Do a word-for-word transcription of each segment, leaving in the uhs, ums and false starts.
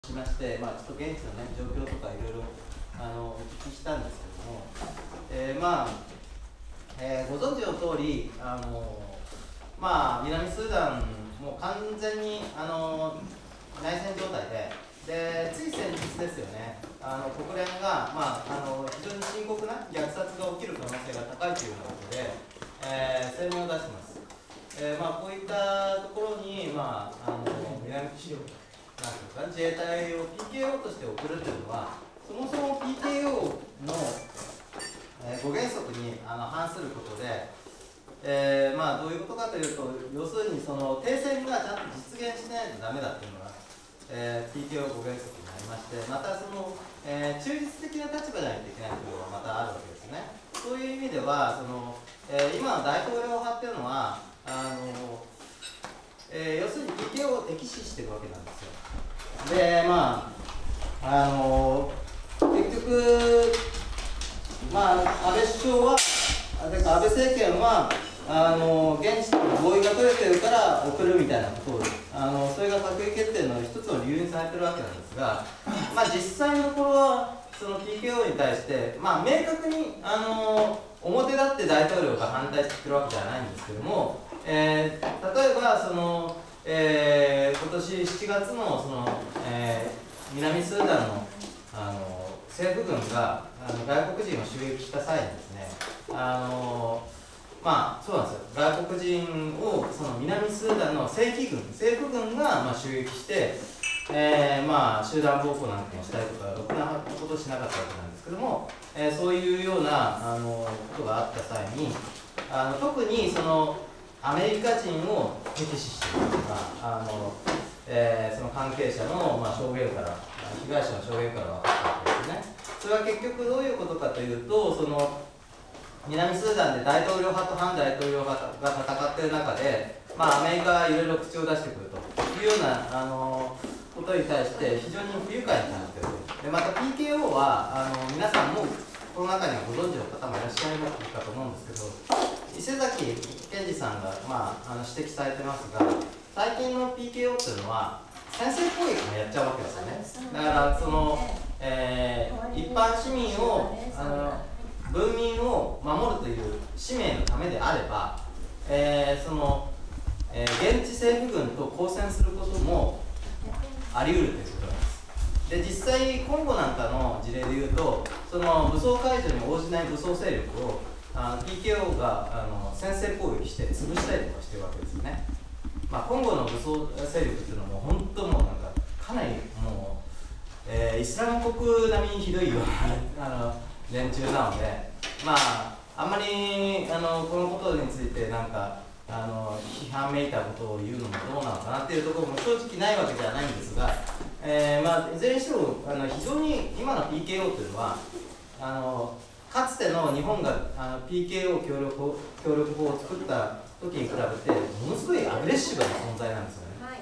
しまして、まあ、ちょっと現地の、ね、状況とかいろいろあのお聞きしたんですけども、えーまあえー、ご存知の通り、あのまあ、南スーダン、もう完全にあの内戦状態で、でつい先日ですよね、あの国連が、まあ、あの非常に深刻な虐殺が起きる可能性が高いというようなことで、えー、声明を出しています。えーまあ、こういったところに、まあ、あの南資料なんていうか、自衛隊を ピーケーオー として送るというのは、そもそも ピーケーオー の、えー、ご原則にあの反することで、えーまあ、どういうことかというと、要するにその停戦がちゃんと実現しないとダメだというのが、えー、ピーケーオー ご原則になりまして、またその、えー、中立的な立場じゃないといけないというのがまたあるわけですね。そういう意味では、そのえー、今の大統領派っていうのは、あのえー、要するに ピーケーオー を敵視してるわけなんですよ。で、まあ、あの結局、まあ、安倍首相は、安倍政権は、あの現地と合意が取れてるから送るみたいなことを、あのそれが閣議決定の一つの理由にされてるわけなんですが、まあ、実際のところは、その ピーケーオー に対して、まあ、明確に、あの表立って大統領が反対してるわけではないんですけども、えー、例えばその、えー、今年しちがつの、その、えー、南スーダンの、あの政府軍があの外国人を襲撃した際にですね、あのまあそうなんですよ、外国人をその南スーダンの正規軍、政府軍がまあ襲撃して、えーまあ、集団暴行なんかもしたりとか、ろくなことをしなかったわけなんですけども、えー、そういうようなあのことがあった際に、あの特にそのアメリカ人を敵視しているとか、あの、えー、その関係者の、まあ、証言から、被害者の証言から分かったわけですね。それは結局どういうことかというと、その南スーダンで大統領派と反大統領派が戦っている中で、まあ、アメリカがいろいろ口を出してくるというようなあのことに対して非常に不愉快になっている。でまた ピーケーオー はあの皆さんもこの中にはご存知の方もいらっしゃるかと思うんですけど、伊勢崎健二さんが、まあ、あの指摘されてますが、最近の ピーケーオー っていうのは先制攻撃もやっちゃうわけですよね。だからその、えー、一般市民をあの文民を守るという使命のためであれば、えー、その、えー、現地政府軍と交戦することもあり得るということなんです。で実際コンゴなんかの事例でいうと、その武装解除に応じない武装勢力をあの ピーケーオー があの先制攻撃して潰したりとかしてるわけですよね。まあ、コンゴの武装勢力っていうのも本当もうなんかかなりもう、えー、イスラム国並みにひどいようなあの連中なので、まああんまりあのこのことについてなんかあの批判めいたことを言うのもどうなのかなっていうところも正直ないわけではないんですが、えーまあ、いずれにしろあの非常に今の ピーケーオー というのはあのかつての日本があの ピーケーオー 協力法、協力法を作った時に比べてものすごいアグレッシブな存在なんですよね。はい、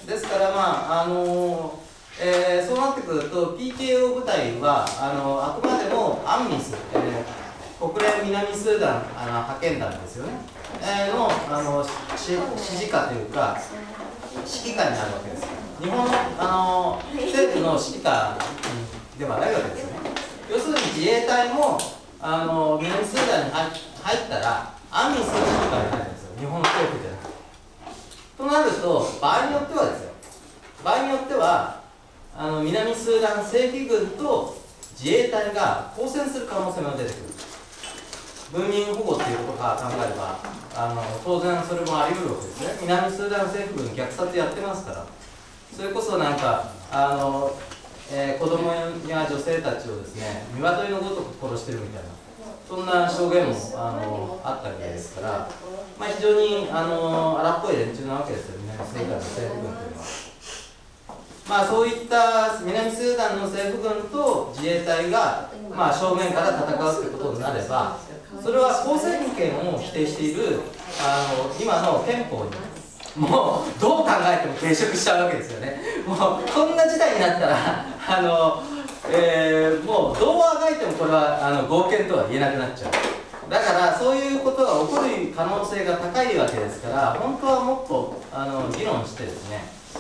ですからまああのえー、そうなってくると ピーケーオー 部隊はあのあくまでもアンミス、えー、国連南スーダンあの派遣団ですよね、えー、の, あの指示下というか指揮下になるわけです。日本のあの政府の指揮下ではないわけですよね。要するに自衛隊もあの南スーダンに入ったらアンミスの指揮下になるんですよ、日本政府じゃなくて。となると場合によってはですよ、場合によってはあの南スーダン正規軍と自衛隊が交戦する可能性も出てくる。文民保護ということから考えればあの当然それもあり得るわけですね。南スーダン政府軍虐殺やってますから、それこそなんかあの、えー、子供や女性たちをですね鶏のごとく殺してるみたいな、そんな証言もあのあったわけですから、まあ、非常にあの荒っぽい連中なわけですよ、南スーダンの政府軍というのは。まあ、そういった南スーダンの政府軍と自衛隊が、まあ、正面から戦うということになれば、それは公選権を否定しているあの今の憲法にもうどう考えても抵触しちゃうわけですよね。もうこんな事態になったらあの、えー、もうどうあがいてもこれはあの合憲とは言えなくなっちゃう。だからそういうことが起こる可能性が高いわけですから、本当はもっとあの議論してですね、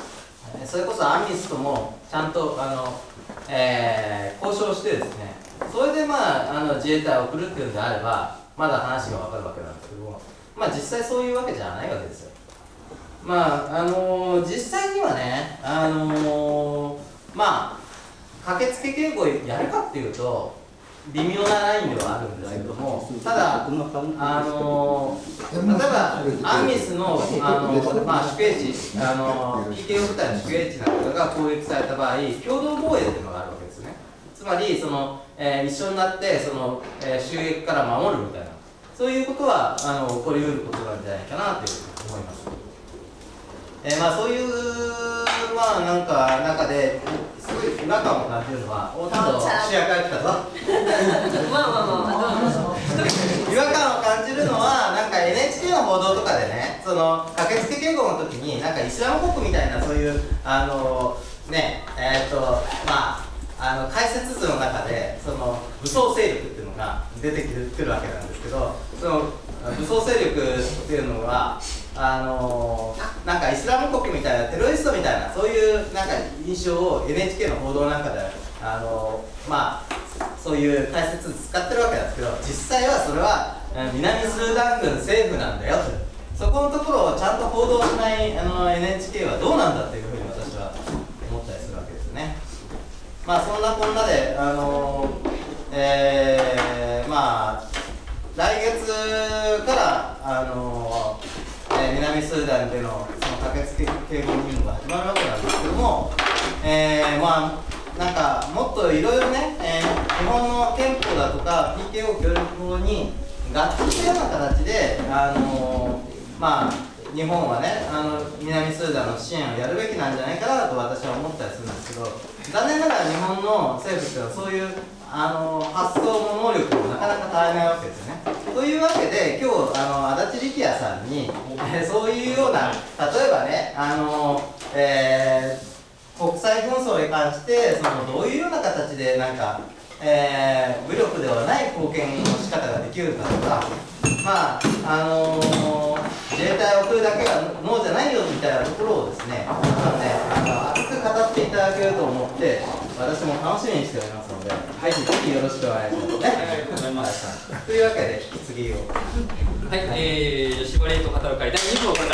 それこそアンミスともちゃんとあの、えー、交渉してですね、それで、まあ、あの自衛隊を送るっていうんであればまだ話が分かるわけなんですけども、まあ、実際そういうわけじゃないわけですよ。まああのー、実際にはね、あのー、まあ駆けつけ警護をやるかっていうと微妙なラインではあるんですけども、ただ、あのー、例えばアンミスの、あのまあ、宿営地、あの ピーケーオー 部隊の宿営地なんかが攻撃された場合、共同防衛っていうのがあるわけですね。つまりその、えー、一緒になってその、えー、襲撃から守るみたいな、そういうことはあの起こりうることなんじゃないかなというふうに思います。えーまあ、そういう、まあ、なんか中ですごい違和感を感じるのは、おっと主役が来たぞまあまあまあ違和感を感じるのは、なんか エヌエイチケー の報道とかでね、その駆けつけ警護の時になんかイスラム国みたいなそういうあのねえー、っとまああの解説図の中でその武装勢力っていうのが出てくるわけなんですけど、その武装勢力っていうのはあのー、なんかイスラム国みたいなテロリストみたいなそういうなんか印象を エヌエイチケー の報道なんかで、あのー、まあそういう解説使ってるわけなんですけど、実際はそれは南スーダン軍政府なんだよと、そこのところをちゃんと報道しないあの エヌエイチケー はどうなんだっていうふうに私は思ったりするわけですね。まあそんなこんなで、あのーえー、まあ来月から、あのーえー、南スーダンでのその駆けつけ警護任務が始まるわけなんですけども、えー、まあなんかもっといろいろね、えー、日本の憲法だとか ピーケーオー 協力法に合致したような形で、あのー、まあ日本はね、あの南スーダンの支援をやるべきなんじゃないかなと私は思ったりするんですけど、残念ながら日本の政府っていうのはそういうあの発想も能力もなかなか足りないわけですよね。というわけで今日あの足立力也さんに、えー、そういうような例えばね、あの、えー、国際紛争に関してそのどういうような形でなんか、えー、武力ではない貢献の仕方ができるかとか、まああのー、自衛隊を送るだけがノーじゃないよみたいなところをですね、あのねあの熱く語っていただけると思って私も楽しみにしておりますので、ぜひぜひよろしくお願いしますね。ありがとうございます。というわけで引き継ぎを。 はい、えー、吉原と語る会だいに部を語ります。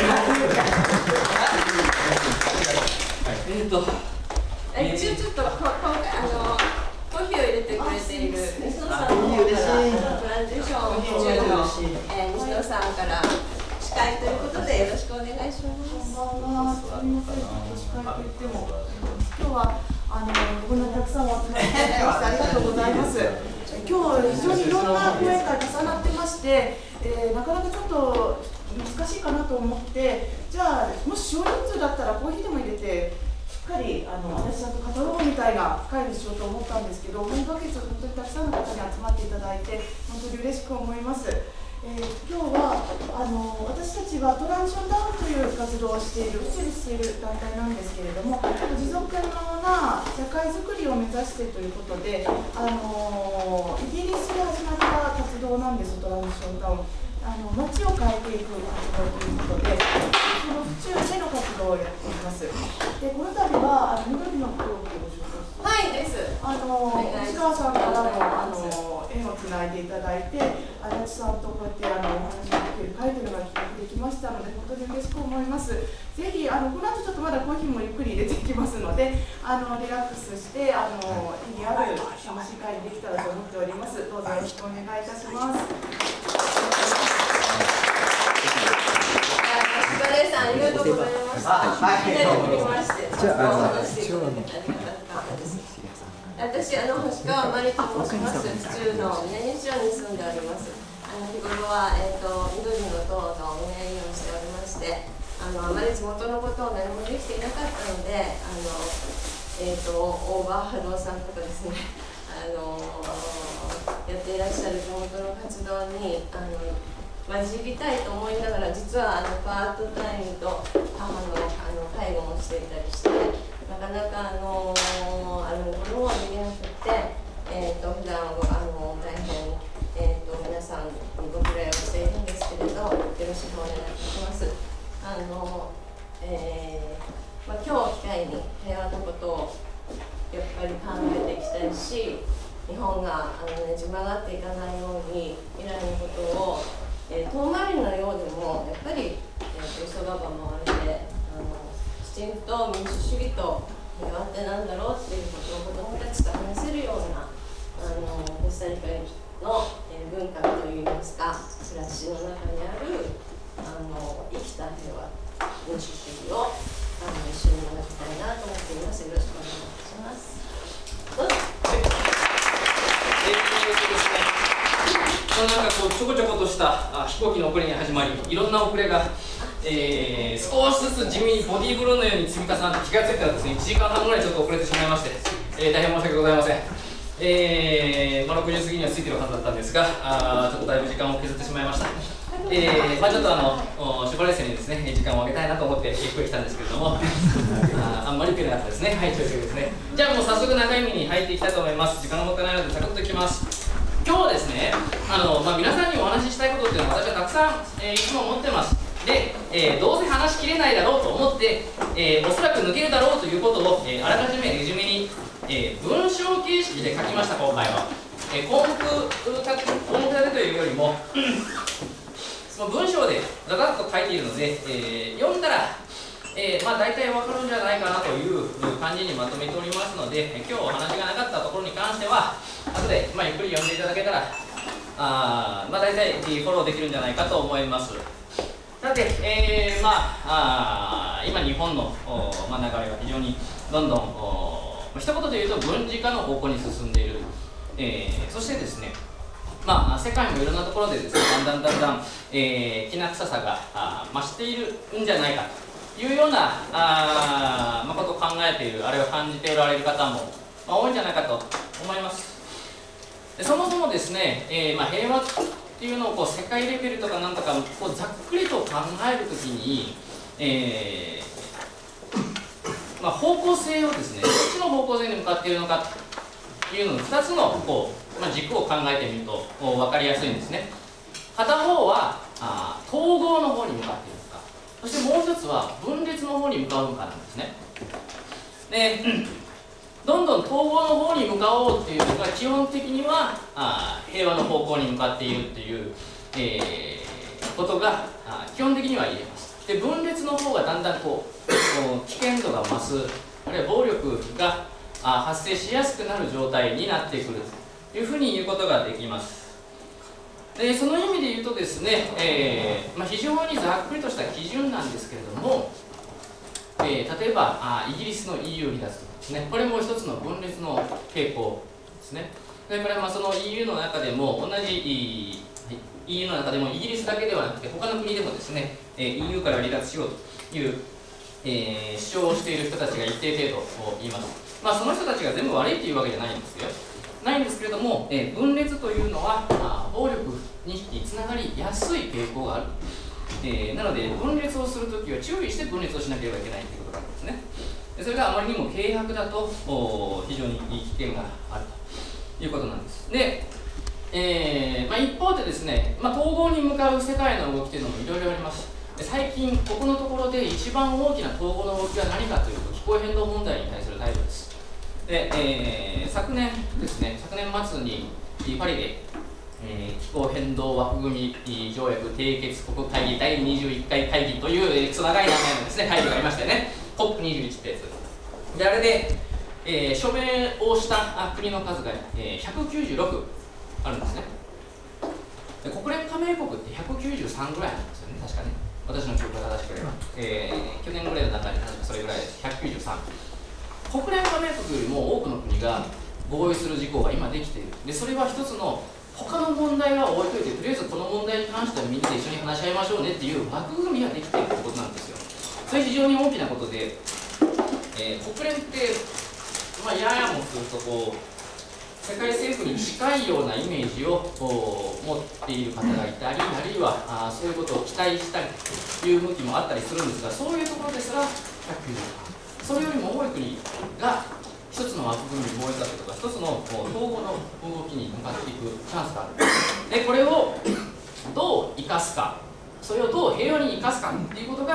えっと、 えー、ちょっと今回あのコーヒーを入れてくれている西野さんの方からトランジション中の、えー、西野さんから司会ということでよろしくお願いします。 こんばんは。すみません。司会といっても今日はあのこんなにたくさんお集まりいただきましてありがとうございます。今日非常にいろんな講演会重なってまして、えー、なかなかちょっと難しいかなと思って、じゃあもし少人数だったらコーヒーでも入れてしっかりあの私ちゃんと語ろうみたいな会にしようと思ったんですけど、本当に本当にたくさんの方に集まっていただいて本当に嬉しく思います。えー、今日はあの私たちはトランジションダウンという活動をしている、支持している団体なんですけれども、持続可能な社会づくりを目指してということで、あのイギリスで始まった活動なんです。トランジションダウン、あの街を変えていく活動ということで、その府中での活動をやっています。でこの度はあの緑の空気をご紹介して、 はいです。 あの石川さんからのあの縁をつないでいただいて、足立さんとこうやってあのお話ができる会というのが企画できましたので本当に嬉しく思います。ぜひあのこの後ちょっとまだコーヒーもゆっくり入れていきますので、あのリラックスしてあの意義ある楽しい会にできたらと思っております。どうぞよろしくお願いいたします。 石原さんありがとうございました。はい、いただきまして、じゃあ話していただきありがたかったです。私あの星川真理と申します。府中の南町に住んでおります。あの日頃はえっ、ー、と緑の党の運営員をしておりまして、あのあまり地元のことを何もできていなかったので、あのえっ、ー、とオーバー波動さんとかですね、あのやっていらっしゃる地元の活動にあの混じりたいと思いながら、実はあのパートタイムと母のあの介護もしていたりして、なかなかあのあるものもできなくて、えー、と普段はあの大変、えー、と皆さんにごプレイをしているんですけれど、よろしくお願いいたします。あの、えーまあ、今日を機会にぱり考えていきたいし、日本があの、ねじ曲がっていかないように未来のことを、えー、遠回りのようでもやっぱり、えー、急がば回れてあのきちんと民主主義と平和ってなんだろうっていうことを子どもたちと話せるようなあのコスタリカの、えー、文化といいますか暮らしの中にあるあの生きた平和民主主義をあの一緒に学びたいなと思っています。よろしくお願いします。どうぞ。 えーとですね、なんかこうちょこちょことしたあ飛行機の遅れに始まり、いろんな遅れが、えー、少しずつ地味にボディーブローのように積み重なって気がついたらですね、いちじかんはんぐらいちょっと遅れてしまいまして、えー、大変申し訳ございません。えーまあ、ろくじ過ぎには着いてるはずだったんですが、あちょっとだいぶ時間を削ってしまいました。えーまあ、ちょっとあのシュバレッセにですね時間をあげたいなと思ってゆっくり来たんですけれどもあ, あんまり受けなかったですね。はい、というわけですね。じゃあもう早速中身に入っていきたいと思います。時間がもったいないのでサクッといきます。今日はですねあの、まあ、皆さんにお話ししたいことっていうのは私はたくさん、えー、いつも思ってます。で、えー、どうせ話しきれないだろうと思って、えー、おそらく抜けるだろうということを、えー、あらかじめレジュメに、えー、文章形式で書きました。今回は、えー、項目項目立てというよりもその文章でザザッと書いているので、えー、読んだら、えーまあ、大体わかるんじゃないかなという感じにまとめておりますので、えー、今日お話がなかったところに関しては後で、まあ、ゆっくり読んでいただけたらあ、まあ、大体フォローできるんじゃないかと思います。さて、えーまあ、あ今日本の、まあ、流れは非常にどんどん一言で言うと軍事化の方向に進んでいる、えー、そしてですねまあ、世界もいろんなところでですねだんだんだんだん、えー、きな臭さがあ増しているんじゃないかというようなあ、まあ、ことを考えているあるいは感じておられる方も、まあ、多いんじゃないかと思います。でそもそもですね、えーまあ、平和っていうのをこう世界レベルとかなんとかこうざっくりと考えるときに、えーまあ、方向性をですねどっちの方向性に向かっているのかというののふたつのこう、まあ、軸を考えてみると分かりやすいんですね。片方はあ統合の方に向かっているのか、そしてもう一つは分裂の方に向かうのかなんですね。でどんどん統合の方に向かおうっていうのが基本的にはあ平和の方向に向かっているっていう、えー、ことがあ基本的には言えます。で分裂の方がだんだんこう危険度が増す、あるいは暴力があ発生しやすくなる状態になってくるというふうに言うことができます。でその意味で言うとですね、えーまあ、非常にざっくりとした基準なんですけれども、えー、例えばあイギリスの イーユー 離脱とかですね、これも一つの分裂の傾向ですね。それからまあその イーユー の中でも同じ イーユー の中でもイギリスだけではなくて他の国でもですね、えー、イーユー から離脱しようという、えー、主張をしている人たちが一定程度います。まあ、その人たちが全部悪いというわけじゃないんですよ。ないんですけれども、えー、分裂というのは、まあ、暴力につながりやすい傾向がある。えー、なので、分裂をするときは注意して分裂をしなければいけないということなんですね。でそれがあまりにも軽薄だと非常に危険があるということなんです。で、えーまあ、一方でですね、まあ、統合に向かう世界の動きというのもいろいろあります。で最近、ここのところで一番大きな統合の動きは何かというと、気候変動問題に対する態度です。で、えー、昨年ですね、昨年末にパリで、えー、気候変動枠組み条約締結国会議だいにじゅういっかい会議という、えー、長い名前のですね、会議がありましたよね。コップにじゅういち ってやつ。で、あれで、えー、署名をした国の数が、えー、ひゃくきゅうじゅうろくあるんですね。で国連加盟国ってひゃくきゅうじゅうさんぐらいなんですよね、確かね。私の記憶が正しければ。えー、去年ぐらいの中で確かそれぐらいです。ひゃくきゅうじゅうさん。国連加盟国よりも多くの国が合意する事項が今できている。でそれは一つの他の問題は置いといて、とりあえずこの問題に関してはみんなで一緒に話し合いましょうねっていう枠組みができているということなんですよ。それ非常に大きなことで、えー、国連って、まあ、ややもするとこう世界政府に近いようなイメージを持っている方がいたり、あるいはあそういうことを期待したりという向きもあったりするんですが、そういうところですらひゃくきゅうじゅうろく。それよりも多い国が一つの枠組みに合意したということは、一つの統合の動きに向かっていくチャンスがある。でこれをどう生かすか、それをどう平和に生かすかっていうことが、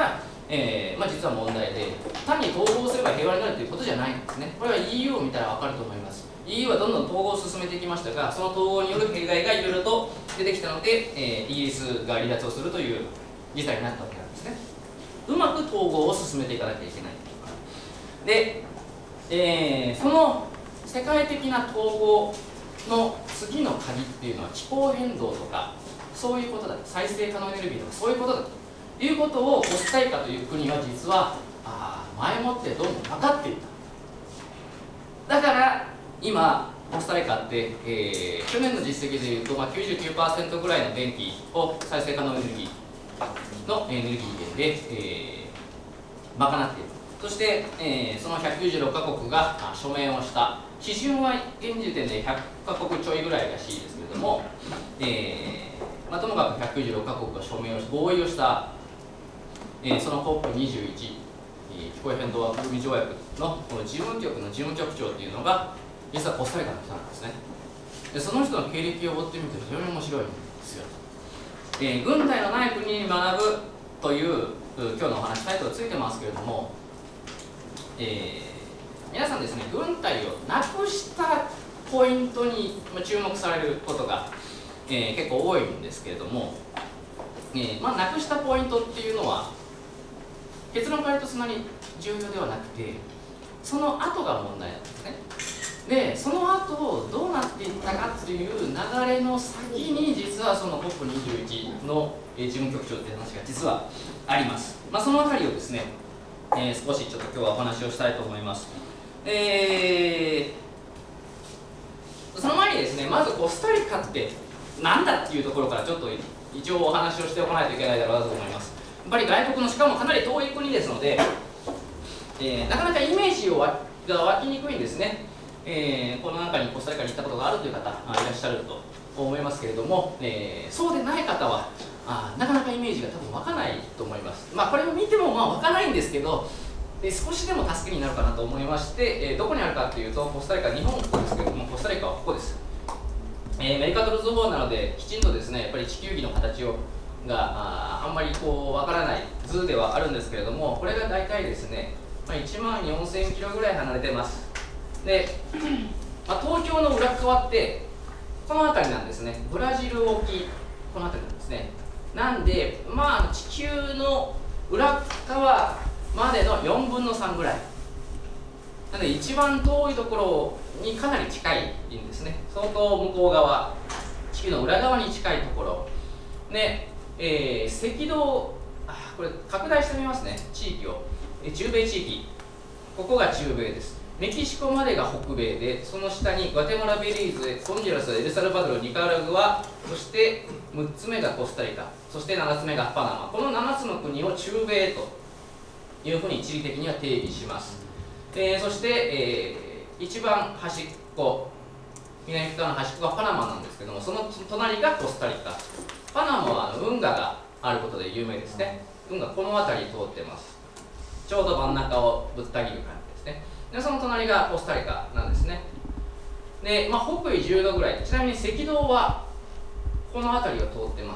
えーまあ、実は問題で、単に統合すれば平和になるということじゃないんですね。これは イーユー を見たら分かると思います。イーユー はどんどん統合を進めていきましたが、その統合による弊害がいろいろと出てきたので、えー、イギリスが離脱をするという事態になったわけなんですね。うまく統合を進めていかなきゃいけない。で、えー、その世界的な統合の次の鍵っていうのは気候変動とかそういうことだ、再生可能エネルギーとかそういうことだということをコスタリカという国は実はあ前もってどうも分かっていた。だから今コスタリカって、えー、去年の実績でいうと、まあ、きゅうじゅうきゅうパーセント ぐらいの電気を再生可能エネルギーのエネルギー源で、えー、賄っている。そして、えー、そのひゃくきゅうじゅうろっかこくが署名をした、基準は現時点でひゃっかこくちょいぐらいらしいですけれども、えーまあ、ともかくひゃくきゅうじゅうろっかこくが署名をし合意をした、えー、その コップにじゅういち、えー、気候変動枠組条約のこの事務局の事務局長というのが実はコスタリカの人なんですね。でその人の経歴を追ってみると非常に面白いんですよ。えー、軍隊のない国に学ぶという今日のお話タイトルついてますけれども、えー、皆さんですね、軍隊をなくしたポイントに注目されることが、えー、結構多いんですけれども、えーまあ、なくしたポイントっていうのは結論から言うとそんなに重要ではなくて、その後が問題なんですね。でその後どうなっていったかっていう流れの先に実はその コップにじゅういち の事務局長っていう話が実はあります。まあ、そのあたりをですね、えー、少しちょっと今日はお話をしたいと思います。えー、その前にですね、まずコスタリカって何だっていうところからちょっと一応お話をしておかないといけないだろうなと思います。やっぱり外国のしかもかなり遠い国ですので、えー、なかなかイメージをわが湧きにくいんですね。えー、この中にコスタリカに行ったことがあるという方いらっしゃると思いますけれども、えー、そうでない方はあなかなかイメージが多分湧かないと思います。まあこれを見てもまあ湧かないんですけど、で少しでも助けになるかなと思いまして、えー、どこにあるかというとコスタリカ、日本ですけれども、コスタリカはここです。えー、メリカトルズ法なのできちんとですね、やっぱり地球儀の形をが あ, あんまりこうわからない図ではあるんですけれども、これが大体ですね、まあ、いちまんよんせんキロぐらい離れてます。で、まあ、東京の裏側ってこの辺りなんですね。ブラジル沖、この辺りなんですね。なんで、まあ地球の裏側までのよんぶんのさんぐらいなので、一番遠いところにかなり近いんですね。相当向こう側、地球の裏側に近いところで、えー、赤道、あこれ拡大してみますね、地域を。え中米地域、ここが中米です。メキシコまでが北米で、その下にグアテマラ、ベリーズ、ホンジュラス、エルサルバドル、ニカラグア、そしてむっつめがコスタリカ、そしてななつめがパナマ。このななつの国を中米というふうに地理的には定義します。えー、そして、えー、一番端っこ、南側の端っこがパナマなんですけども、その隣がコスタリカ。パナマはあの運河があることで有名ですね。運河この辺り通ってます。ちょうど真ん中をぶった切る感じですね。でその隣がコスタリカなんですね。で、まあ、北緯じゅうどぐらい。ちなみに赤道はこの辺りを通ってます。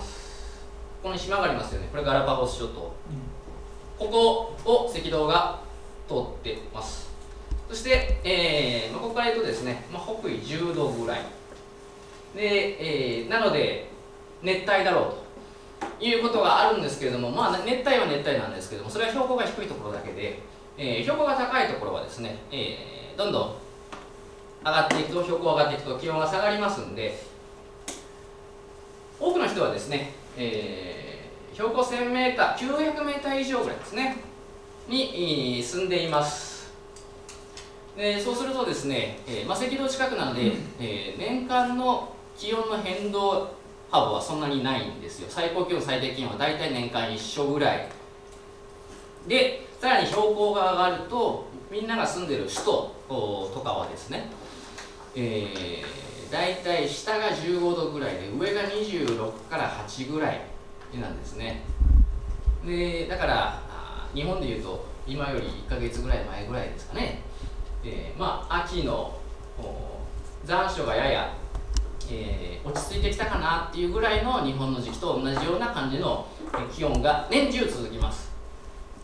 ここに島がありますよね。これガラパゴス諸島。ここを赤道が通ってます。そして、えーまあ、ここから言うとですね、まあ、北緯じゅうどぐらい。で、えー、なので、熱帯だろうということがあるんですけれども、まあ、熱帯は熱帯なんですけれども、それは標高が低いところだけで、えー、標高が高いところはですね、えー、どんどん上がっていくと、標高が上がっていくと気温が下がりますんで、多くの人はですね、えー、標高せんメーター、きゅうひゃくメーター以上ぐらいですね、に住んでいます。でそうするとですね、えーまあ、赤道近くなので、えー、年間の気温の変動幅はそんなにないんですよ。最高気温、最低気温はだいたい年間一緒ぐらいで、さらに標高が上がると、みんなが住んでる首都とかはですね、えー、だいたい下がじゅうごどぐらいで、上がにじゅうろくからはちぐらいなんですね。でだから日本でいうと今よりいっかげつぐらい前ぐらいですかね、えー、まあ秋の残暑がややえー、落ち着いてきたかなっていうぐらいの日本の時期と同じような感じの気温が年中続きます。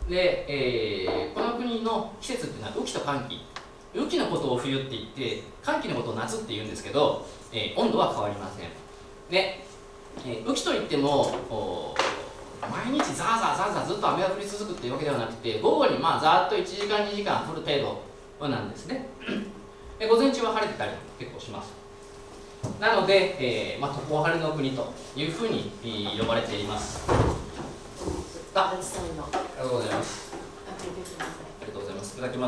で、えー、この国の季節っていうのは雨季と乾季。雨季のことを冬って言って乾季のことを夏って言うんですけど、えー、温度は変わりません。で、えー、雨季といっても毎日ザーザーザーザーずっと雨が降り続くっていうわけではなくて、午後にまあざーっといちじかんにじかん降る程度なんですね。で午前中は晴れてたり結構します。なので、えーまあ、常晴れの国というふうに、えー、呼ばれています。あ、ありがとうございます。ありがとうございます。いただきます。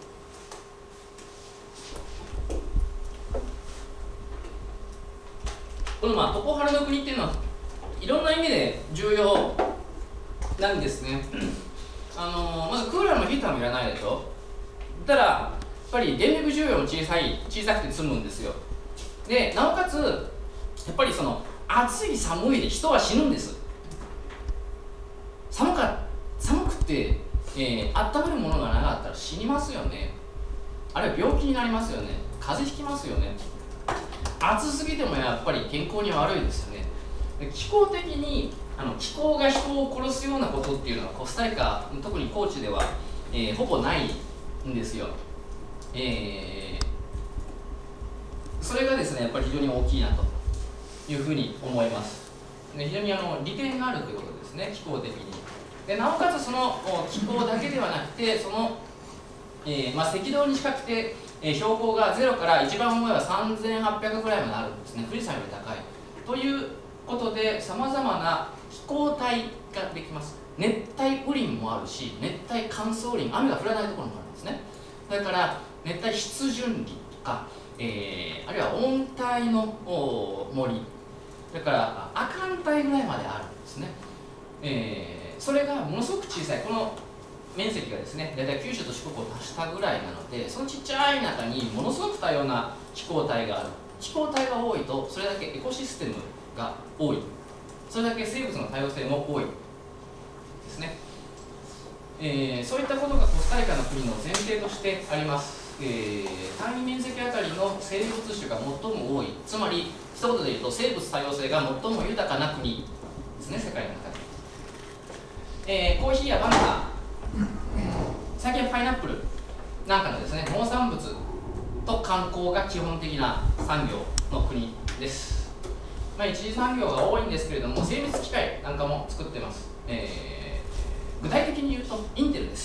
このまあ常晴れの国っていうのはいろんな意味で重要なんですね。あのー、まずクーラーもヒーターもいらないでしょ。ただやっぱり電力需要も小さい小さくて済むんですよ。でなおかつやっぱりその暑い寒いで人は死ぬんです。寒か寒くて、えー、温めるものがなかったら死にますよね。あるいは病気になりますよね。風邪ひきますよね。暑すぎてもやっぱり健康に悪いですよね。で気候的にあの気候が人を殺すようなことっていうのはコスタリカ、特に高地では、えー、ほぼないんですよ。えー、それがですねやっぱり非常に大きいなというふうに思います。で非常にあの利点があるということですね、気候的に。でなおかつその気候だけではなくて、その、えーまあ、赤道に近くて、えー、標高がゼロから一番上はさんぜんはっぴゃくぐらいまであるんですね。富士山より高いということで、さまざまな気候帯ができます。熱帯雨林もあるし、熱帯乾燥林、雨が降らないところもあるんですね。それから熱帯湿潤林とか、えー、あるいは温帯の森、それから亜寒帯ぐらいまであるんですね。えー、それがものすごく小さい、この面積がですね大体九州と四国を足したぐらいなので、そのちっちゃい中にものすごく多様な気候帯がある。気候帯が多いとそれだけエコシステムが多い、それだけ生物の多様性も多いですね。えー、そういったことがコスタリカの国の前提としてあります。えー、単位面積あたりの生物種が最も多い、つまり一言で言うと生物多様性が最も豊かな国ですね、世界の中で。えー、コーヒーやバナナ、最近はパイナップルなんかのですね農産物と観光が基本的な産業の国です。まあ、一次産業が多いんですけれども、精密機械なんかも作ってます。えー、具体的に言うとインテルです。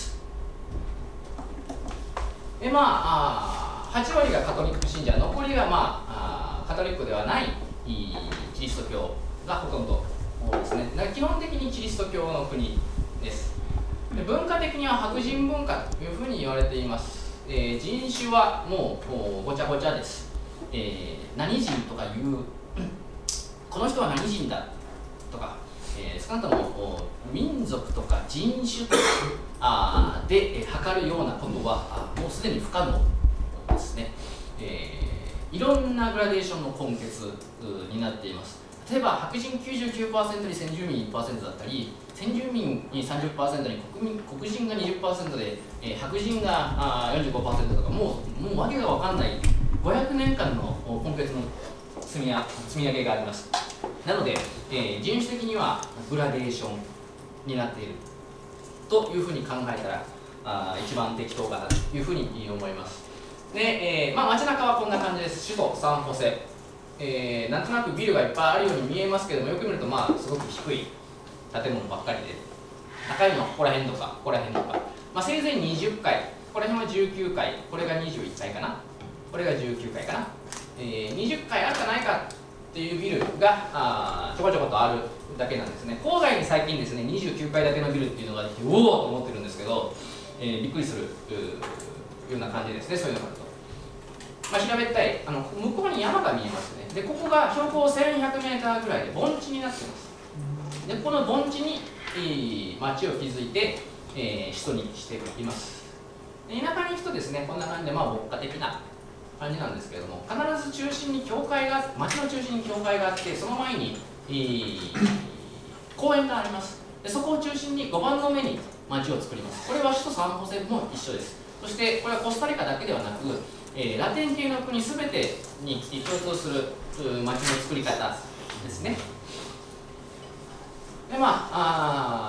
でまあ、あはち割がカトリック信者、残りが、まあ、あカトリックではないキリスト教がほとんどですね。だから基本的にキリスト教の国です。で文化的には白人文化というふうに言われています。えー、人種はもうごちゃごちゃです。えー、何人とかいう、この人は何人だとか、えー、少なくとも民族とか人種とかあで、えー、測るようなことはもうすでに不可能ですね。えー、いろんなグラデーションの根結になっています。例えば白人 きゅうじゅうきゅうパーセント に先住民 いちパーセント だったり、先住民に さんじゅっパーセント に 国民黒人が にじゅっパーセント で、えー、白人があ よんじゅうごパーセント とか、もう、もう訳が分かんないごひゃくねんかんの根血の積みや積み上げがあります。なので、えー、人種的にはグラデーションになっているというふうに考えたらあ一番適当かなというふうに思います。で、えーまあ、街中はこんな感じです。首都サンホセ、えー、なんとなくビルがいっぱいあるように見えますけども、よく見るとまあすごく低い建物ばっかりで、高いのはここら辺とかここら辺とか、まあ、せいぜいにじゅっかい、ここら辺はじゅうきゅうかい、これがにじゅういっかいかな、これがじゅうきゅうかいかな、えー、にじゅっかいあるかないかっていうビルがあちょこちょことあるだけなんですね。郊外に最近ですねにじゅうきゅうかい建てのビルっていうのができて、おおと思ってるんですけど、えー、びっくりするような感じですね。そういうのがあると、まあ、平べったいあの向こうに山が見えますね。でここが標高せんひゃくメーターぐらいで盆地になっています。でこの盆地に、えー、町を築いて、えー、首都にしています。で田舎に行くとですねこんな感じで、まあ、牧歌的な感じなんですけれども、必ず中心に教会が、町の中心に教会があって、その前に、えー、公園があります。でそこを中心にごばんの目に町を作ります。これは首都サンホセも一緒です。そしてこれはコスタリカだけではなく、えー、ラテン系の国すべてに共通する町の作り方ですね。でまあ、あ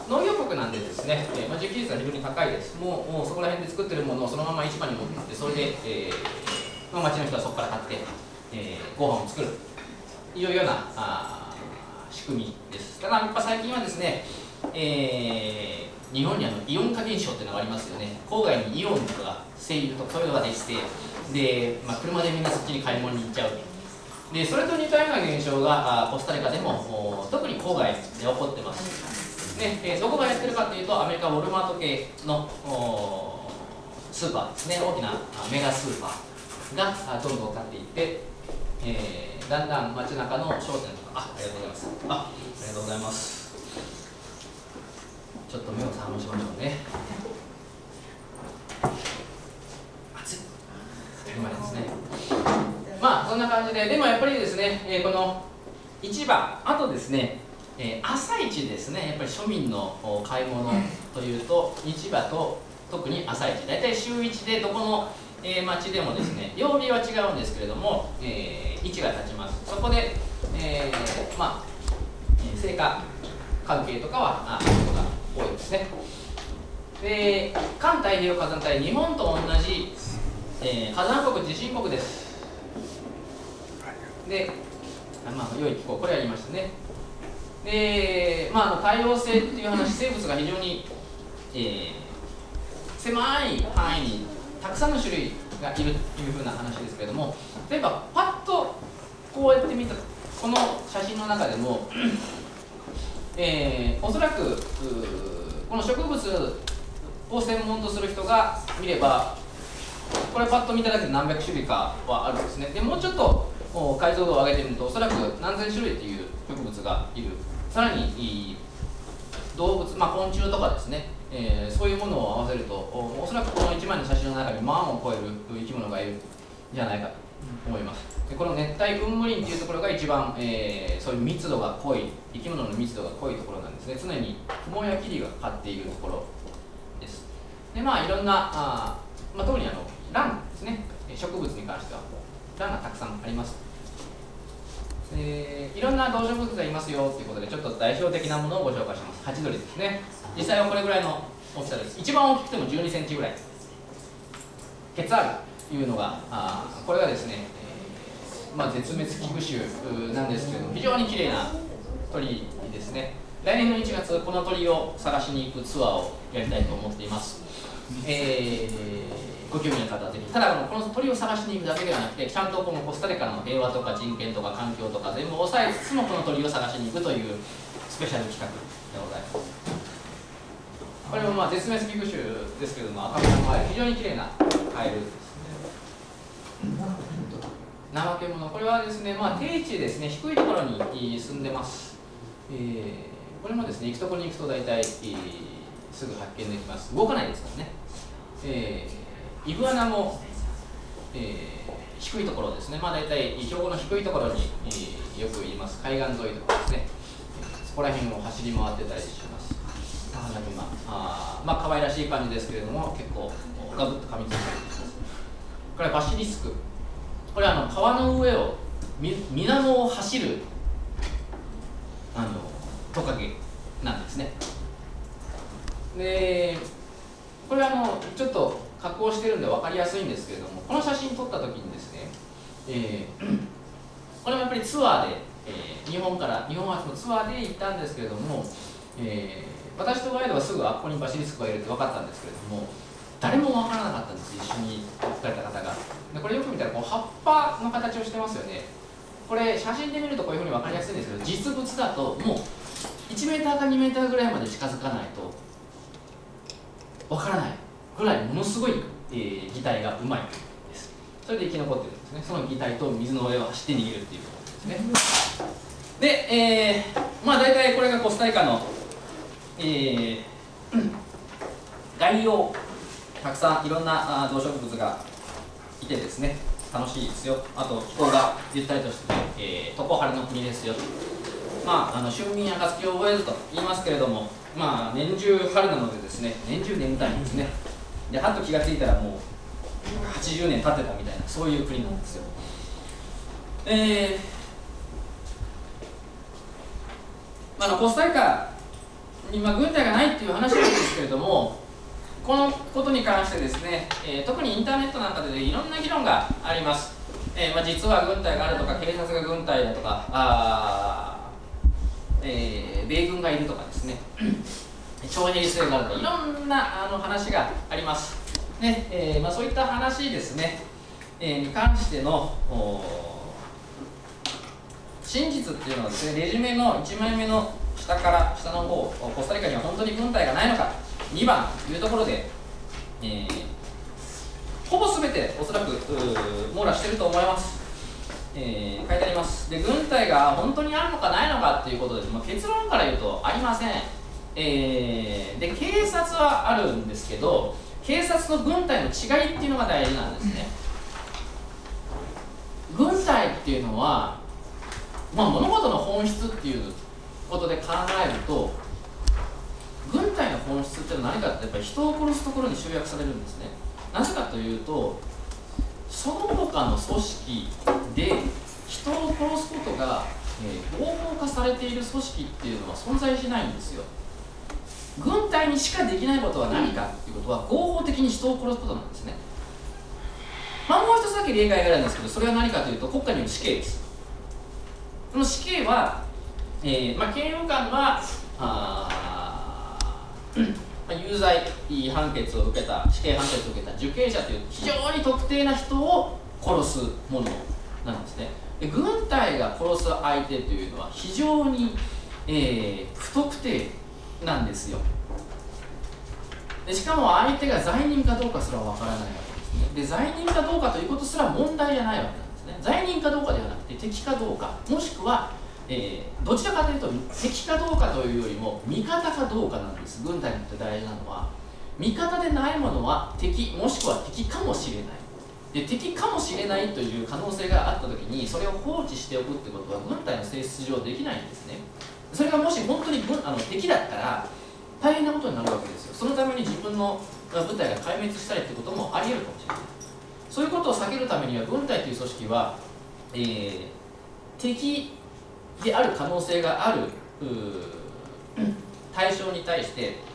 農業国なんでですね、えーまあ、自給率は非常に高いです。もう、もうそこら辺で作ってるものをそのまま市場に持っていって、それで、えーまあ、町の人はそこから買って、えー、ご飯を作るというようなあ仕組みです。ただ、やっぱ最近はですね、えー、日本にあのイオン化現象っていうのがありますよね。郊外にイオンとか製油とかそういうのができて、で、まあ、車でみんなそっちに買い物に行っちゃう。で、それと似たような現象がコスタリカでも特に郊外で起こってます。ねえー、どこがやってるかというと、アメリカウォルマート系のスーパーですね、大きなメガスーパーがどんどん買っていって、えー、だんだん街中の商店とか、あ、ありがとうございます。あ、ありがとうございます。ちょっと目を覚ましましょうね。暑い。当たり前ですね。まあそんな感じで、でもやっぱりですね、えー、この市場、あとですね、えー、朝市ですね、やっぱり庶民の買い物というと、市場と特に朝市、大体週いちでどこの、えー、町でもですね、曜日は違うんですけれども、えー、市が立ちます。そこで、えー、まあ、成果関係とかは、あ、ことが多いですね。で、環太平洋火山帯、日本と同じ、えー、火山国、地震国です。で、まあ、良い気候、これは言いましたね。で、まあ、あの多様性っていう話、生物が非常に、えー、狭い範囲にたくさんの種類がいるというふうな話ですけれども、例えば、パッとこうやって見た、この写真の中でも、えー、おそらくこの植物を専門とする人が見れば、これパッと見ただけで何百種類かはあるんですね。でもうちょっと解像度を上げてみると、おそらく何千種類という植物がいる。さらに動物、まあ、昆虫とかですね、えー、そういうものを合わせると、おそらくこのいちまいの写真の中に万を超える生き物がいるんじゃないかと思います。でこの熱帯雲霧林というところが一番、えー、そういう密度が濃い、生き物の密度が濃いところなんですね。常に雲や霧がかかっているところです。で、まあ、いろんな、あまあ、特にあの蘭ですね、植物に関しては蘭がたくさんあります。えー、いろんな動植物がいますよということで、ちょっと代表的なものをご紹介します。ハチドリですね。実際はこれぐらいの大きさです。一番大きくてもじゅうにセンチぐらい。ケツァールというのが、あこれがですね、えーまあ、絶滅危惧種なんですけれども、非常に綺麗な鳥ですね。来年のいちがつ、この鳥を探しに行くツアーをやりたいと思っています。えーご興味の方はぜひ。ただこの鳥を探しに行くだけではなくて、ちゃんとこのコスタリカの平和とか人権とか環境とか全部抑えつつも、この鳥を探しに行くというスペシャル企画でございます。これもまあ絶滅危惧種ですけれども、赤身のカエル、非常に綺麗なカエルですね。怠け者、これはですね、まあ、低地ですね、低いところに住んでます。えー、これもですね、行くところに行くと大体、えー、すぐ発見できます。動かないですからね。えーイグアナも、えー、低いところですね、まあ、大体標高の低いところに、えー、よくいます。海岸沿いとかですね、そこら辺を走り回ってたりします。花熊、あまあ可愛らしい感じですけれども、結構ガブッと噛みついたりします。これはバシリスク、これはあの川の上をみ水面を走るあのトカゲなんですね。でこれはあのちょっと加工してるんで分かりやすいんですけれども、この写真撮った時にですね、えー、これもやっぱりツアーで、えー、日本から日本初のツアーで行ったんですけれども、えー、私とガイドはすぐあここにバシリスクがいるって分かったんですけれども、誰も分からなかったんです、一緒に行かれた方が。でこれよく見たらこう葉っぱの形をしてますよね。これ写真で見るとこういうふうに分かりやすいんですけど、実物だともういちメーターかにメーターぐらいまで近づかないと分からないぐらいものすごい、えー、擬態がうまいです。それで生き残ってるんですね。その擬態と水の上を走って逃げるっていうことですね。で、えー、まあ大体これがコスタリカの、えー、概要、たくさんいろんな動植物がいてですね、楽しいですよ。あと気候がゆったりとして、えー、常春の国ですよ。まあ、あの春眠暁を覚えずと言いますけれども、まあ、年中春なのでですね、年中眠たいんですね。で、はっと気がついたらもうはちじゅうねん経ってたみたいな、そういう国なんですよ。えー、あのコスタリカ今軍隊がないっていう話なんですけれども、このことに関してですね、えー、特にインターネットなんかで、ね、いろんな議論があります。えーまあ、実は軍隊があるとか、警察が軍隊だとか、あ、えー、米軍がいるとかですね、徴兵制があるとか、いろんなあの話があります。ねえーまあ、そういった話ですね、えー、に関しての真実っていうのはですね、レジュメのいちまいめの下から下の方、コスタリカには本当に軍隊がないのか、にばんというところで、えー、ほぼ全ておそらく網羅していると思います。えー、書いてあります。で、軍隊が本当にあるのかないのかっていうことで、まあ、結論から言うとありません。えー、で、警察はあるんですけど、警察と軍隊の違いっていうのが大事なんですね。軍隊っていうのは、まあ、物事の本質っていうことで考えると、軍隊の本質っていうのは何かってやっぱり人を殺すところに集約されるんですね。なぜかというと、その他の組織で人を殺すことが、えー、合法化されている組織っていうのは存在しないんですよ。軍隊にしかできないことは何かっていうことは合法的に人を殺すことなんですね。まあ、もう一つだけ例外があるんですけど、それは何かというと国家による死刑です。その死刑は、えーまあ、刑務官があ、まあ、有罪判決を受けた死刑判決を受けた受刑者という非常に特定な人を殺すものなんですね。で、軍隊が殺す相手というのは非常に、えー、不特定なんですよ。で、しかも相手が罪人かどうかすらわからないわけですね。で、罪人かどうかということすら問題じゃないわけなんですね。罪人かどうかではなくて敵かどうか、もしくは、えー、どちらかというと敵かどうかというよりも味方かどうかなんです。軍隊にとって大事なのは、味方でないものは敵、もしくは敵かもしれない。で、敵かもしれないという可能性があったときに、それを放置しておくってことは軍隊の性質上できないんですね。それがもし本当に軍あの敵だったら大変なことになるわけですよ。そのために自分の部隊が壊滅したりということもあり得るかもしれない。そういうことを避けるためには、軍隊という組織は、えー、敵である可能性がある対象に対して、え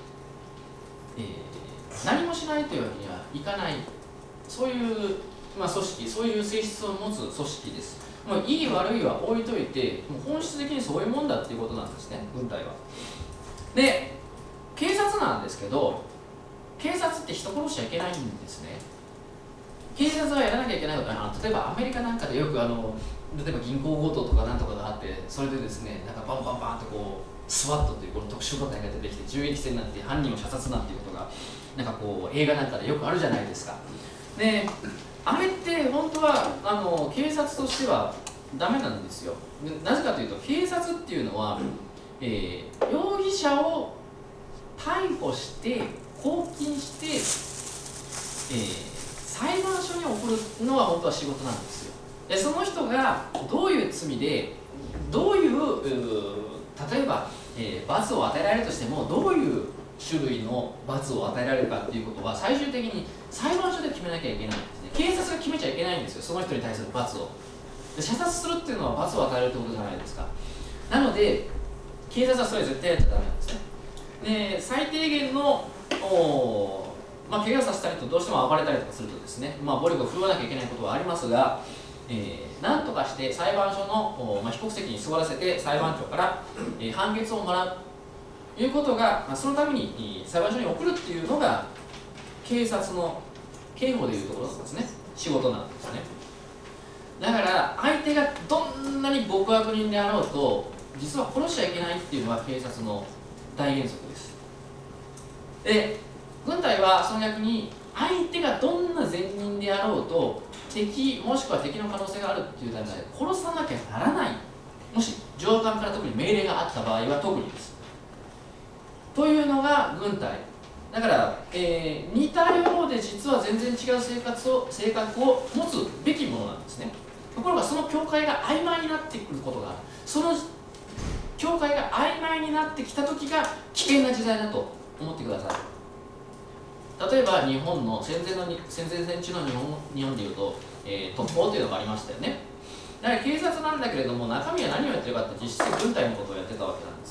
ー、何もしないというわけにはいかない、そういう、まあ、組織、そういう性質を持つ組織です。もういい悪いは置いといて、もう本質的にそういうもんだっていうことなんですね、軍隊は。で、警察なんですけど、警察って人殺しちゃいけないんですね。警察はやらなきゃいけないことは、例えばアメリカなんかでよくあの例えば銀行強盗とかなんとかがあって、それでですね、なんかバンバンバンとこうスワットというこの特殊部隊が出てきて銃撃戦になって犯人を射殺なんていうことがなんかこう映画なんかでよくあるじゃないですか。で、あれって本当はあの警察としてはダメなんですよ。なぜかというと、警察っていうのは、えー、容疑者を逮捕して拘禁して、えー、裁判所に送るのは本当は仕事なんですよ。で、その人がどういう罪でどういう、う例えば、えー、罰を与えられるとしても、どういう種類の罰を与えられるかっていうことは最終的に裁判所で決めなきゃいけないんですね。警察が決めちゃいけないんですよ、その人に対する罰を。で、射殺するっていうのは罰を与えるってことじゃないですか。なので警察はそれ絶対やっちゃダメなんですね。で、最低限のお、まあ、怪我をさせたりとどうしても暴れたりとかするとですね、まあ、暴力を振るわなきゃいけないことはありますが、えー、なんとかして裁判所の、まあ、被告席に座らせて裁判長から、えー、判決をもらうということが、まあ、そのために裁判所に送るっていうのが警察の刑法でいうところなんですね、仕事なんですね。だから相手がどんなに極悪人であろうと、実は殺しちゃいけないっていうのは警察の大原則です。で、軍隊はその逆に相手がどんな善人であろうと、敵もしくは敵の可能性があるっていう段階で殺さなきゃならない、もし上官から特に命令があった場合は特にです。というのが軍隊だから、えー、似たようで実は全然違う生活を性格を持つべきものなんですね。ところがその境界が曖昧になってくることがある。その境界が曖昧になってきた時が危険な時代だと思ってください。例えば日本の戦前の戦前戦中の日本日本でいうと、えー、特攻というのがありましたよね。だから警察なんだけれども、中身は何をやってるかって実質軍隊のことをやってたわけなんですよ。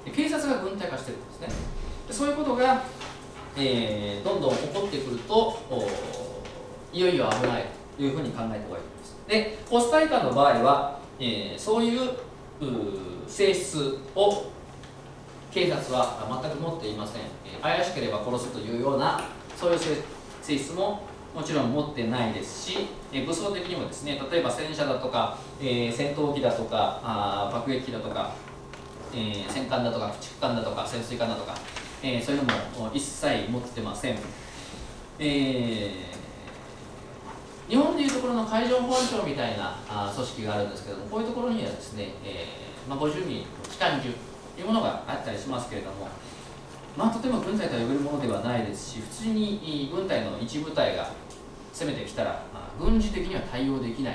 警察が軍隊化してるんですね。でそういうことが、えー、どんどん起こってくると、いよいよ危ないというふうに考えた方がいいと思います。で、コスタリカの場合は、えー、そういう性質を警察は全く持っていません。えー、怪しければ殺すというような、そういう性質ももちろん持ってないですし、えー、武装的にもですね、例えば戦車だとか、えー、戦闘機だとか、あ爆撃機だとか、えー、戦艦だとか、駆逐艦だとか、潜水艦だとか、えー、そういうのも一切持ってません。えー日本でいうところの海上保安庁みたいなあ組織があるんですけども、こういうところにはですね、えーまあ、ごじゅうミリの機関銃というものがあったりしますけれども、まあ、とても軍隊と呼べるものではないですし、普通に軍隊の一部隊が攻めてきたら、まあ、軍事的には対応できない、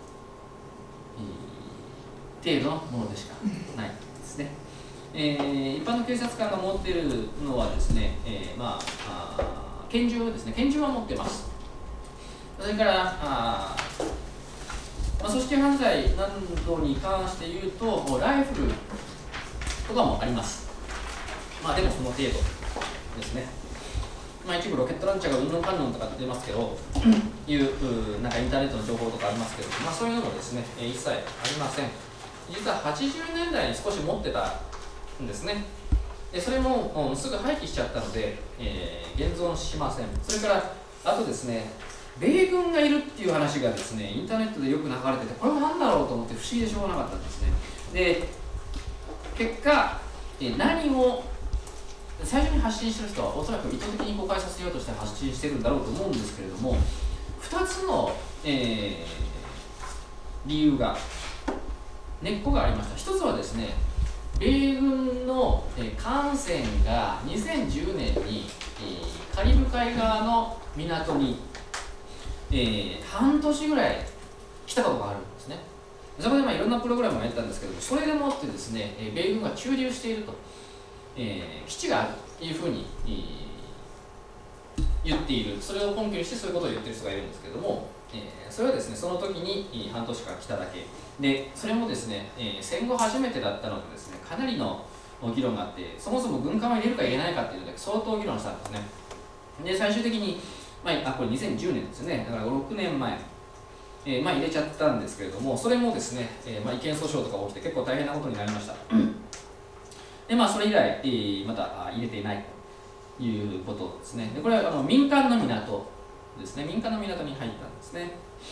えー、程度のものでしかないですね。えー、一般の警察官が持っているのはですね、えーまあ、あ拳銃ですね、拳銃は持っています。それからあ、まあ、組織犯罪などに関して言うと、ライフルとかもあります。まあ、でもその程度ですね。まあ、一部ロケットランチャーがうんぬんかんぬんとか出ますけど、いうなんかインターネットの情報とかありますけど、まあ、そういうのもですね、一切ありません。実ははちじゅうねんだいに少し持ってたんですね。でそれも、うん、すぐ廃棄しちゃったので、えー、現存しません。それからあとですね、米軍がいるっていう話がですね、インターネットでよく流れてて、これは何だろうと思って不思議でしょうがなかったんですね。で、結果、え何を最初に発信してる人はおそらく意図的に誤解させようとして発信してるんだろうと思うんですけれども、ふたつの、えー、理由が、根っこがありました。ひとつはですね、米軍の、えー、艦船がにせんじゅうねんに、えー、カリブ海側の港にえー、半年ぐらい来たことがあるんですね。そこでまあいろんなプログラムをやったんですけども、それでもってですね、えー、米軍が駐留していると、えー、基地があるというふうに、えー、言っている、それを根拠にしてそういうことを言っている人がいるんですけれども、えー、それはですね、その時に半年間来ただけで、それもですね、えー、戦後初めてだったのでですね、かなりの議論があって、そもそも軍艦を入れるか入れないかっていうので相当議論したんですね。で、最終的にまあ、あこれにせんじゅうねんですね、だからろくねんまえ、えーまあ、入れちゃったんですけれども、それもですね、えーまあ、違憲訴訟とか起きて結構大変なことになりました。で、まあ、それ以来、えー、また入れていないということですね。でこれはあの民間の港ですね、民間の港に入ったんですね。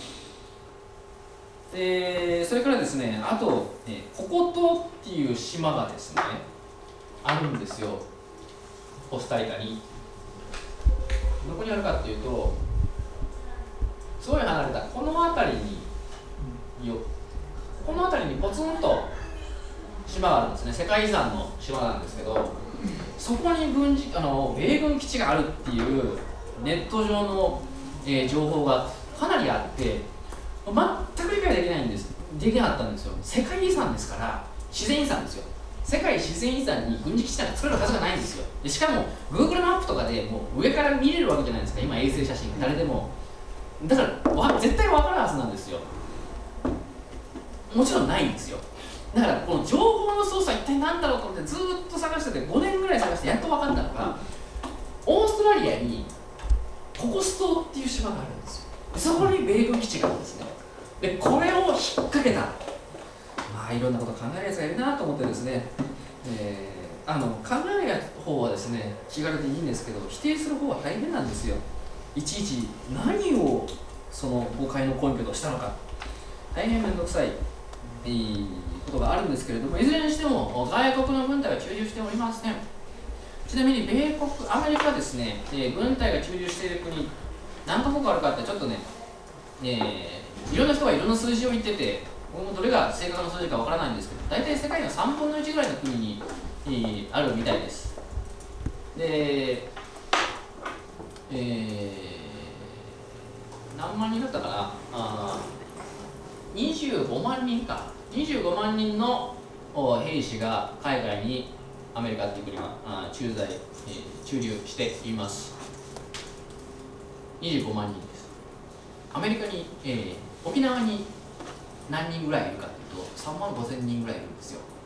でそれからですね、あと、えー、ココ島っていう島がですね、あるんですよ、コスタリカに。どこにあるかっていうと、すごい離れたこの辺りによこの辺りにポツンと島があるんですね。世界遺産の島なんですけど、そこに軍事あの米軍基地があるっていうネット上の、えー、情報がかなりあって、全く理解できないんですできなかったんですよ。世界遺産ですから、自然遺産ですよ。世界自然遺産に軍事基地なんか作れるはずがないんですよ。でしかも Google マップとかでもう上から見れるわけじゃないですか、今衛星写真誰でも。だからわ絶対分かるはずなんですよ。もちろんないんですよ。だからこの情報の操作一体何だろうと思ってずっと探してて、ごねんぐらい探してやっと分かったのが、オーストラリアにココス島っていう島があるんですよ。そこに米軍基地があるんですね。でこれを引っ掛けた、まあいろんなこと考えるやつがいるなと思ってですね、えー、あの考える方はですね気軽でいいんですけど、否定する方は大変なんですよ。いちいち何をその誤解の根拠としたのか、大変面倒くさい、えー、ことがあるんですけれども、いずれにしても外国の軍隊は駐留しておりません。ちなみに米国、アメリカですね、えー、軍隊が駐留している国何カ国あるかってちょっとね、えー、いろんな人がいろんな数字を言ってて、僕もどれが正確な数字かわからないんですけど、大体世界のさんぶんのいちぐらいの国に、えー、あるみたいです。で、えー、何万人だったかなあ、にじゅうごまんにんか、にじゅうごまんにんの兵士が海外にアメリカという国は駐在、えー、駐留しています。にじゅうごまんにんです。アメリカに、えー、沖縄に何人ぐらいいるかというとさんまんごせんにんぐらいいるんですよ。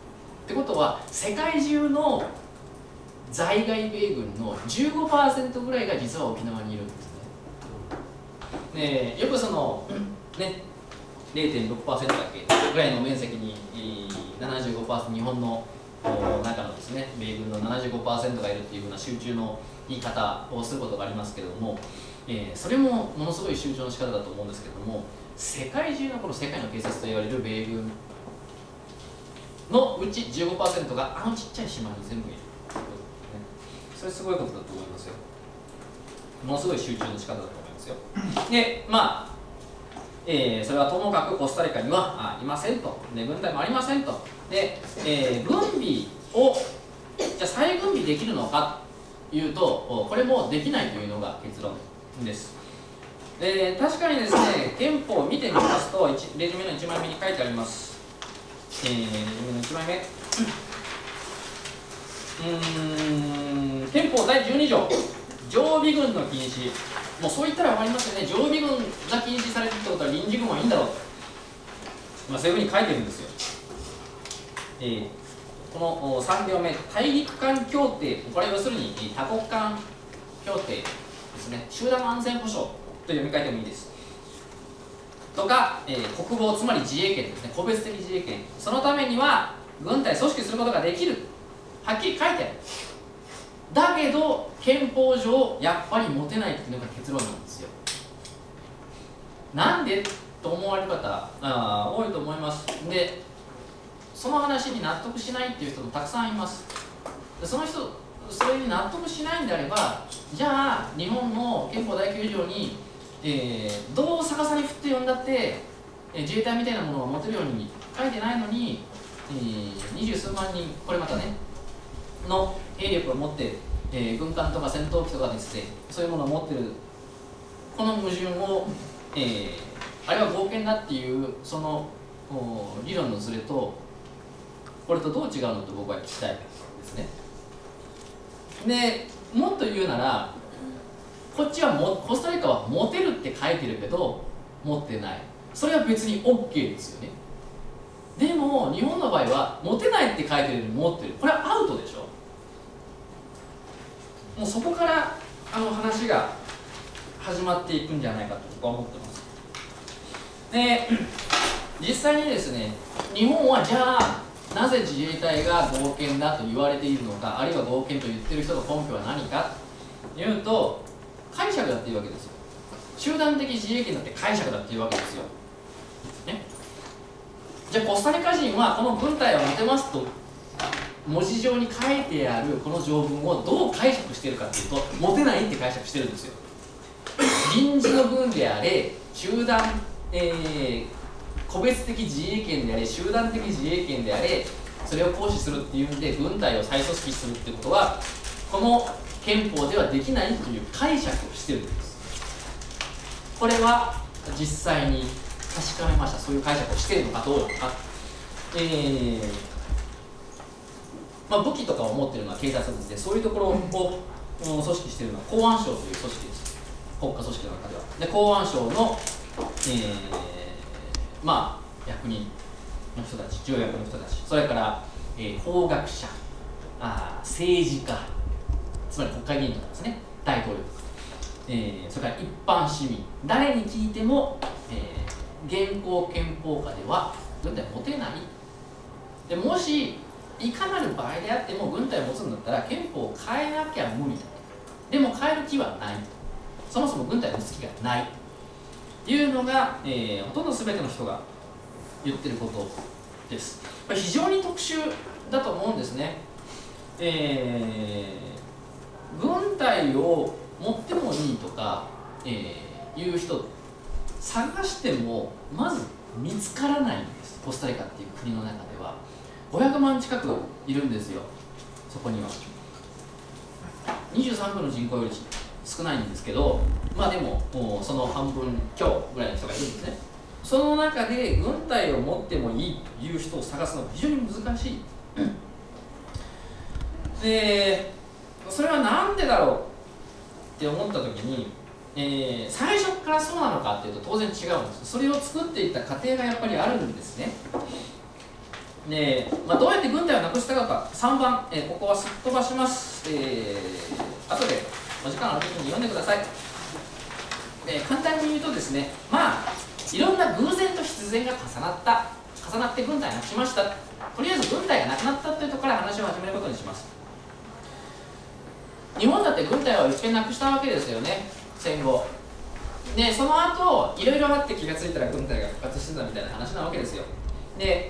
ってことは世界中の在外米軍の じゅうごパーセント ぐらいが実は沖縄にいるんですね。でよくそのね れいてんろくパーセント だっけぐらいの面積に ななじゅうごパーセント 日本の中のですね米軍の ななじゅうごパーセント がいるっていうふうな集中の言い方をすることがありますけれども、えー、それもものすごい集中の仕方だと思うんですけれども、世界中のこの世界の警察と言われる米軍のうち じゅうごパーセント があのちっちゃい島に全部いる。それすごいことだと思いますよ。ものすごい集中の仕方だと思いますよ。で、まあ、えー、それはともかくコスタリカにはあいませんと、ね、軍隊もありませんと。で、えー、軍備を、じゃあ再軍備できるのかというと、これもできないというのが結論です。で、確かにですね、憲法を見てみますと、レジュメのいちまいめに書いてあります。えー、レジュメのいちまいめ。うーん憲法だいじゅうに条、常備軍の禁止、もうそう言ったら分かりますよね、常備軍が禁止されてるってことは臨時軍はいいんだろうと、まあ、そういうふうに書いてるんですよ。えー、このさん行目、大陸間協定、これは要するに多国間協定ですね、集団安全保障と読み替えてもいいです。とか、えー、国防、つまり自衛権ですね、個別的自衛権、そのためには軍隊組織することができる。はっきり書いてある。だけど憲法上やっぱり持てないっていうのが結論なんですよ。なんでと思われる方あ多いと思います。でその話に納得しないっていう人もたくさんいます。でその人それに納得しないんであれば、じゃあ日本の憲法だいきゅう条に、えー、どう逆さに振って読んだって、えー、自衛隊みたいなものが持てるように書いてないのに、えー、二十数万人これまたねの兵力を持って、えー、軍艦とか戦闘機とかですね、そういうものを持ってるこの矛盾を、えー、あれは合憲だっていうその理論のズレとこれとどう違うのと僕は聞きたいですね。でもっと言うなら、こっちはもコスタリカは持てるって書いてるけど持ってない、それは別に OK ですよね。でも日本の場合は持てないって書いてるのに持ってる、これはアウトでしょ。もうそこからあの話が始まっていくんじゃないかと僕は思ってます。で実際にですね、日本はじゃあなぜ自衛隊が合憲だと言われているのか、あるいは合憲と言ってる人の根拠は何かというと、解釈だっていうわけですよ。集団的自衛権だって解釈だっていうわけですよ、ね、じゃあコスタリカ人はこの軍隊を持てますと文字上に書いてあるこの条文をどう解釈しているかというと、持てないって解釈してるんですよ。臨時の軍であれ、集団、えー、個別的自衛権であれ、集団的自衛権であれ、それを行使するっていうんで軍隊を再組織するってことはこの憲法ではできないという解釈をしてるんです。これは実際に確かめました。そういう解釈をしているのかどうか、えーまあ、武器とかを持っているのは警察ですね。そういうところを組織しているのは公安省という組織です。国家組織の中では。で公安省の、えー、まあ役人の人たち、条約の人たち、それから、えー、法学者、あ政治家、つまり国会議員とかですね、大統領とか、えー、それから一般市民、誰に聞いても、えー、現行憲法下では軍隊を持てない。でもしいかなる場合であっても軍隊を持つんだったら憲法を変えなきゃ無理だ。でも変える気はない。そもそも軍隊を持つ気がないというのが、えー、ほとんど全ての人が言ってることです。これ非常に特殊だと思うんですね。えー、軍隊を持ってもいいとか、えー、いう人探してもまず見つからないんです。コスタリカっていう国の中ではごひゃくまん近くいるんですよ。そこにはにじゅうさんぶんの人口より少ないんですけど、まあでももうその半分強ぐらいの人がいるんですね。その中で軍隊を持ってもいいという人を探すのは非常に難しい。でそれはなんでだろうって思った時に、えー、最初からそうなのかっていうと当然違うんです。それを作っていった過程がやっぱりあるんですね。 で、まあ、どうやって軍隊をなくしたかか、さんばん、えー、ここはすっ飛ばします、えー、後でお時間あるときに読んでください。で、簡単に言うとですね、まあいろんな偶然と必然が重なった重なって軍隊をなくしました。とりあえず軍隊がなくなったというところから話を始めることにします。日本だって軍隊を一遍なくしたわけですよね、戦後で。その後いろいろあって気がついたら軍隊が復活してたみたいな話なわけですよ。で、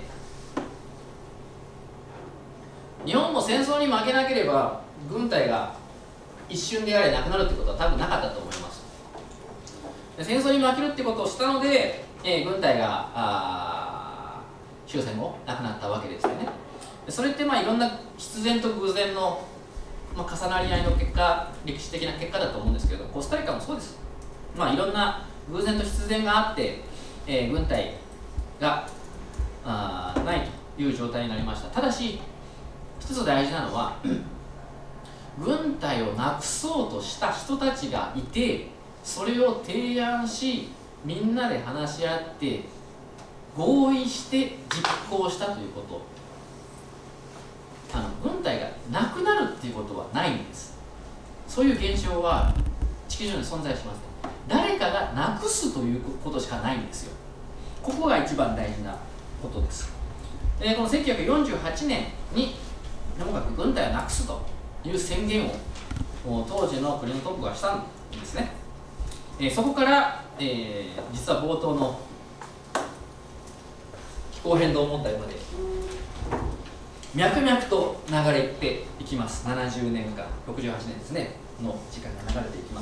日本も戦争に負けなければ軍隊が一瞬であれなくなるってことは多分なかったと思います。で、戦争に負けるってことをしたので、えー、軍隊があ終戦後なくなったわけですよね。でそれってまあいろんな必然と偶然の、まあ、重なり合いの結果、歴史的な結果だと思うんですけど、コスタリカもそうです。まあいろんな偶然と必然があって、えー、軍隊があないという状態になりました。ただし一つ大事なのは軍隊をなくそうとした人たちがいて、それを提案しみんなで話し合って合意して実行したということ。あの軍隊がなくなるっていうことはないんです。そういう現象は地球上に存在します。誰かがなくすということしかないんですよ。ここが一番大事なことです。で、このせんきゅうひゃくよんじゅうはちねんにともかく軍隊をなくすという宣言を当時の国のトップがしたんですね。えー、そこから、えー、実は冒頭の気候変動問題まで脈々と流れていきます。ななじゅうねんかん、ろくじゅうはちねんですねの時間が流れていきます。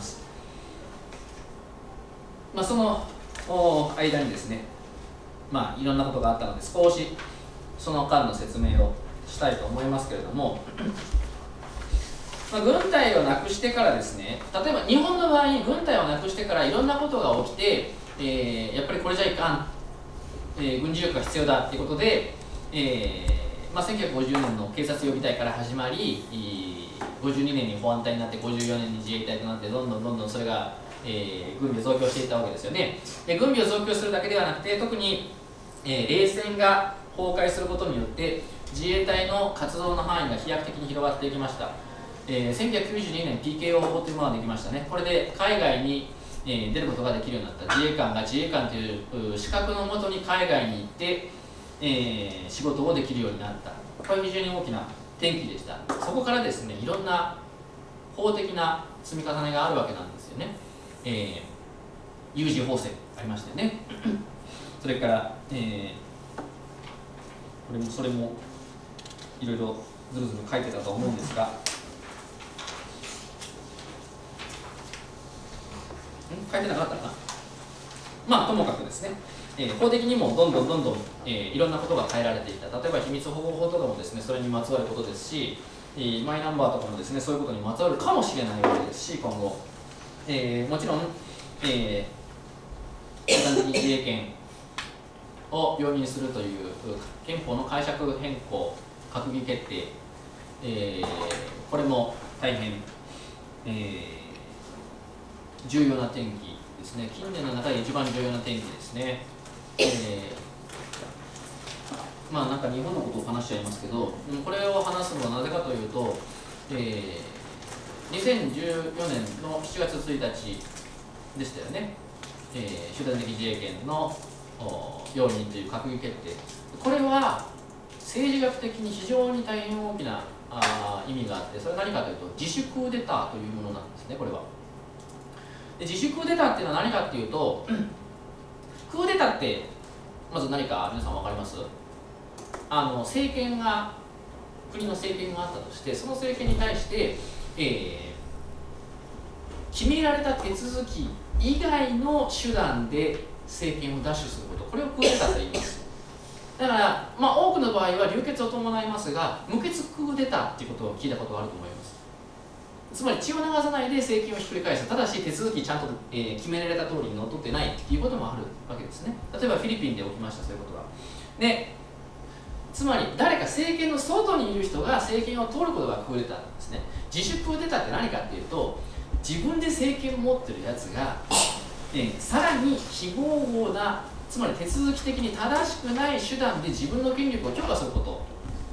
まあ、その間にですね、まあ、いろんなことがあったので少しその間の説明をしたいと思いますけれども、まあ、軍隊をなくしてからですね、例えば日本の場合に軍隊をなくしてからいろんなことが起きて、えー、やっぱりこれじゃいかん、えー、軍事力が必要だということで、えーまあ、せんきゅうひゃくごじゅうねんの警察予備隊から始まり、ごじゅうにねんに保安隊になってごじゅうよねんに自衛隊となって、どんどんどんどんそれが、えー、軍備を増強していったわけですよね。で、軍備を増強するだけではなくて、特に、えー、冷戦が崩壊することによって自衛隊の活動の範囲が飛躍的に広がっていきました。えー、せんきゅうひゃくきゅうじゅうにねん ピーケーオー 法というものができましたね。これで海外に、えー、出ることができるようになった。自衛官が自衛官という資格のもとに海外に行って、えー、仕事をできるようになった。これは非常に大きな転機でした。そこからですね、いろんな法的な積み重ねがあるわけなんですよね。えー、有事法制ありましてね。それから、えー、これもそれもいろいろずるずる書いてたと思うんですが、書いてなかったかな。まあともかくですね、えー、法的にもどんどんどんどん、えー、いろんなことが変えられていた。例えば秘密保護法とかもですね、それにまつわることですし、えー、マイナンバーとかもですね、そういうことにまつわるかもしれないわけですし、今後、えー、もちろん、えー、集団的自衛権を容認するという憲法の解釈変更、閣議決定、えー、これも大変、えー重要な転機ですね。近年の中で一番重要な転機ですね。えー、まあなんか日本のことを話しちゃいますけど、これを話すのはなぜかというと、えー、にせんじゅうよねんのしちがつついたちでしたよね。えー、集団的自衛権の容認という閣議決定。これは政治学的に非常に大変大きなあ意味があって、それは何かというと自主クーデターというものなんですね、これは。で自主クーデターっていうのは何かっていうと、クーデターってまず何か皆さん分かります？あの政権が国の政権があったとして、その政権に対して、えー、決められた手続き以外の手段で政権を奪取すること、これをクーデターと言います。だから、まあ、多くの場合は流血を伴いますが、無血クーデターっていうことを聞いたことがあると思います。つまり血を流さないで政権をひっくり返す。ただし手続きちゃんと、えー、決められた通りにのっとってないっていうこともあるわけですね。例えばフィリピンで起きました、そういうことが。で、つまり誰か政権の外にいる人が政権を取ることがクーデターなんですね。自主クーデターって何かっていうと、自分で政権を持ってるやつが、えー、さらに非合法なつまり手続き的に正しくない手段で自分の権力を強化すること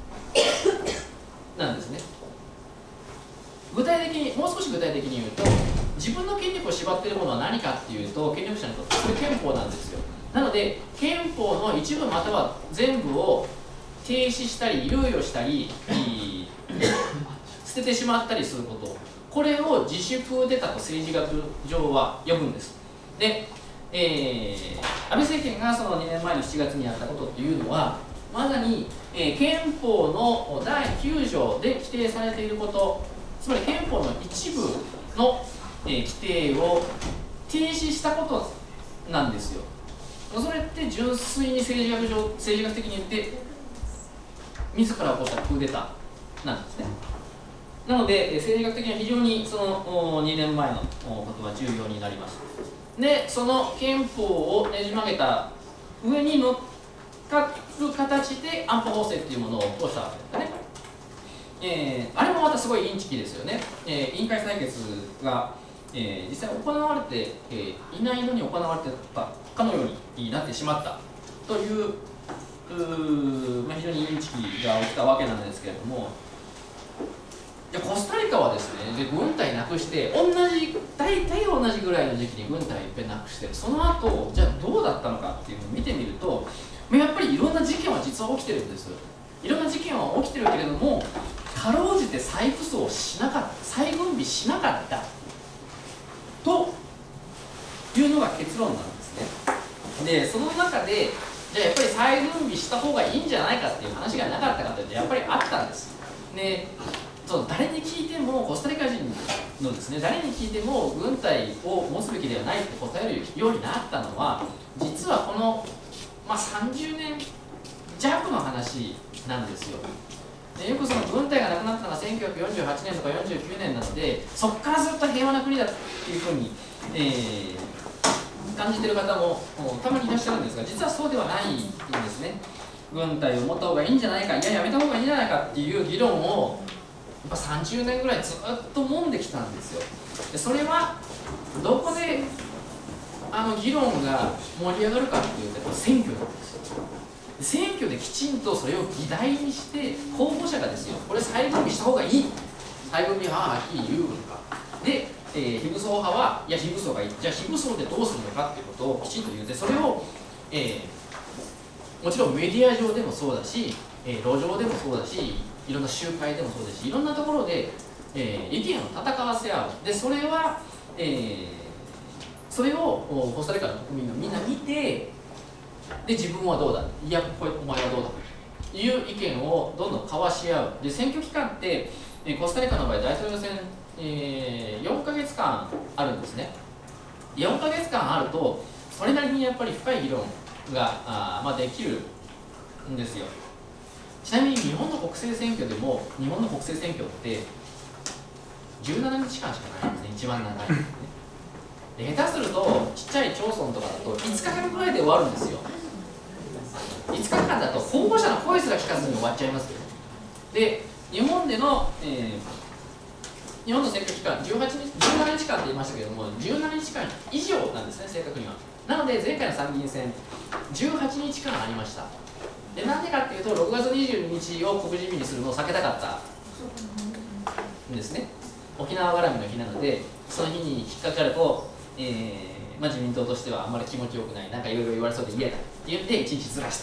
なんですね。具体的に、もう少し具体的に言うと、自分の権力を縛っているものは何かっていうと、権力者にとってそれ憲法なんですよ。なので、憲法の一部または全部を停止したり、猶予したり、捨ててしまったりすること、これを自主クーデターと政治学上は呼ぶんです。で、えー、安倍政権がそのにねんまえのしちがつにやったことっていうのは、まさに、えー、憲法のだいきゅう条で規定されていること、つまり憲法の一部の、えー、規定を停止したことなんですよ。それって純粋に政治学上、政治学的に言って、自ら起こしたクーデターなんですね。なので、政治学的には非常にそのにねんまえのことが重要になります。で、その憲法をねじ曲げた上に乗っかる形で安保法制っていうものを通したわけですね。えー、あれもまたすごいインチキですよね。えー、委員会採決が、えー、実際行われて、えー、いないのに行われてたかのようになってしまったという、う、まあ、非常にインチキが起きたわけなんですけれども、じゃコスタリカはですね、で軍隊なくして同じ大体同じぐらいの時期に軍隊いっぺんなくしてる、その後じゃあどうだったのかっていうのを見てみると、やっぱりいろんな事件は実は起きてるんです。いろんな事件は起きてるけれども、かろうじて再武装しなかった、再軍備しなかったというのが結論なんですね。でその中でじゃあやっぱり再軍備した方がいいんじゃないかっていう話がなかったかというと、やっぱりあったんです。でそう誰に聞いても、コスタリカ人のですね、誰に聞いても軍隊を持つべきではないって答えるようになったのは、実はこの、まあ、さんじゅうねん弱の話なんですよ。でよくその軍隊がなくなったのがせんきゅうひゃくよんじゅうはちねんとかよんじゅうきゅうねんなので、そこからずっと平和な国だっていうふうに、えー、感じてる方もたまにいらっしゃるんですが、実はそうではないんですね。軍隊を持った方がいいんじゃないか、いややめた方がいいんじゃないかっていう議論をやっぱさんじゅうねんぐらいずっと揉んできたんですよ。でそれはどこであの議論が盛り上がるかっていうと、選挙なんですよ。選挙できちんとそれを議題にして、候補者がですよ、これ再軍備した方がいい、再軍備派ははっきり言うのかで、えー、非武装派はいや非武装がいい、じゃあ非武装でどうするのかっていうことをきちんと言って、それを、えー、もちろんメディア上でもそうだし、えー、路上でもそうだし、いろんな集会でもそうですし、いろんなところで、えー、意見を戦わせ合う。でそれは、えー、それをコスタリカの国民がみんな見て、で自分はどうだ、いやこれお前はどうだという意見をどんどん交わし合う。で選挙期間って、えー、コスタリカの場合大統領選、えー、よんかげつかんあるんですね。よんかげつかんあるとそれなりにやっぱり深い議論があ、まあ、できるんですよ。ちなみに日本の国政選挙でも、日本の国政選挙ってじゅうしちにちかんしかないんですね、一番長いですね。で下手するとちっちゃい町村とかだといつかかんぐらいで終わるんですよ。いつかかんだと候補者の声すら聞かずに終わっちゃいますよ。で日本での、えー、日本の選挙期間じゅうはちにち、じゅうななにちかんって言いましたけれども、じゅうななにちかん以上なんですね、正確には。なので前回の参議院選じゅうはちにちかんありました。でなんでかっていうと、ろくがつにじゅうににちを告示日にするのを避けたかったんですね。沖縄絡みの日なので、その日に引っかかると、えーまあ、自民党としてはあんまり気持ちよくない、なんかいろいろ言われそうで嫌だって言っていちにちずらした。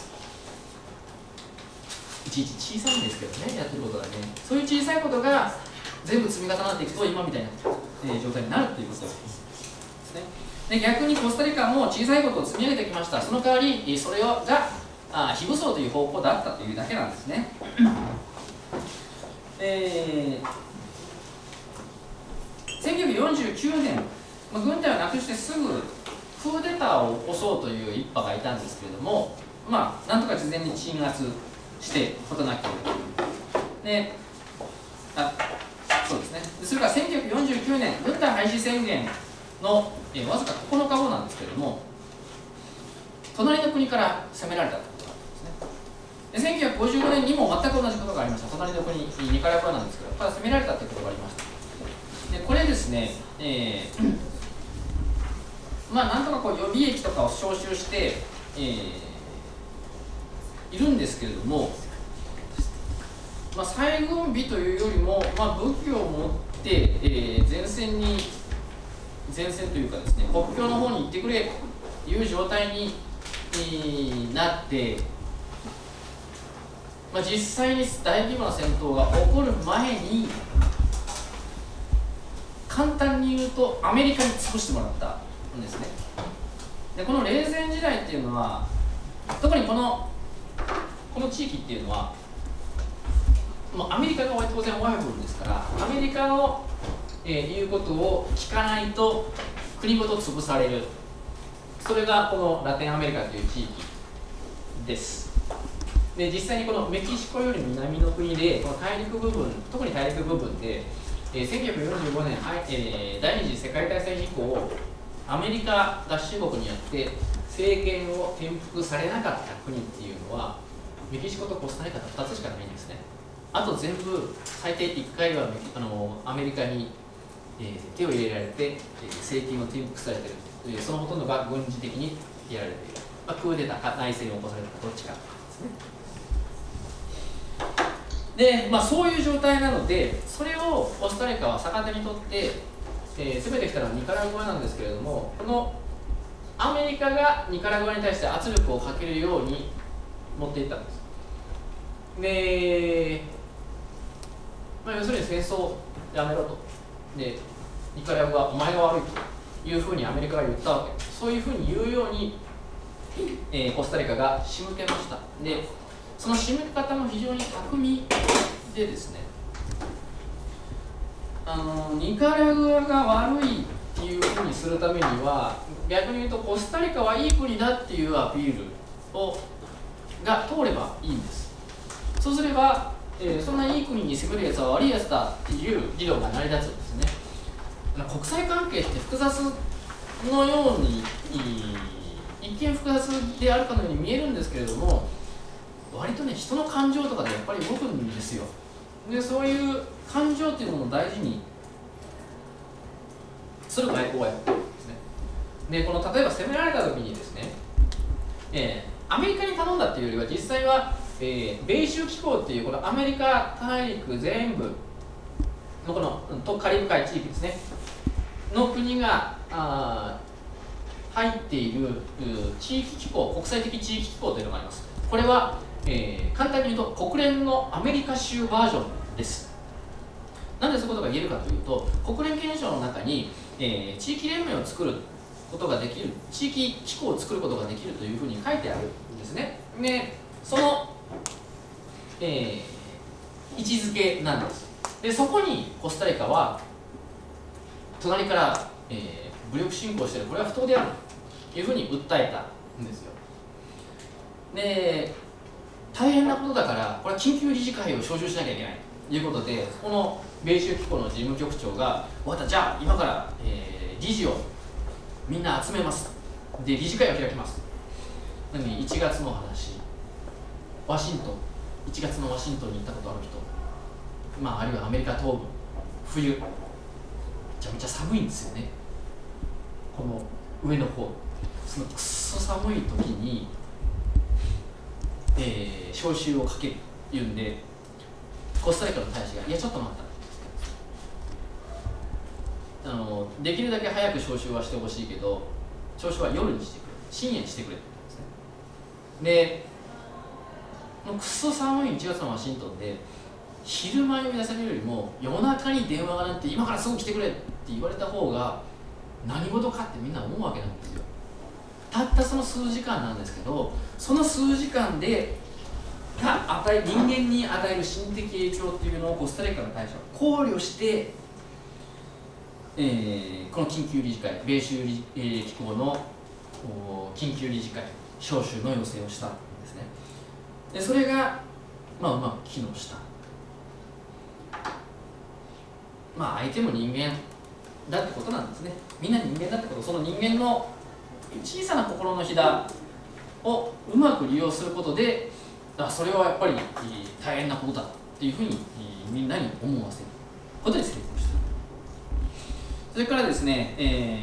いちいち小さいんですけどね、やってることがね。そういう小さいことが全部積み重なっていくと今みたいな、えー、状態になるっていうことですね。で逆にコスタリカも小さいことを積み上げてきました。その代わりそれをがあ非武装という方向だったというだけなんですね。えー、せんきゅうひゃくよんじゅうきゅうねん、まあ、軍隊をなくしてすぐクーデターを起こそうという一派がいたんですけれども、まあなんとか事前に鎮圧して事なきをで、あ、そうですね。それからせんきゅうひゃくよんじゅうきゅうねん軍隊廃止宣言の、えー、わずかここのかごなんですけれども、隣の国から攻められたということなんですね。でせんきゅうひゃくごじゅうごねんにも全く同じことがありました。隣の国ニカラグアなんですけど、ただ攻められたということがありました。でこれですね、えー、まあなんとかこう予備役とかを招集して、 えー、いるんですけれども、まあ、再軍備というよりも、まあ、武器を持って、えー、前線に前線というかですね、国境の方に行ってくれという状態に、えー、なって、まあ、実際に大規模な戦闘が起こる前に、簡単に言うとアメリカに潰してもらったんですね。でこの冷戦時代っていうのは、特にこのこの地域っていうのはもうアメリカが当然親分ですから、アメリカの、えー、言うことを聞かないと国ごと潰される。それがこのラテンアメリカという地域です。で実際にこのメキシコより南の国で、この大陸部分、特に大陸部分で、えー、せんきゅうひゃくよんじゅうごねん、えー、第二次世界大戦以降、アメリカ合衆国によって政権を転覆されなかった国っていうのは、メキシコとコスタリカとふたつしかないんですね。あと全部、最低いっかいはあのアメリカに、えー、手を入れられて、えー、政権を転覆されている。そのほとんどが軍事的にやられている。まあ、クーデター、内戦を起こされたどっちかですね。で、まあ、そういう状態なので、それをコスタリカは逆手にとって、えー、攻めてきたのはニカラグアなんですけれども、このアメリカがニカラグアに対して圧力をかけるように持っていったんです。で、まあ、要するに戦争やめろと。で、ニカラグア、お前が悪いというふうにアメリカが言ったわけです。そういうふうに言うように、えー、コスタリカが仕向けました。で、その仕向け方も非常に巧みでですね、あのニカラグアが悪いっていうふうにするためには、逆に言うとコスタリカはいい国だっていうアピールをが通ればいいんです。そうすれば、えー、そんないい国に攻めるやつは悪いやつだっていう議論が成り立つんですね。国際関係って複雑のように一見複雑であるかのように見えるんですけれども、割とね、人の感情とかでやっぱり動くんですよ。でそういう感情っていうものを大事にする外交をやってるんですね。でこの例えば攻められた時にですね、えー、アメリカに頼んだっていうよりは、実際は、えー、米州機構っていうこのアメリカ大陸全部のこのとカリブ海地域ですねの国があ入っている地域機構、国際的地域機構というのがあります。これは、えー、簡単に言うと国連のアメリカ州バージョンです。なんでそういうことが言えるかというと、国連憲章の中に、えー、地域連盟を作ることができる、地域機構を作ることができるというふうに書いてあるんですね。で、その、えー、位置づけなんです。で、そこにコスタリカは隣から、えー、武力侵攻している、これは不当であるというふうに訴えたんですよ。で、大変なことだから、これは緊急理事会を招集しなきゃいけないということで、この米州機構の事務局長が、分かった、じゃあ今から、えー、理事をみんな集めます。で、理事会を開きます。なのにいちがつの話、ワシントン、いちがつのワシントンに行ったことある人、まあ、あるいはアメリカ東部、冬、めちゃめちゃ寒いんですよね。この上の方、そのくっそ寒い時に、えー、招集をかける言うんで、コスタリカの大使が、いや、ちょっと待った、あのできるだけ早く招集はしてほしいけど、招集は夜にしてくれ、深夜にしてくれって言うんですね。で、このくっそ寒いいちがつのワシントンで、昼間呼び出されるよりも、夜中に電話が鳴って、今からすぐ来てくれって言われた方が、何事かってみんな思うわけなんですよ。たったその数時間なんですけど、その数時間でが与え人間に与える心的影響っていうのをコスタリカの大使は考慮して、えー、この緊急理事会、米州理、えー、機構の緊急理事会招集の要請をしたんですね。でそれが、まあ、うまく機能した。まあ相手も人間だってことなんですね。みんな人間だってこと、その人間の小さな心のひだをうまく利用することで、あ、それはやっぱり大変なことだっていうふうにみんなに思わせることに成功した。それからですね、えー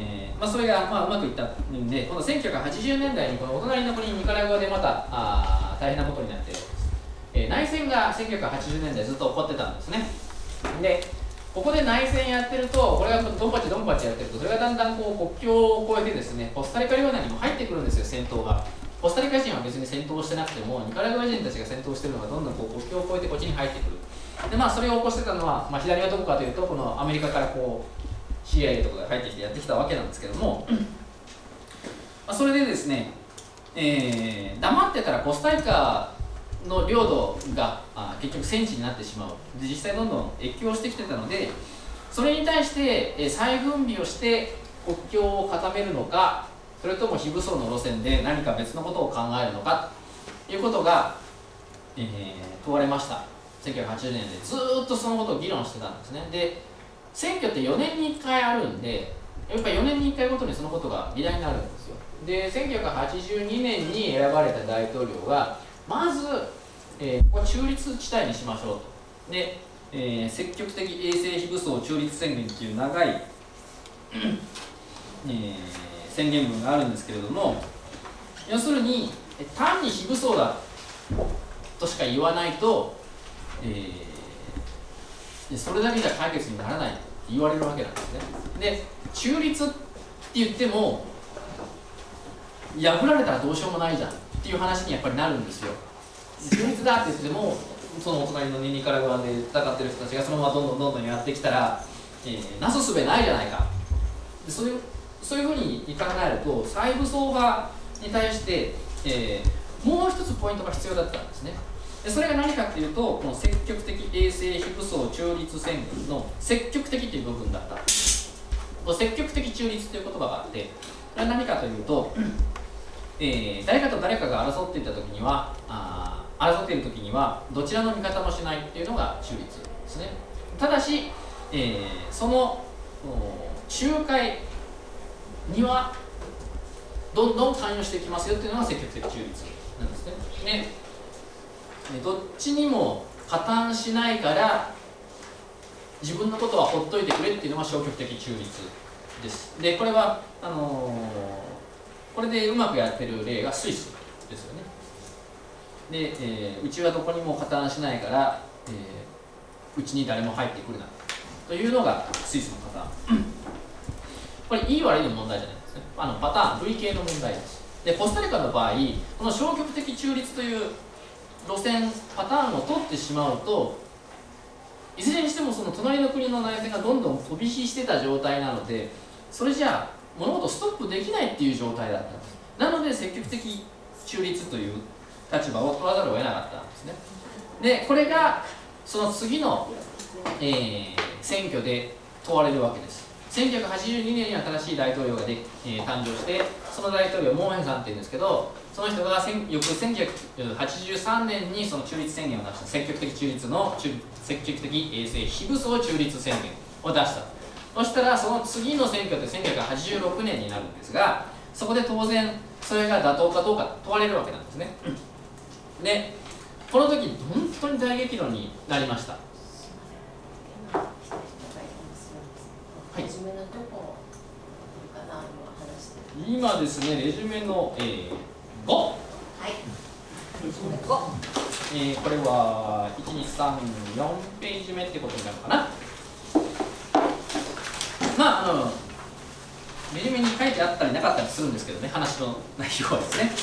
まあ、それがまあうまくいったんで、このせんきゅうひゃくはちじゅうねんだいにこのお隣の国ニカラグアでまたあ大変なことになって、えー、内戦がせんきゅうひゃくはちじゅうねんだいずっと起こってたんですね。でここで内戦やってると、これがドンパチドンパチやってると、それがだんだんこう国境を越えてですね、コスタリカ領内にも入ってくるんですよ、戦闘が。コスタリカ人は別に戦闘してなくても、ニカラグア人たちが戦闘してるのがどんどんこう国境を越えてこっちに入ってくる。でまあそれを起こしてたのは、まあ、左はどこかというと、このアメリカからこう シーアイエー とかが入ってきてやってきたわけなんですけども、まあ、それでですね、えー、黙ってたらコスタリカの領土があ結局戦地になってしまう。で実際どんどん越境してきてたので、それに対して、えー、再軍備をして国境を固めるのか、それとも非武装の路線で何か別のことを考えるのかということが、えー、問われました。せんきゅうひゃくはちじゅうねんでずーっとそのことを議論してたんですね。で選挙ってよねんにいっかいあるんで、やっぱりよねんにいっかいごとにそのことが議題になるんですよ。でせんきゅうひゃくはちじゅうにねんに選ばれた大統領がまず、えー、ここ中立地帯にしましょうと。で、えー、積極的衛星非武装中立宣言っていう長い、えー、宣言文があるんですけれども、要するに単に非武装だとしか言わないと、えー、それだけじゃ解決にならないと言われるわけなんですね。で中立って言っても破られたらどうしようもないじゃんっていう話にやっぱりなるんですよ。中立だって言っても、そのお隣のニカラグアで戦ってる人たちがそのままどんどんどんどんやってきたら、えー、なすすべないじゃないか。でそういうそういうふうに考えると、再武装派に対して、えー、もう一つポイントが必要だったんですね。でそれが何かっていうと、この積極的衛星非武装中立宣言の積極的という部分だった。積極的中立という言葉があって、これは何かというと、えー、誰かと誰かが争っていた時にはあ争っている時にはどちらの味方もしないっていうのが中立ですね。ただし、えー、その仲介にはどんどん関与していきますよっていうのが積極的中立なんですね。ね、どっちにも加担しないから自分のことはほっといてくれっていうのが消極的中立です。でこれはあのー、これでうまくやってる例がスイスですよね。で、えー、うちはどこにも加担しないから、えー、うちに誰も入ってくるなというのがスイスのパターン。これいい悪いの問題じゃないですね。あのパターン類型の問題です。でコスタリカの場合、この消極的中立という路線パターンを取ってしまうと、いずれにしてもその隣の国の内戦がどんどん飛び火してた状態なので、それじゃあ物事をストップできないっていう状態だったんです。なので積極的中立という立場を取らざるを得なかったんですね。でこれがその次の、えー、選挙で問われるわけです。せんきゅうひゃくはちじゅうにねんに新しい大統領がで、えー、誕生して、その大統領モーヘンさんっていうんですけど、その人が翌せんきゅうひゃくはちじゅうさんねんにその中立宣言を出した。積極的中立の中積極的衛星非武装中立宣言を出した。そしたらその次の選挙ってせんきゅうひゃくはちじゅうろくねんになるんですが、そこで当然それが妥当かどうか問われるわけなんですね。でこの時本当に大激論になりました。はい、今ですね、レジュメの、えー、ご、はい、レジュメご、えー、これはいち、に、さん、よんページ目ってことになるかな。まあ、あのレジュメに書いてあったりなかったりするんですけどね、話の内容はですね。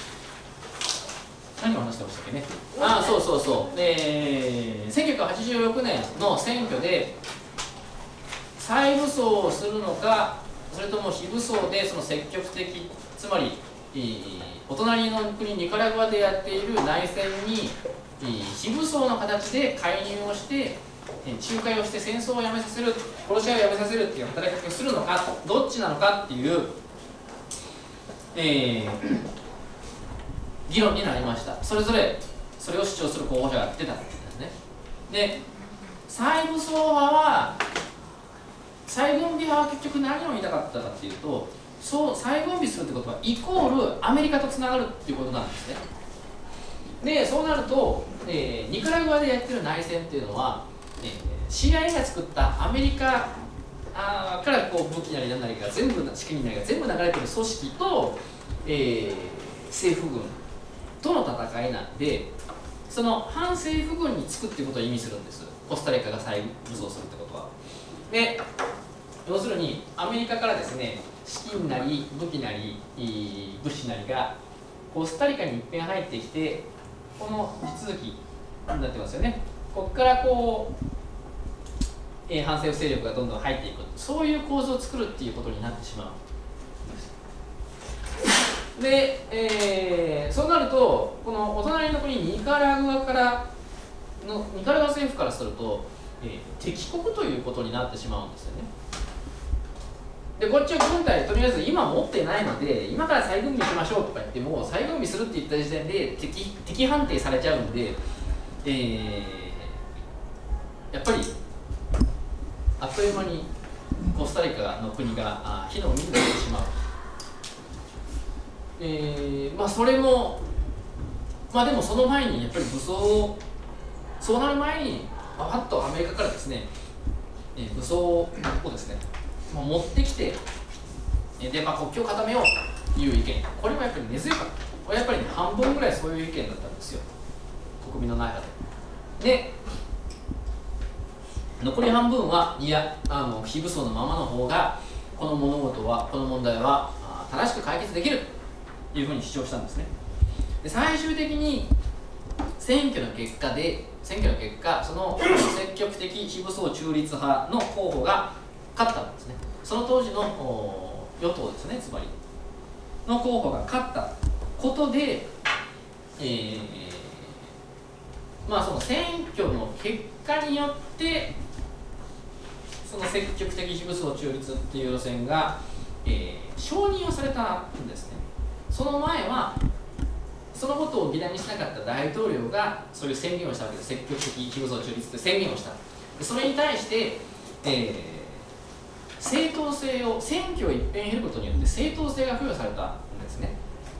何を話してましたっけね。ああ、そうそうそう。えー、せんきゅうひゃくはちじゅうろくねんの選挙で再武装をするのか、それとも非武装でその積極的、つまり、えー、お隣の国ニカラグアでやっている内戦に、えー、非武装の形で介入をして、えー、仲介をして戦争をやめさせる、殺し合いをやめさせるっていう働きかけをするのか、どっちなのかっていう、えー、議論になりました。それぞれそれを主張する候補者が出たんですね。で、再武装派は再軍備派は結局何を言いたかったかっていうと、そう再軍備するってことはイコールアメリカとつながるっていうことなんですね。でそうなると、えー、ニカラグアでやってる内戦っていうのは、えー、シーアイエー が作ったアメリカあからこう武器なり何なりが全部資金なりが全部流れてる組織と、えー、政府軍との戦いなんで、その反政府軍につくっていうことを意味するんです。コスタリカが再武装するってことは。で、要するにアメリカからですね、資金なり武器なり物資なりがコスタリカにいっぺん入ってきて、この地続きになってますよね。ここからこう、えー、反政府勢力がどんどん入っていく、そういう構図を作るっていうことになってしまう。で、えー、そうなると、このお隣の国ニカラグアからのニカラグア政府からすると、えー、敵国ということになってしまうんですよね。で、こっちは軍隊とりあえず今持ってないので、今から再軍備しましょうとか言っても、再軍備するって言った時点で 敵, 敵判定されちゃうんで、えー、やっぱりあっという間にコスタリカの国が火の海になってしまう。えー、まあそれも、まあでもその前にやっぱり武装を、そうなる前に、パッとアメリカからですね、えー、武装をですね、持ってきて、で、まあ、国境を固めようという意見、これもやっぱり根強いから、これやっぱり、ね、半分ぐらいそういう意見だったんですよ、国民の中で。で、残り半分は、いや、あの非武装のままの方が、この物事は、この問題は正しく解決できるというふうに主張したんですね。で、最終的に選挙の結果で、選挙の結果、その積極的非武装中立派の候補が勝ったんですね。その当時の与党ですね、つまりの候補が勝ったことで、えー、まあその選挙の結果によってその積極的非武装中立っていう路線が、えー、承認をされたんですね。その前はそのことを議題にしなかった大統領がそういう宣言をしたわけです。積極的非武装中立って宣言をした。でそれに対して、えー正当性を、選挙を一遍経ることによって正当性が付与されたんですね。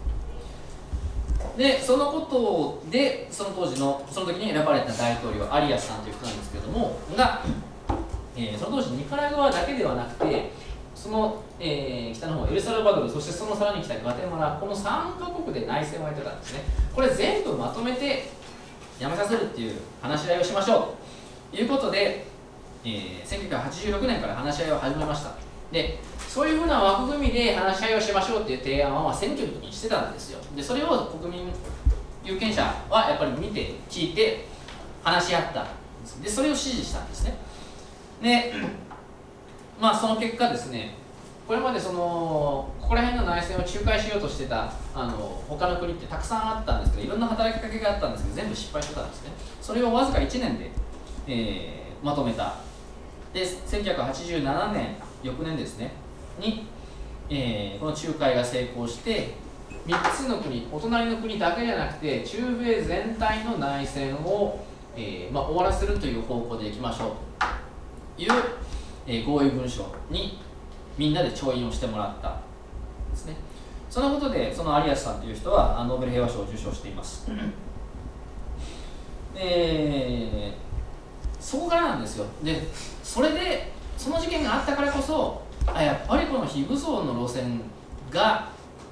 で、そのことで、その当時の、その時に選ばれた大統領、アリアスさんという人なんですけれども、が、えー、その当時、ニカラグアだけではなくて、その、えー、北の方、エルサルバドル、そしてそのさらに北、ガテマラ、このさんカ国で内戦をやってたんですね。これ全部まとめてやめさせるっていう話し合いをしましょうということで、えー、せんきゅうひゃくはちじゅうろくねんから話し合いを始めました。で、そういうふうな枠組みで話し合いをしましょうっていう提案は、まあ、選挙の時にしてたんですよ。で、それを国民有権者はやっぱり見て、聞いて、話し合ったんです。で、それを支持したんですね。で、まあ、その結果ですね、これまでそのここら辺の内戦を仲介しようとしてたあの他の国ってたくさんあったんですけど、いろんな働きかけがあったんですけど、全部失敗してたんですね。それをわずかいちねんで、えー、まとめた。で、せんきゅうひゃくはちじゅうななねん、翌年ですね、に、えー、この仲介が成功して、みっつの国、お隣の国だけじゃなくて、中米全体の内戦を、えーまあ、終わらせるという方向でいきましょうという、えー、合意文書にみんなで調印をしてもらったんですね。そのことで、そのアリアスさんという人はノーベル平和賞を受賞しています。えーそこからなんですよ。で、それで、その事件があったからこそ、あやっぱりこの非武装の路線が、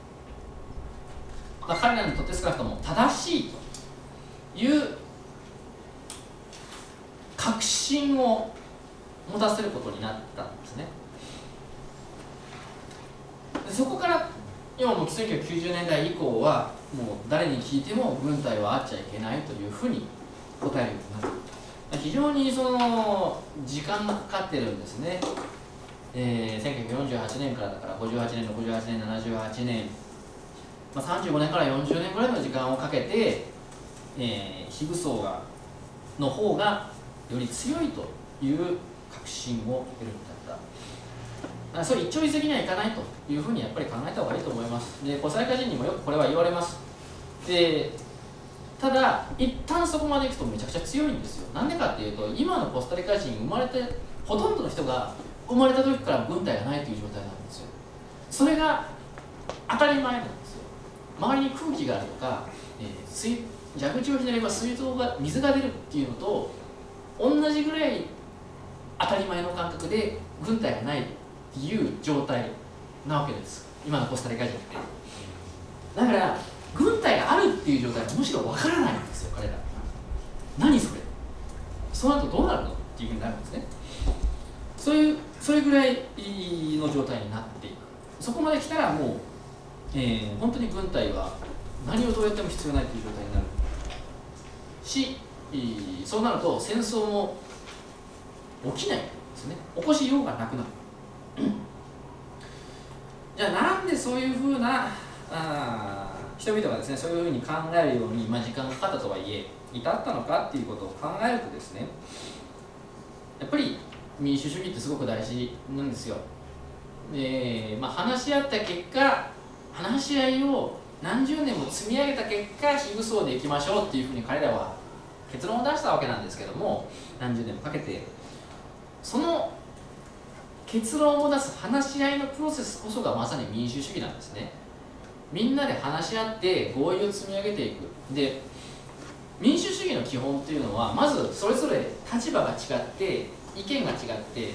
まあ、彼らにとって少なくとも正しいという確信を持たせることになったんですね。でそこから、今もせんきゅうひゃくきゅうじゅうねんだい以降は、もう誰に聞いても軍隊はあっちゃいけないというふうに答えるようになった。非常にその時間がかかってるんですね。えー、せんきゅうひゃくよんじゅうはちねんからだからごじゅうはちねん、ろくじゅうはちねん、ななじゅうはちねん、まあ、さんじゅうごねんからよんじゅうねんぐらいの時間をかけて、えー、非武装がの方がより強いという確信を得るんだった。それ一朝一夕にはいかないというふうにやっぱり考えた方がいいと思います。で、コスタリカ人にもよくこれは言われます。でただ、一旦そこまでいくとめちゃくちゃ強いんですよ。なんでかっていうと、今のコスタリカ人、生まれて、ほとんどの人が生まれた時から軍隊がないという状態なんですよ。それが当たり前なんですよ。周りに空気があるとか、えー、水蛇口をひねれば水道が水が出るっていうのと同じぐらい当当たり前の感覚で軍隊がないっていう状態なわけです、今のコスタリカ人って。だから軍隊があるっていう状態はむしろわからないんですよ、彼ら。何それ、その後どうなるのっていうふうになるんですね。そういうそれぐらいの状態になっていく。そこまで来たらもう、えー、本当に軍隊は何をどうやっても必要ないという状態になるし、そうなると戦争も起きないんですね。起こしようがなくなる。じゃあなんでそういうふうなあ人々がですね、そういうふうに考えるように、まあ、時間がかかったとはいえ至ったのかっていうことを考えるとですね、やっぱり民主主義ってすごく大事なんですよ。えーまあ、話し合った結果、話し合いを何十年も積み上げた結果、非武装でいきましょうっていうふうに彼らは結論を出したわけなんですけども、何十年もかけて、その結論を出す話し合いのプロセスこそがまさに民主主義なんですね。みんなで話し合って合意を積み上げていく。で、民主主義の基本っていうのは、まずそれぞれ立場が違って、意見が違って、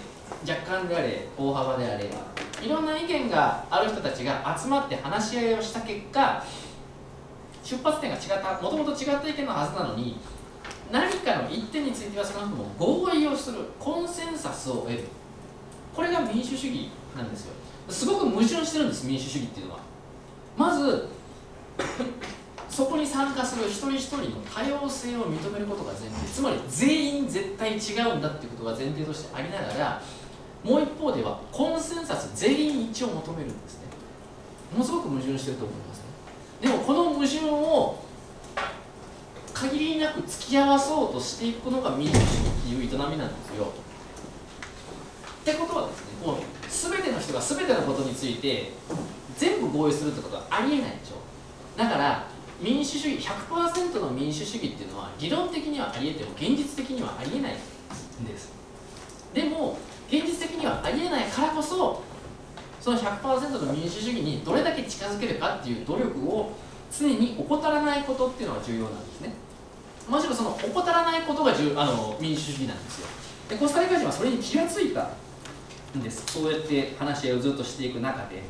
若干であれ大幅であれ、いろんな意見がある人たちが集まって話し合いをした結果、出発点が違った、もともと違った意見のはずなのに、何かの一点については少なくとも合意をする、コンセンサスを得る、これが民主主義なんですよ。すごく矛盾してるんです、民主主義っていうのは。まずそこに参加する一人一人の多様性を認めることが前提、つまり全員絶対違うんだっていうことが前提としてありながら、もう一方ではコンセンサス、全員一致を求めるんですね。ものすごく矛盾してると思いますね。でもこの矛盾を限りなく突き合わそうとしていくのが民主主義っていう営みなんですよ。ってことはですね、もう全ての人が全てのことについて全部合意するってことはありえないでしょ。だから民主主義 ひゃくパーセント の民主主義っていうのは理論的にはありえても現実的にはありえないんです。でも現実的にはありえないからこそ、その ひゃくパーセント の民主主義にどれだけ近づけるかっていう努力を常に怠らないことっていうのが重要なんですね。むしろその怠らないことが重あの民主主義なんですよ。でコスタリカ人はそれに気がついたんです。そうやって話し合いをずっとしていく中で。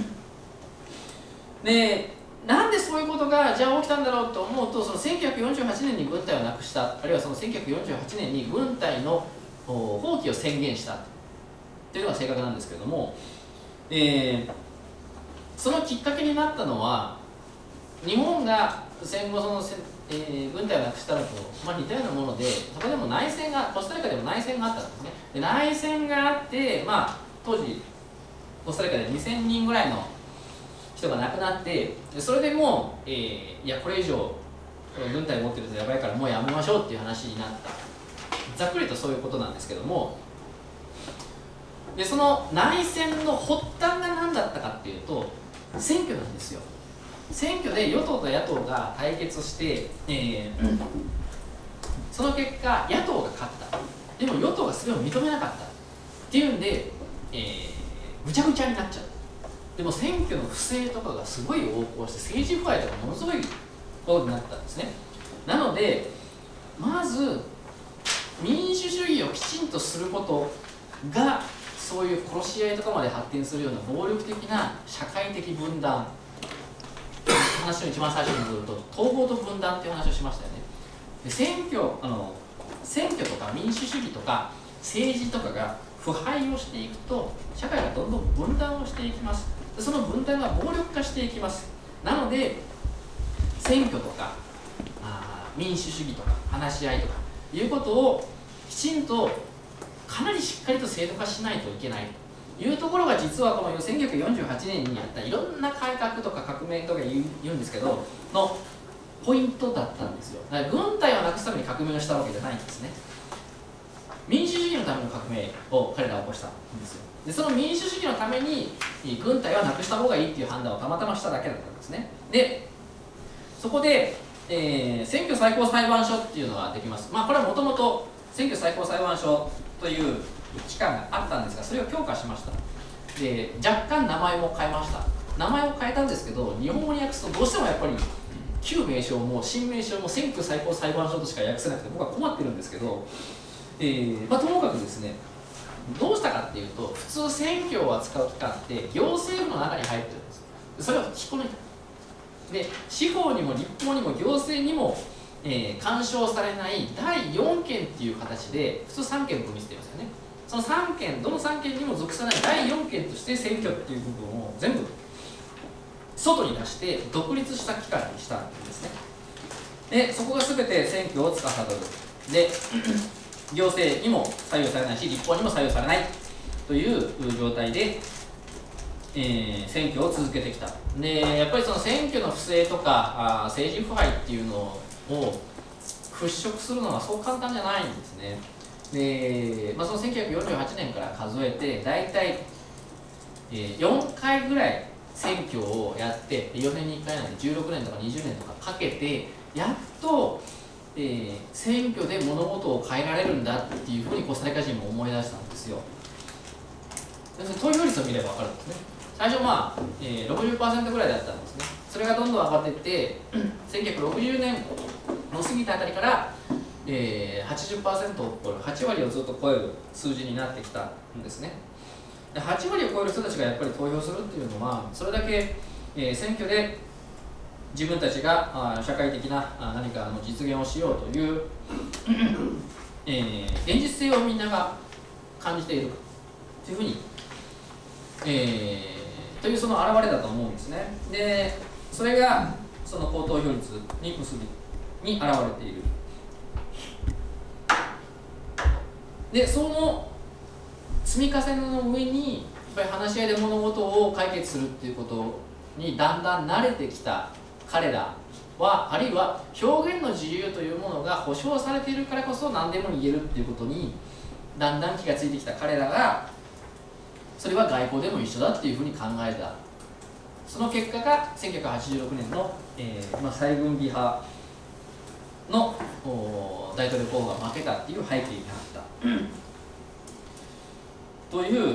でなんでそういうことがじゃあ起きたんだろうと思うと、そのせんきゅうひゃくよんじゅうはちねんに軍隊をなくした、あるいはそのせんきゅうひゃくよんじゅうはちねんに軍隊の放棄を宣言したというのが正確なんですけれども、えー、そのきっかけになったのは、日本が戦後その、えー、軍隊をなくしたのと、まあ、似たようなもので、そこでも内戦が、コスタリカでも内戦があったんですね。で内戦があって、まあ、当時コスタリカでにせんにんぐらいの人が亡くなって、それでもう、えー、いやこれ以上軍隊持ってるとやばいからもうやめましょうっていう話になった。ざっくりとそういうことなんですけども、でその内戦の発端が何だったかっていうと、選挙なんですよ。選挙で与党と野党が対決して、えー、その結果野党が勝った。でも与党がそれを認めなかったっていうんで、えー、ぐちゃぐちゃになっちゃった。でも選挙の不正とかがすごい横行して、政治腐敗とかものすごいことになったんですね。なのでまず民主主義をきちんとすることが、そういう殺し合いとかまで発展するような暴力的な社会的分断、話の一番最初に戻ると統合と分断っていう話をしましたよね。で選挙あの選挙とか民主主義とか政治とかが腐敗をしていくと、社会がどんどん分断をしていきます。でその分断が暴力化していきます。なので選挙とかあ民主主義とか話し合いとかいうことをきちんとかなりしっかりと制度化しないといけないというところが、実はこのせんきゅうひゃくよんじゅうはちねんにやったいろんな改革とか革命とか言う言うんですけどのポイントだったんですよ。だから軍隊をなくすために革命をしたわけじゃないんですね。民主主義のための革命を彼らは起こしたんですよ。でその民主主義のために軍隊はなくした方がいいっていう判断をたまたましただけだったんですね。でそこで、えー、選挙最高裁判所っていうのができます。まあこれはもともと選挙最高裁判所という機関があったんですが、それを強化しました。で若干名前も変えました。名前を変えたんですけど、日本語に訳すとどうしてもやっぱり旧名称も新名称も選挙最高裁判所としか訳せなくて、僕は困ってるんですけど、えーまあ、ともかくですね、 どうしたかっていうと、普通選挙を扱う機関って行政府の中に入ってるんです。それを引っこ抜いた。で、司法にも立法にも行政にも、えー、干渉されないだいよんけんっていう形で、普通さんけん組み捨てますよね。そのさんけん、どのさんけんにも属さないだいよんけんとして選挙っていう部分を全部外に出して独立した機関にしたんですね。で、そこが全て選挙を司る。で、行政にも採用されないし、立法にも採用されないという状態で、えー、選挙を続けてきた。で、やっぱりその選挙の不正とかあ政治腐敗っていうのを払拭するのはそう簡単じゃないんですね。で、まあ、そのせんきゅうひゃくよんじゅうはちねんから数えて大体、えー、よんかいぐらい選挙をやってよねんにいっかいなんでじゅうろくねんとかにじゅうねんとかかけてやっと、えー、選挙で物事を変えられるんだっていうふうにコスタリカ人も思い出したんですよ。投票率を見れば分かるんですね。最初まあ、えー、ろくじゅっパーセント ぐらいだったんですね。それがどんどん上がっていってせんきゅうひゃくろくじゅうねんの過ぎたあたりから、えー、はちじゅっパーセント を超えるはちわりをずっと超える数字になってきたんですね。ではちわりを超える人たちがやっぱり投票するっていうのはそれだけ、えー、選挙で自分たちがあ社会的なあ何かの実現をしようという、えー、現実性をみんなが感じているというふうに、えー、というその表れだと思うんですね。で、それがその高投票率に結びに現れている。で、その積み重ねの上にやっぱり話し合いで物事を解決するっていうことにだんだん慣れてきた彼らは、あるいは表現の自由というものが保障されているからこそ何でも言えるっていうことにだんだん気がついてきた彼らが、それは外交でも一緒だっていうふうに考えた。その結果がせんきゅうひゃくはちじゅうろくねんの、えーまあ、蔡軍備派の大統領候補が負けたっていう背景にあった。という、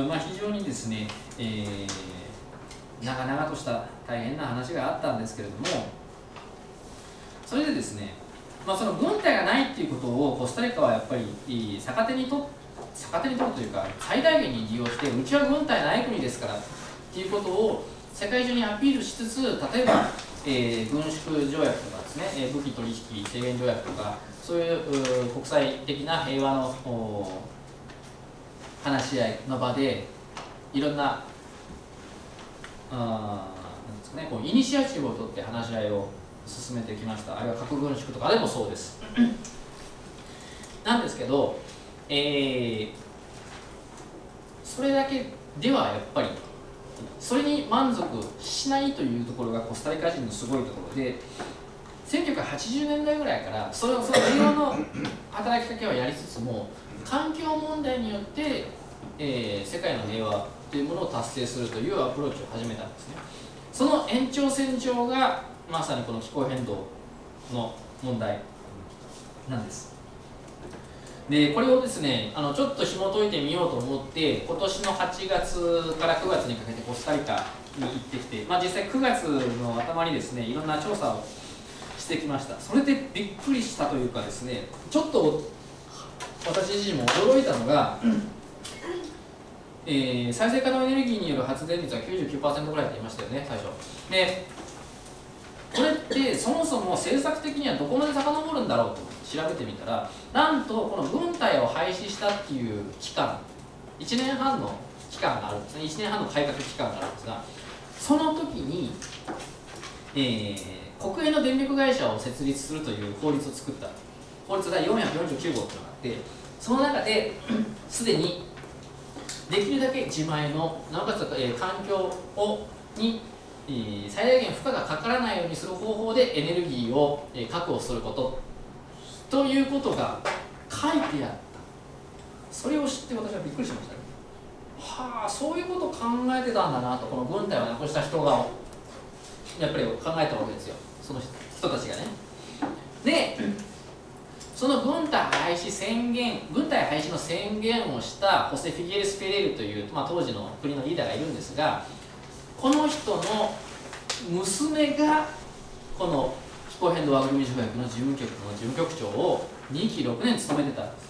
まあ、非常にですね、えー、長々とした大変な話があったんですけれども、それでですね、まあ、その軍隊がないっていうことをコスタリカはやっぱり逆手にと逆手に取るというか最大限に利用して、うちは軍隊ない国ですからっていうことを世界中にアピールしつつ、例えば、えー、軍縮条約とかですね、えー、武器取引制限条約とか、そういう国際的な平和の話し合いの場でいろんなあなんですか、ね、こうイニシアチブを取って話し合いを進めてきました。あるいは核軍縮とかでもそうですなんですけど、えー、それだけではやっぱりそれに満足しないというところがコスタリカ人のすごいところで、せんきゅうひゃくはちじゅうねんだいぐらいからそれをその平和の働きかけはやりつつも、環境問題によって、えー、世界の平和というものを達成するというアプローチを始めたんですね。その延長線上がまさにこの気候変動の問題なんです。で、これをですね、あのちょっと紐解いてみようと思って、今年のはちがつからくがつにかけてコスタリカに行ってきて、まあ、実際くがつの頭にですね、いろんな調査をしてきました。それでびっくりしたというかですね、ちょっと私自身も驚いたのが、えー、再生可能エネルギーによる発電率は きゅうじゅうきゅうパーセント ぐらいって言いましたよね、最初。で、これってそもそも政策的にはどこまで遡るんだろうと調べてみたら、なんとこの軍隊を廃止したっていう期間、いちねんはんの期間があるんですね。いちねんはんの改革期間があるんですが、その時に、えー、国営の電力会社を設立するという法律を作った法律がよんひゃくよんじゅうきゅうごうというのがあって、その中ですでにできるだけ自前のなおかつ、えー、環境をに、えー、最大限負荷がかからないようにする方法でエネルギーを、えー、確保することということが書いてあった。それを知って私はびっくりしましたね。はあ、そういうことを考えてたんだなと、この軍隊をなくした人がやっぱり考えたわけですよ、その人たちがね。で、その軍隊廃止宣言、軍隊廃止の宣言をしたホセ・フィゲレス・ペレールという、まあ、当時の国のリーダーがいるんですが、この人の娘がこの気候変動枠組条約の事務局の事務局長をにきろくねん務めてたんです。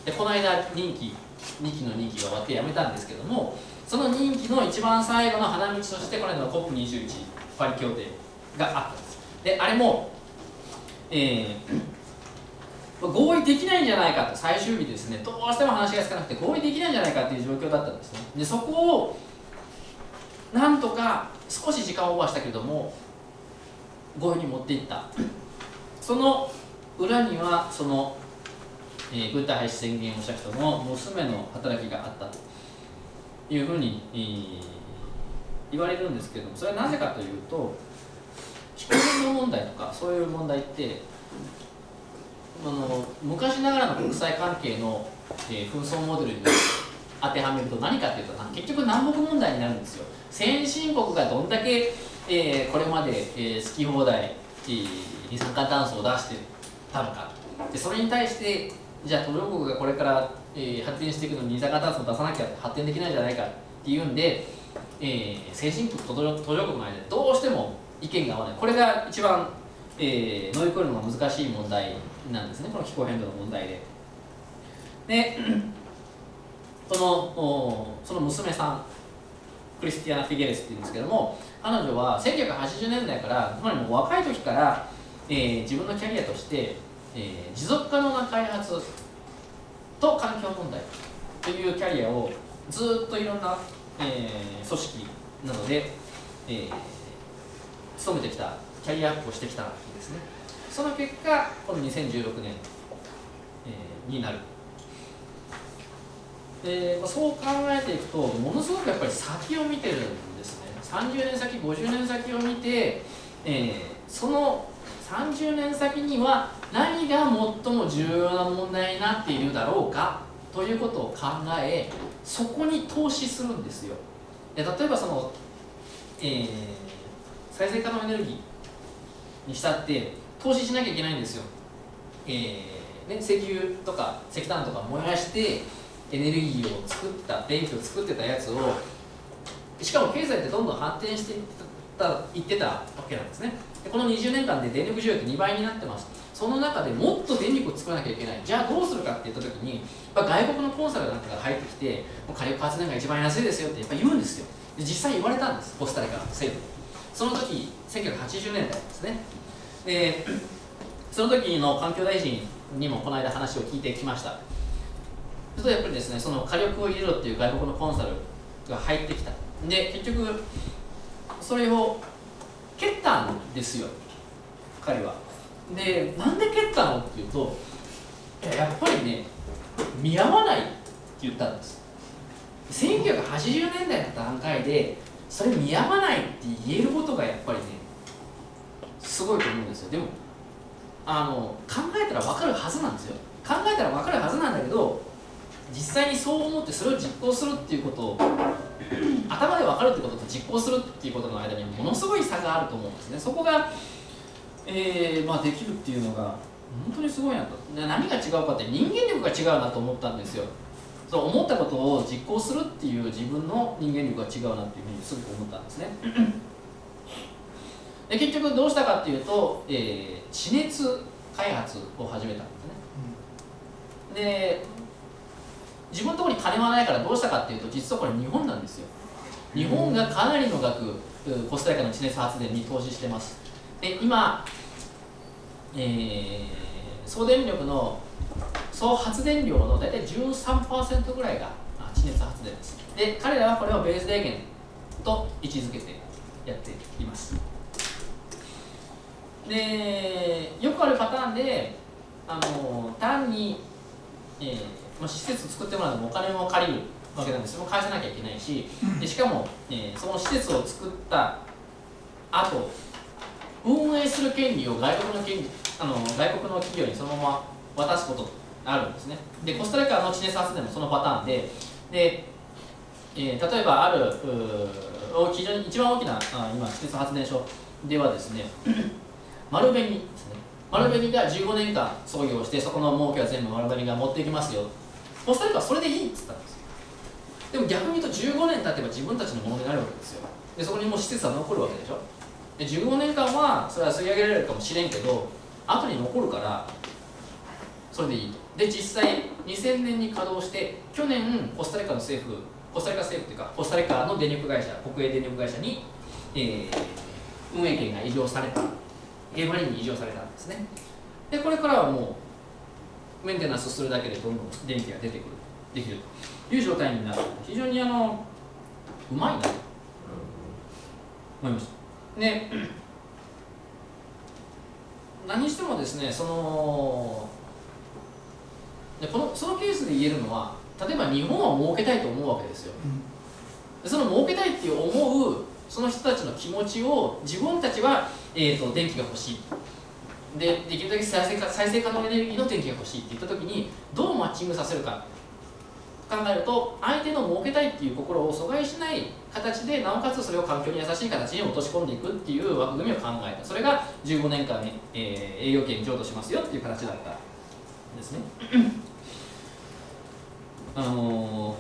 でこの間任期にきの任期が終わって辞めたんですけども、その任期の一番最後の花道としてこの間の コップにじゅういち パリ協定があったんです。であれも、えー、合意できないんじゃないかと、最終日ですね、どうしても話がつかなくて合意できないんじゃないかという状況だったんですね。でそこをなんとか少し時間をオーバーしたけども合意に持っていった。その裏にはその、えー、軍隊廃止宣言をした人の娘の働きがあったというふうに、えー、言われるんですけども、それはなぜかというと、気候変動問題とかそういう問題ってあの昔ながらの国際関係の、えー、紛争モデルに当てはめると何かというと、結局南北問題になるんですよ。先進国がどんだけ、えー、これまで、えー、好き放題、えー、二酸化炭素を出してたのか、でそれに対してじゃあ途上国がこれから、えー、発展していくのに二酸化炭素を出さなきゃ発展できないんじゃないかっていうんで、えー、先進国と途上国の間でどうしても意見が合わない。これが一番、えー、乗り越えるのが難しい問題なんですね、この気候変動の問題で。でそのその娘さん、クリスティアナ・フィゲレスっていうんですけども、彼女はせんきゅうひゃくはちじゅうねんだいから、つまりもう若い時から、えー、自分のキャリアとして、えー、持続可能な開発と環境問題というキャリアをずっといろんな、えー、組織などで、えー、勤めてきた、キャリアアップをしてきたわけですね。その結果、このにせんじゅうろくねん、えー、になる。でそう考えていくと、ものすごくやっぱり先を見てるんですね。さんじゅうねんさき、ごじゅうねんさきを見て、えー、そのさんじゅうねんさきには何が最も重要な問題になっているだろうかということを考え、そこに投資するんですよ。で例えばその、えー、再生可能エネルギーにしたって投資しなきゃいけないんですよ。えーね、石油とか石炭とか燃やしてエネルギーを作った、電気を作ってたやつを、しかも経済ってどんどん発展していったいってたわけなんですね。でこのにじゅうねんかんで電力需要ってにばいになってます。その中でもっと電力を作らなきゃいけない。じゃあどうするかって言った時に、やっぱ外国のコンサルなんかが入ってきて、もう火力発電が一番安いですよってやっぱ言うんですよ。で実際言われたんです、コスタリカ政府。その時、せんきゅうひゃくはちじゅうねんだいですね。でその時の環境大臣にもこの間話を聞いてきました。するとやっぱりですね、その火力を入れろっていう外国のコンサルが入ってきた。で結局それを蹴ったんですよ、彼は。でなんで蹴ったのっていうと、いややっぱりね、見合わないって言ったんです。せんきゅうひゃくはちじゅうねんだいの段階でそれ見合わないって言えることがやっぱりね、すごいと思うんですよ。でもあの考えたら分かるはずなんですよ。考えたら分かるはずなんだけど、実際にそう思ってそれを実行するっていうことを頭で分かるってことと実行するっていうことの間にものすごい差があると思うんですね。そこが、えーまあ、できるっていうのが本当にすごいなと。何が違うかって人間力が違うなと思ったんですよ。そう思ったことを実行するっていう自分の人間力が違うなっていうふうにすごく思ったんですね。で結局どうしたかっていうと、えー、地熱開発を始めたんですね。で自分のところに金はないからどうしたかっていうと、実はこれ日本なんですよ。日本がかなりの額コスタリカの地熱発電に投資してます。で今、えー、総電力の総発電量の大体 じゅうさんパーセント ぐらいが地熱発電です。で彼らはこれをベース電源と位置づけてやっています。でよくあるパターンで、あの単に、えー施設を作ってもらうのもお金も借りるわけなんですよ。返さなきゃいけないし、でしかも、えー、その施設を作った後、運営する権利を外国の権利あの外国の企業にそのまま渡すことがあるんですね。でコスタリカの地熱発電もそのパターンで、で、えー、例えばある非常に一番大きなあ今地熱発電所ではですね丸紅ですね、丸紅がじゅうごねんかん操業して、そこの儲けは全部丸紅が持っていきますよ。コスタリカはそれでいいって言ったんですよ。でも逆に言うとじゅうごねん経てば自分たちのものになるわけですよ。でそこにもう施設は残るわけでしょ。でじゅうごねんかんはそれは吸い上げられるかもしれんけど、後に残るから、 それでいいと。で実際にせんねんに稼働して去年コスタリカの政府コスタリカ政府というかコスタリカの電力会社国営電力会社に、えー、運営権が移譲されたゲーマリンに移譲されたんですね。でこれからはもうメンテナンスするだけでどんどん電気が出てくるできるという状態になる。非常にあのうまいなと思いました。で何してもですね、そのでこのそのケースで言えるのは、例えば日本は儲けたいと思うわけですよ。でその儲けたいっていう思うその人たちの気持ちを自分たちは、えー、と電気が欲しいで、できるだけ再生可再生可能エネルギーの電気が欲しいって言った時にどうマッチングさせるか考えると、相手の儲けたいっていう心を阻害しない形で、なおかつそれを環境に優しい形に落とし込んでいくっていう枠組みを考えた。それがじゅうごねんかん、えー、営業権譲渡しますよっていう形だったんですね。あのー、も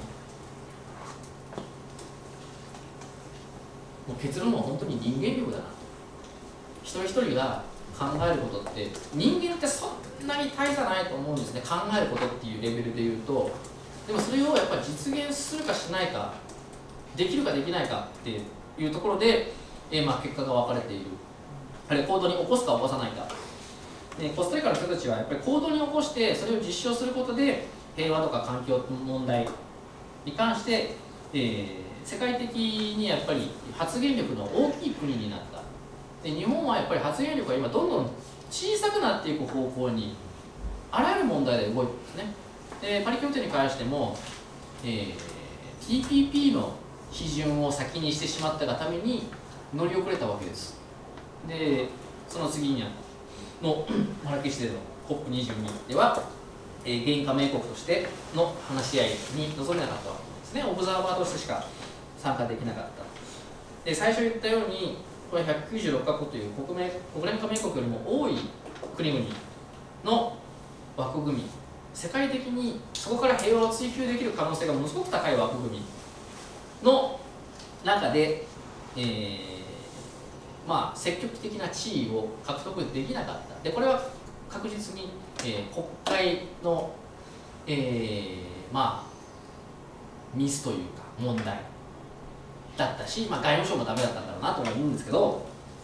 う結論は本当に人間力だなと。一人一人が考えることって、人間ってそんなに大差ないと思うんですね。考えることっていうレベルで言うと。でもそれをやっぱり実現するかしないか、できるかできないかっていうところで、えー、まあ結果が分かれている。あれ行動に起こすか起こさないか。でコスタリカの人たちはやっぱり行動に起こしてそれを実証することで平和とか環境問題に関して、えー、世界的にやっぱり発言力の大きい国になった。で日本はやっぱり発言力が今どんどん小さくなっていく方向にあらゆる問題で動いてるんですね。でパリ協定に関しても、えー、ティーピーピー の批准を先にしてしまったがために乗り遅れたわけです。でその次にのマラケシュでの コップにじゅうに では、えー、現加盟国としての話し合いに臨めなかったわけですね。オブザーバーとしてしか参加できなかった。で最初言ったようにこれひゃくきゅうじゅうろっかこくという国連国連加盟国よりも多い国々の枠組み、世界的にそこから平和を追求できる可能性がものすごく高い枠組みの中で、えー、まあ積極的な地位を獲得できなかった。でこれは確実に、えー、国会の、えー、まあミスというか問題だったし、まあ、外務省もダメだったんだろうなと思うんですけど、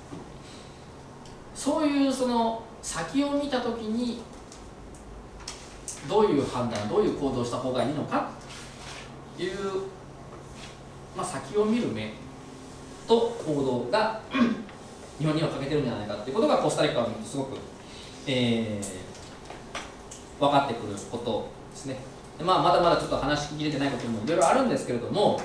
そういうその先を見たときにどういう判断、どういう行動をした方がいいのかという、まあ、先を見る目と行動が日本には欠けてるんじゃないかということがコスタリカを見るとすごく、えー、分かってくることですね。で、まあ、まだまだちょっと話しきれてないこともいろいろあるんですけれども、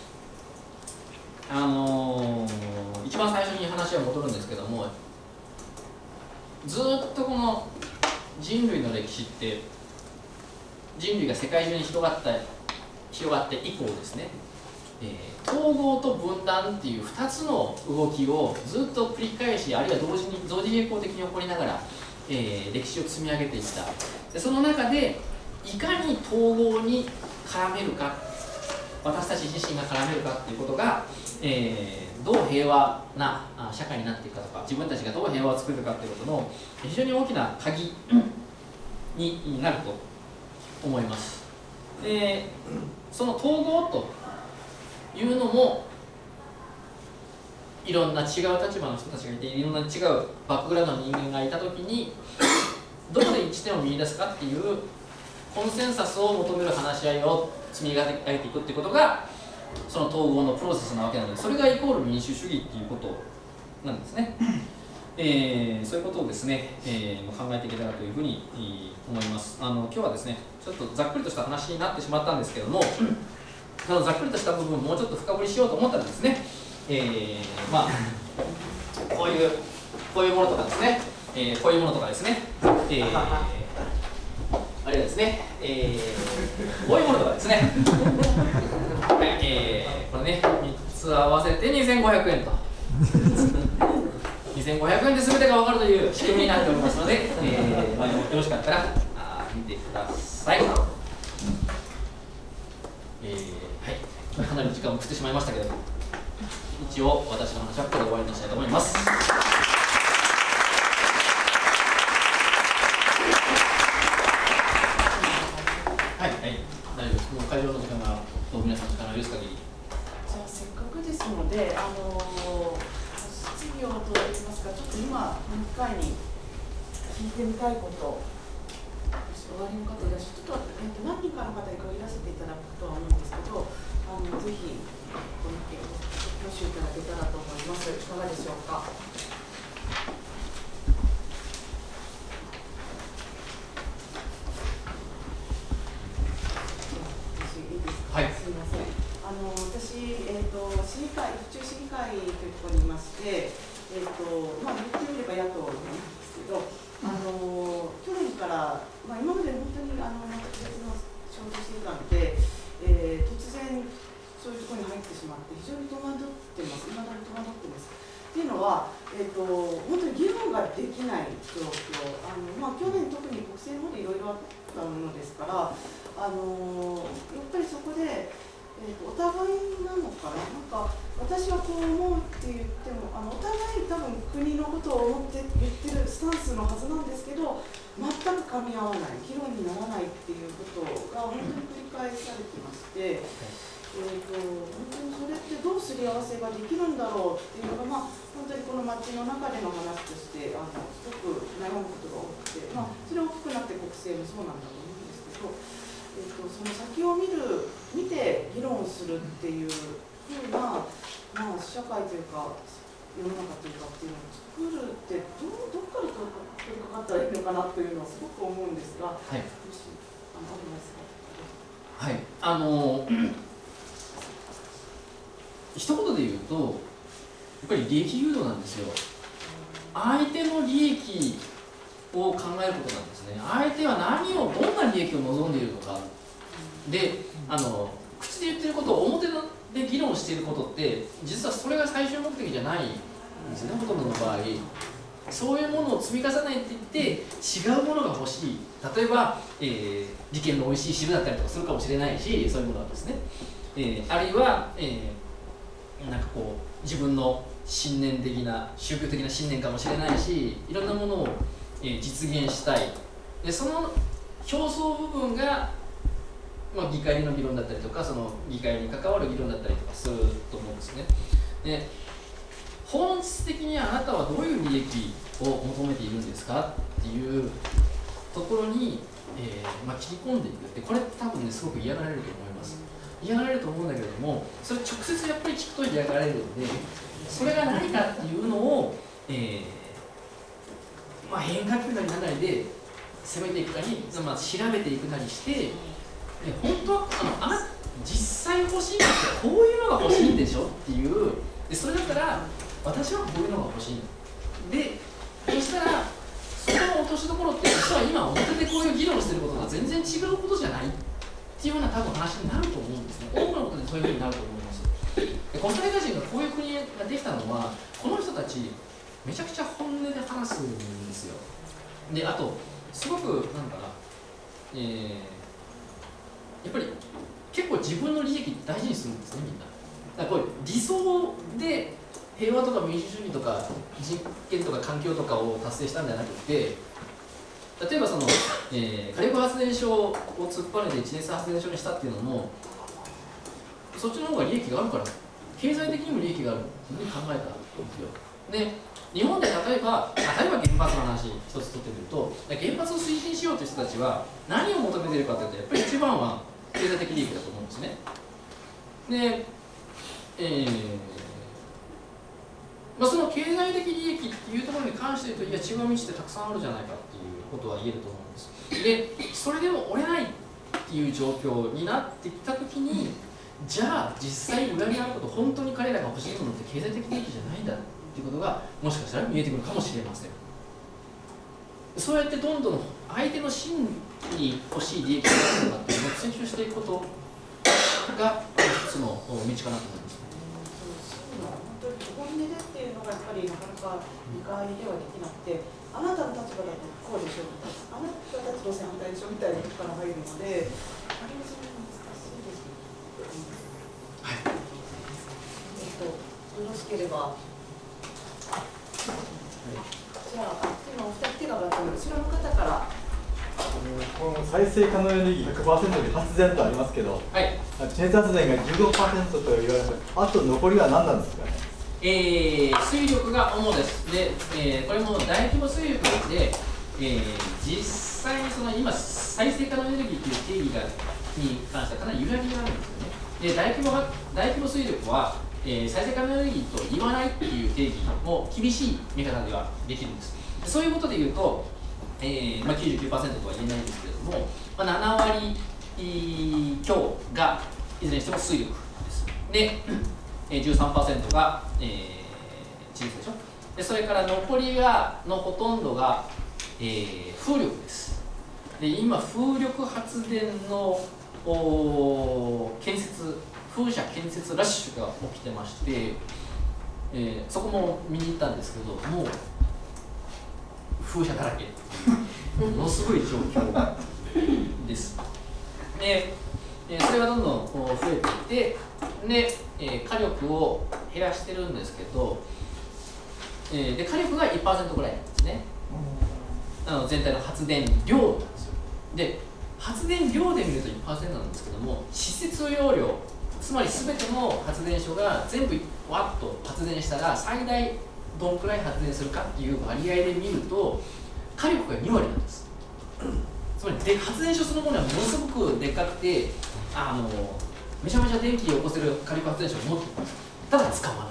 あのー、一番最初に話は戻るんですけども、ずっとこの人類の歴史って人類が世界中に広がった広がって以降ですね、えー、統合と分断っていうふたつの動きをずっと繰り返し、あるいは同時に同時並行的に起こりながら、えー、歴史を積み上げていった。でその中でいかに統合に絡めるか、私たち自身が絡めるかっていうことが、えー、どう平和な社会になっていくかとか、自分たちがどう平和を作るかっていうことの非常に大きな鍵になると思います。でその統合というのもいろんな違う立場の人たちがいて、いろんな違うバックグラウンドの人間がいたときにどこで一致点を見出すかっていうコンセンサスを求める話し合いを積み上げていくっていうことがその統合のプロセスなわけなので、それがイコール民主主義っていうことなんですね。えー、そういうことをですね、えー、考えていけたらというふうに思います。あの今日はですね、ちょっとざっくりとした話になってしまったんですけども、あのざっくりとした部分をもうちょっと深掘りしようと思ったらですね、えー、まあこういうこういうものとかですね、えー、こういうものとかですね、えー、あるいはですね、えー、こういうものとかですね、はい、えー、これねみっつ合わせてにせんごひゃくえんと。にせんごひゃくえんで全てが分かるという仕組みになっておりますので、えーまあ、よろしかったらあ見てください。えーはい、かなり時間を食ってしまいましたけど、一応私の話はここで終わりにしたいと思います。 会場の時間がと皆さんの時間の許す限り。 じゃあせっかくですので、あの質疑応答といいますか、ちょっと今にかいに聞いてみたいこと、終わりの方いらっしゃる、ちょっと、えー、と何人かの方に限らせていただくとは思うんですけど、あのぜひご意見を挙手いただけたらと思います。いかがでしょうか。 はい、 すみません。あの私、えーと、市議会、府中市議会というところにいまして、えーとまあ、言ってみれば野党なんですけど、あの去年から、まあ、今まで本当にあの別の仕事していたので、えー、突然そういうところに入ってしまって、非常に戸惑ってます、いまだに戸惑ってます。っていうのは、えーと、本当に議論ができない状況、あの、まあ、去年、特に国政の方でいろいろあったものですから、あのやっぱりそこで、えー、とお互いなのかな、なんか私はこう思うって言っても、あのお互い多分国のことを思って言ってるスタンスのはずなんですけど、全く噛み合わない、議論にならないっていうことが本当に繰り返されてまして、えー、と本当にそれってどうすり合わせができるんだろうっていうのが、まあ、本当にこの街の中での話としてあのすごく悩むことが多くて、まあ、それ大きくなって国政もそうなんだと思うんですけど。えー、とその先を見る、見て議論するっていうふうな、まあ、社会というか、世の中というかっていうのを作るって、どうどっから取り掛かったらいいのかなというのはすごく思うんですが、はい、もしあのアドバイスが。 はい、あの一言で言うと、やっぱり利益誘導なんですよ。相手の利益を考えることなんですね。相手は何を、どんな利益を望んでいるのか。で、あの口で言ってることを表で議論していることって、実はそれが最終目的じゃないんですね、ほとんどの場合。そういうものを積み重ねていって、違うものが欲しい。例えば、えー、利権の美味しい汁だったりとかするかもしれないし、そういうものはですね。えー、あるいは、えー、なんかこう、自分の信念的な、宗教的な信念かもしれないし、いろんなものをえ実現したい。でその表層部分が、まあ、議会の議論だったりとか、その議会に関わる議論だったりとかすると思うんですね。で本質的にあなたはどういう利益を求めているんですかっていうところに、えーまあ、切り込んでいくって、これ多分ねすごく嫌がられると思います。嫌がられると思うんだけれども、それ直接やっぱり聞くと嫌がられるので、それが何かっていうのを、えーまあ、変化球なり何なりで攻めていくかに、まあ、調べていくなりして、で本当はあのあ実際欲しいのってこういうのが欲しいんでしょっていう、でそれだったら私はこういうのが欲しいで、そしたらそこの落としどころって実は今表でこういう議論してることが全然違うことじゃないっていうような多分話になると思うんですね。多くのことでそういうふうになると思います。でコスタリカ人がこういう国ができたのは、この人たちめちゃくちゃ本音で話すんですよ。で、あと、すごく、なんかな、えー、やっぱり結構自分の利益大事にするんですね、みんな。だからこういう理想で平和とか民主主義とか人権とか環境とかを達成したんじゃなくて、例えばその、えー、火力発電所を突っぱねて地熱発電所にしたっていうのも、そっちの方が利益があるから、経済的にも利益があるというふうに考えたんですよ。で日本で例えば、例えば原発の話一つ取ってみると、原発を推進しようという人たちは何を求めているかというと、やっぱり一番は経済的利益だと思うんですね。で、えーまあ、その経済的利益っていうところに関して言うと、いや違う道ってたくさんあるじゃないかっていうことは言えると思うんです。で、それでも折れないっていう状況になってきたときに、じゃあ実際裏にあること、本当に彼らが欲しいものって経済的利益じゃないんだということがもしかしたら見えてくるかもしれません。そうやってどんどん相手の真に欲しい利益があるのかっていうのを選手していくことが一つの道かなと思います。 本当に本音でっていうのがやっぱりなかなか理解ではできなくて、あなたの立場だとこうでしょう、あなたたち路線反対でしょみたいなところから入るので、あれはそれ難しいですね。はい。えっとよろしければ。じゃあ、今お二人手が上がったので、後ろの方から。 この再生可能エネルギー ひゃくパーセント で発電とありますけど、 はい、 地熱発電が じゅうごパーセント と言われて、あと残りは何なんですかね。 えー、水力が主です。で、えー、これも大規模水力で、えー、実際にその今、再生可能エネルギーという定義がに関してはかなり揺らぎがあるんですよね。で、大規模は大規模水力は、えー、再生可能エネルギーと言わないっていう定義も厳しい見方ではできるんです。そういうことで言うと、えーまあ、きゅうじゅうきゅうパーセント とは言えないんですけれども、まあ、ななわり強がいずれにしても水力です。で、じゅうさんパーセント が、えー、地熱でしょ。で、それから残りがのほとんどが、えー、風力です。で、今、風力発電の建設、風車建設ラッシュが起きてまして、えー、そこも見に行ったんですけど、もう風車だらけ、ものすごい状況です。で、それがどんどん増えていて、で、火力を減らしてるんですけど、で火力が いちパーセント ぐらいなんですね。あの全体の発電量なんですよ。で、発電量で見ると いちパーセント なんですけども、施設容量、つまり全ての発電所が全部わっと発電したら最大どんくらい発電するかっていう割合で見ると火力がにわりなんです。つまりで発電所そのものはものすごくでっかくて、あのめちゃめちゃ電気を起こせる火力発電所を持っています。ただ使わない。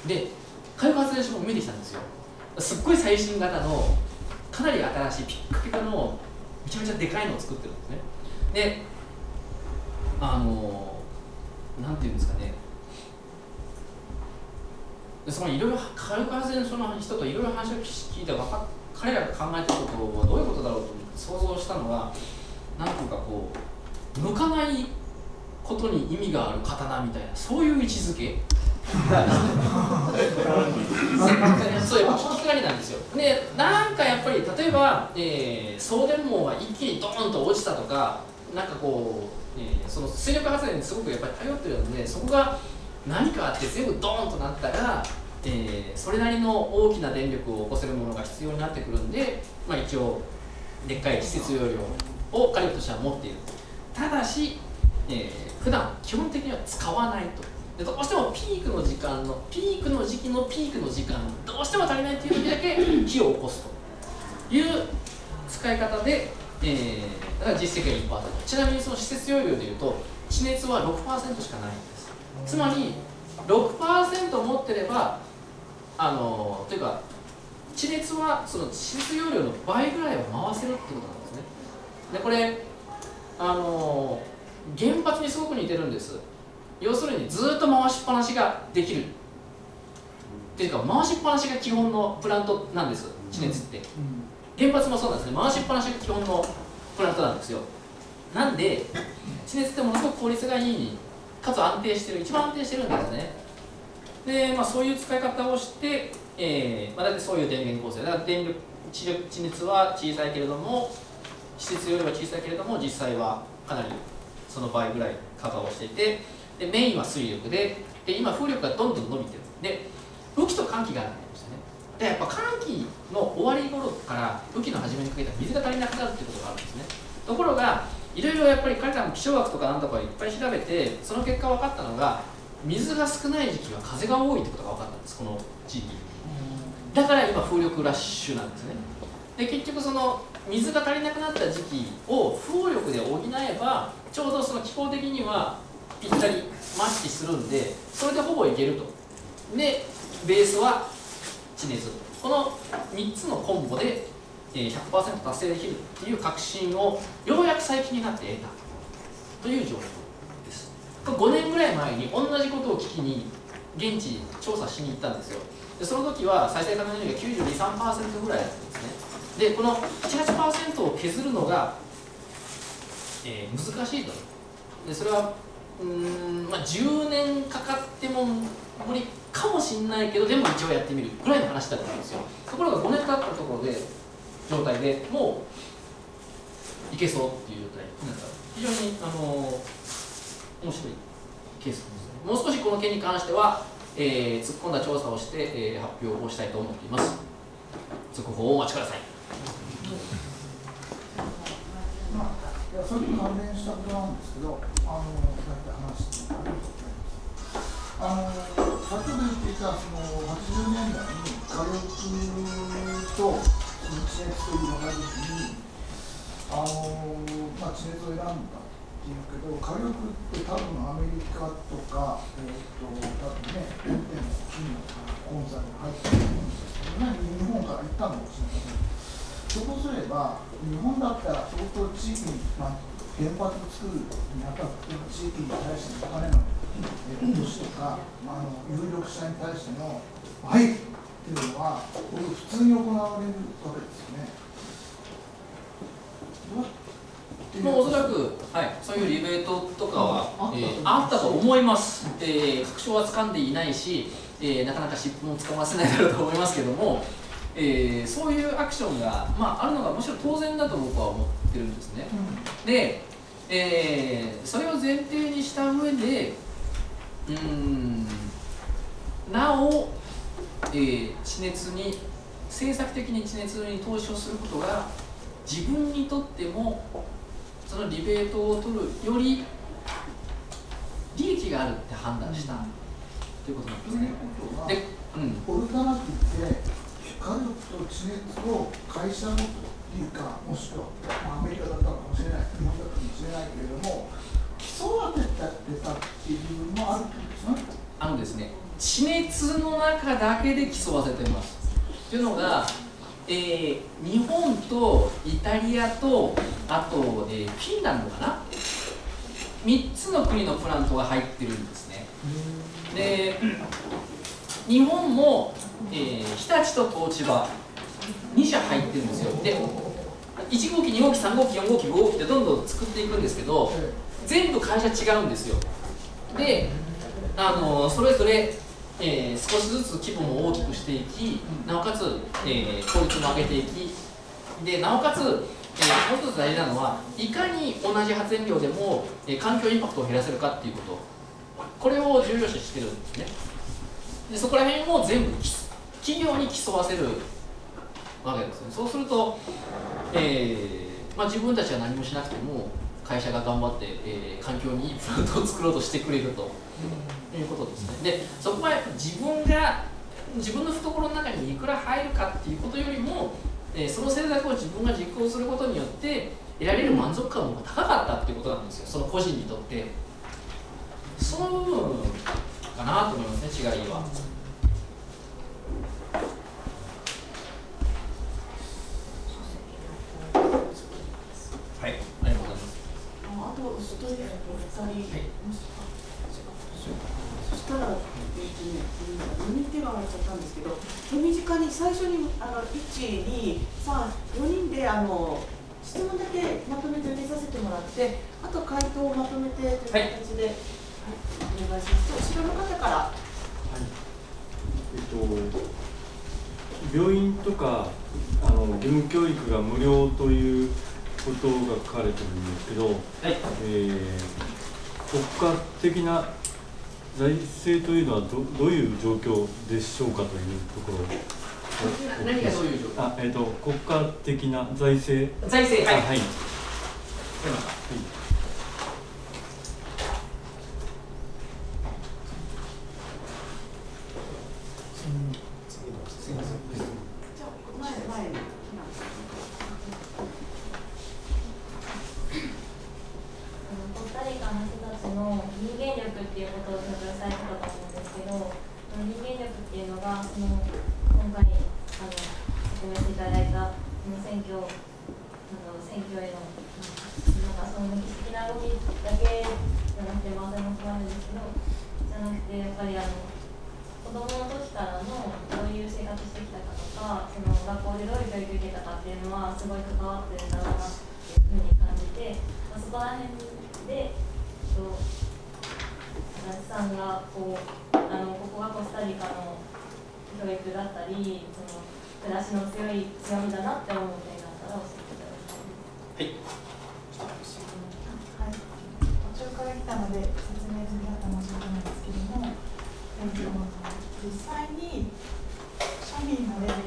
で、火力発電所も見てきたんですよ。すっごい最新型のかなり新しいピッカピカのめちゃめちゃでかいのを作ってるんですね。で、あのなんていうんですかね。でそのいろいろ火力発電所の人といろいろ話を聞いて、彼らが考えてることはどういうことだろうと想像したのは、なんていうかこう向かないことに意味がある刀みたいな、そういう位置づけそういう光なんですよ。で、なんかやっぱり例えば、えー、送電網が一気にドーンと落ちたとか、なんかこう、えー、その水力発電にすごくやっぱり頼ってるので、そこが何かあって全部ドーンとなったら、えー、それなりの大きな電力を起こせるものが必要になってくるんで、まあ、一応でっかい施設容量を火力としては持っている。ただし、えー、普段基本的には使わないと。でどうしてもピークの時間のピークの時期のピークの時間どうしても足りないっていう時だけ火を起こすという使い方で、えー、だから実績が いちパーセント。ちなみにその施設容量でいうと地熱は ろくパーセント しかないんです。つまり ろくパーセント 持ってれば、あのというか地熱はその施設容量の倍ぐらいは回せるってことなんですね。でこれあの原発にすごく似てるんです。要するにずっと回しっぱなしができるっていうか、回しっぱなしが基本のプラントなんです、地熱って。原発もそうなんですね。回しっぱなしが基本のプラントなんですよ。なんで地熱ってものすごく効率がいい、かつ安定してる、一番安定してるんですね。で、まあ、そういう使い方をして、えーまあ、大体そういう電源構成だから、電力地力地熱は小さいけれども、施設よりは小さいけれども、実際はかなりその倍ぐらいカバーをしていて、でメインは水力で、で今風力がどんどん伸びてる。で雨季と乾季があるんですよね。でやっぱ乾季の終わり頃から雨季の初めにかけたら水が足りなくなるっていうことがあるんですね。ところがいろいろやっぱり彼らも気象学とかなんとかいっぱい調べて、その結果分かったのが、水が少ない時期は風が多いってことが分かったんです、この地域。だから今風力ラッシュなんですね。で結局その水が足りなくなった時期を風力で補えば、ちょうどその気候的にはぴったりマッチするんで、それでほぼいけると。でベースは地熱、このみっつのコンボで ひゃくパーセント 達成できるっていう確信をようやく最近になって得たという状況です。ごねんぐらい前に同じことを聞きに現地調査しに行ったんですよ。でその時は再生可能エネルギーが きゅうじゅうに、さんパーセント ぐらいだったんですね。でこの なな、はちパーセント を削るのが、えー、難しいと。でそれはうーん、まあ、じゅうねんかかっても無理かもしれないけど、でも一応やってみるぐらいの話だったんですよ。ところがごねん経ったところで状態でもういけそうっていう状態になった。非常にあのー、面白いケースですね。もう少しこの件に関しては、えー、突っ込んだ調査をして、えー、発表をしたいと思っています。続報をお待ちください。 それに関連したことなんですけど、あの大体話してありがとうございます。あの先ほど言っていたそのはちじゅうねんだいに火力とその地熱というのがあるときに、あのまあ、地熱を選んだっていうけど、火力って多分アメリカとか、えー、と多分ね、大手の金のコンサルが入ってると思うんですけど、日本から行ったのかもしれません。そうすれば、日本だったら相当地域に、まあ、原発を作るにあたっての地域に対してのお金の落としとか、まあ、あの有力者に対してのはいっていうのは、これ普通に行われるわけですよね。 もうおそらく、はい、そういうリベートとかは、あ, えー、あったと思います、えー、確証はつかんでいないし、えー、なかなか尻尾もつかませないだろうと思いますけども、えー、そういうアクションが、まあ、あるのがむしろ当然だと僕は思ってるんですね。うん、で、えー、それを前提にした上で、うーんなお、えー、地熱に政策的に地熱に投資をすることが自分にとってもそのリベートを取るより利益があるって判断した、うん、ということなんですね。で、うん、 オルタナティブで火力と地熱を会社ごというか、もしくは、まあ、アメリカだったかもしれない、日本だったかもしれないけれども、競われてたっていう部分もあるってことですね。 あのですね、地熱の中だけで競わせてます。というのが、えー、日本とイタリアと、あと、えー、フィンランドかな、みっつの国のプラントが入ってるんですね。で、日本も、えー、日立と東芝にしゃ入ってるんですよ。で、いちごうき、にごうき、さんごうき、よんごうき、ごごうきってどんどん作っていくんですけど、全部会社違うんですよ。で、あのそれぞれ、えー、少しずつ規模も大きくしていき、なおかつ、えー、効率も上げていき、でなおかつ、えー、もう一つ大事なのは、いかに同じ発電量でも、えー、環境インパクトを減らせるかっていうこと、これを重要視してるんですね。でそこら辺を全部企業に競わせるわけですね。そうすると、えーまあ、自分たちは何もしなくても会社が頑張って、えー、環境にいいプラントを作ろうとしてくれるということですね。でそこはやっぱ自分が自分の懐の中にいくら入るかっていうことよりも、えー、その政策を自分が実行することによって得られる満足感も高かったっていうことなんですよ、その個人にとって。そういう部分かなと思いますね、違いは。はい、ありがとうございます。 あと一人、二人、はい、そしたら、えっとね、読み手が終わっちゃったんですけど、手短に最初にあのいち、に、さん、よにんであの質問だけまとめて受けさせてもらって、あと回答をまとめてという形で、はいはい、お願いします。後ろの方から。はい、 えっと病院とかあの義務教育が無料ということが書かれてるんですけど、はい、えー、国家的な財政というのは ど, どういう状況でしょうかというところ。 何がどういう状況？ あ、えーと、国家的な財政。 財政、はい。はい。はい。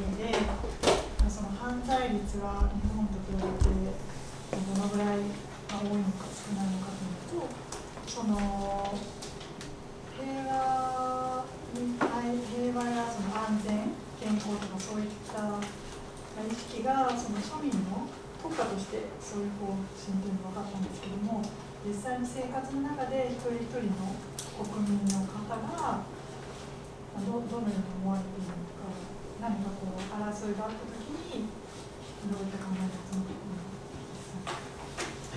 犯罪率は日本と比べてどのぐらいあが多いのか少ないのかというと、その平和に平和やその安全健康とかそういった意識がその庶民の国家としてそういう方針というのが分かったんですけども、実際の生活の中で一人一人の国民の方がど, どのように思われているのか、何かこう争いがあったときにどういった考えが集まってくるのか。 はい、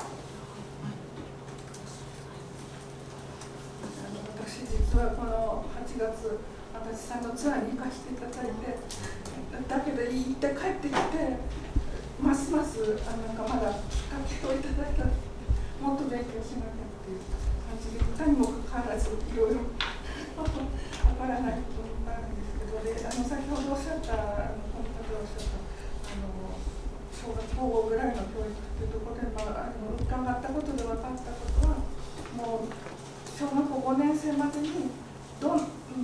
私実はこのはちがつ足立さんのツアーに行かせていただいて、だけど行って帰ってきてますますあなんかまだきっかけをいただいた、もっと勉強しなきゃっていう感じで、歌にもかかわらずいろいろわからないことがあるんですけど、であの先ほどおっしゃったあのこの方がおっしゃったあの小学校ぐらいの教育っていうところで、まあ、あの伺ったことで分かったことは、もう小学校ごねん生までにどん、うん、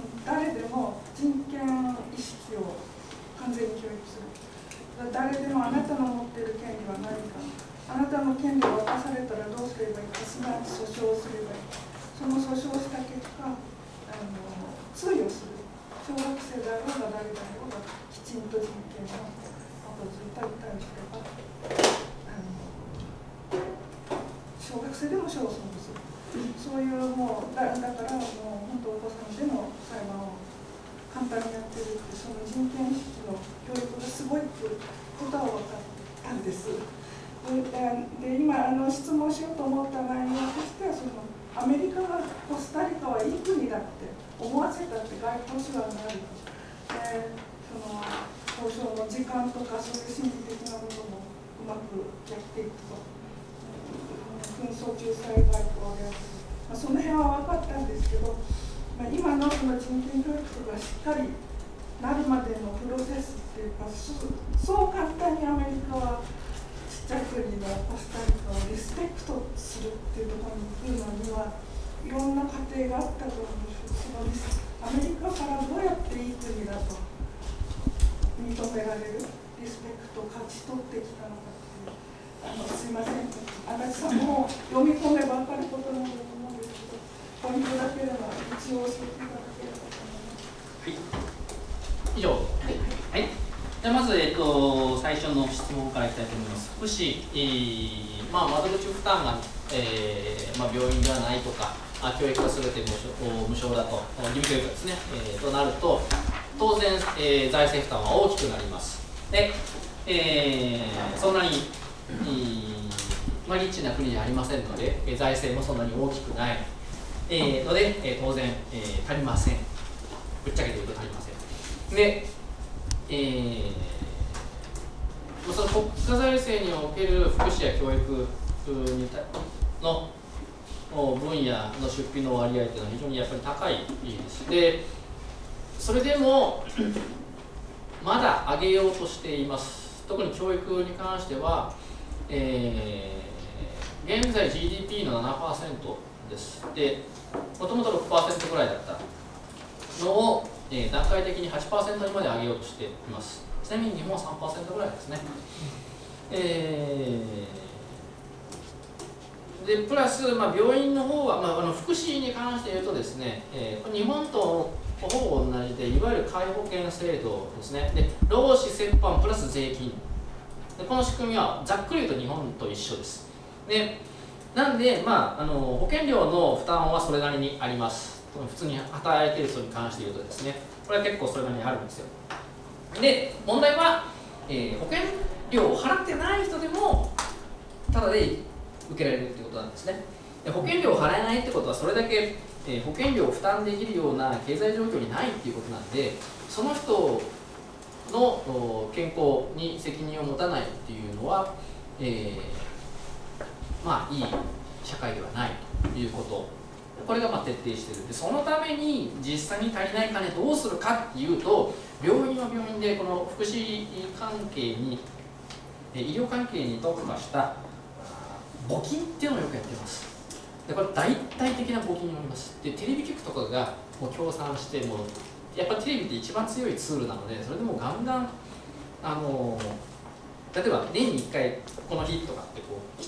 誰でも人権意識を完全に教育する。誰でもあなたの持っている権利は何か、あなたの権利を渡されたらどうすればいいか、すなわち訴訟をすればいい。その訴訟をした結果、あの通用する。小学生であろうが誰であろうがきちんと人権をずっと訴えすれば、あの小学生でも勝訴をする。そういうもう だ, だからもう本当お子さんでも裁判を簡単にやってるって、その人権意識の教育がすごいっていうことは分かったんです。で, で今あの質問しようと思った内容としては、そのアメリカがコスタリカはいい国だって思わせたって外交手段があると。でその交渉の時間とかそういう心理的なものもうまくやっていくと。紛争仲裁外交である、まあ、その辺は分かったんですけど、まあ、今のその人権教育とかしっかりなるまでのプロセスっていうか、そう簡単にアメリカはちっちゃい国のコスタリカをリスペクトするっていうところに来るのにはいろんな過程があったと思うんですけど、アメリカからどうやっていい国だと認められるリスペクトを勝ち取ってきたのかっていう、あのすいません、足立さんも読み込めば分かることなんだと思うんですけど、ポイントだけでも一応教えていただければと思います。 はい、以上。はい、はい、じゃあまず、えっと、最初の質問からいきたいと思います。福祉、えーまあ、窓口負担が、えーまあ、病院ではないとか、あ教育がすべて無償、無償だと、義務教育ですね、えー、となると、当然、えー、財政負担は大きくなります。で、えー、そんなに、えーまあ、リッチな国ではありませんので、えー、財政もそんなに大きくない、えー、ので、えー、当然、えー、足りません。ぶっちゃけて言うと足りません。で、えー、その国家財政における福祉や教育にの分野の出費の割合というのは非常にやっぱり高いです。で、それでもまだ上げようとしています。特に教育に関しては、えー、現在 ジーディーピー の ななパーセント です。で、もともと ろくパーセント ぐらいだったのを、えー、段階的に はちパーセント にまで上げようとしています。ちなみに日本は さんパーセント ぐらいですね。えー、でプラス、まあ、病院の方は、まあ、あの福祉に関して言うとですね、えー、日本とほぼ同じで、いわゆる皆保険制度ですね。で、労使折半プラス税金。でこの仕組みはざっくり言うと日本と一緒です。でなんで、まあ、あの保険料の負担はそれなりにあります。普通に働いている人に関して言うとですね、これは結構それなりにあるんですよ。で、問題は、えー、保険料を払ってない人でもただで受けられるということなんですね。で保険料を払えないってことは、それだけ、えー、保険料を負担できるような経済状況にないっていうことなんで、その人の健康に責任を持たないっていうのは、えー、まあいい社会ではないということ、これがまあ徹底している。でそのために実際に足りない金どうするかっていうと、病院は病院でこの福祉関係に医療関係に特化した募金っていうのをよくやってます。でこれ大体的な募金になります。でテレビ局とかがもう協賛して、もうやっぱテレビって一番強いツールなので、それでもうガンガンあの例えば年にいっかいこの日とかってこうきち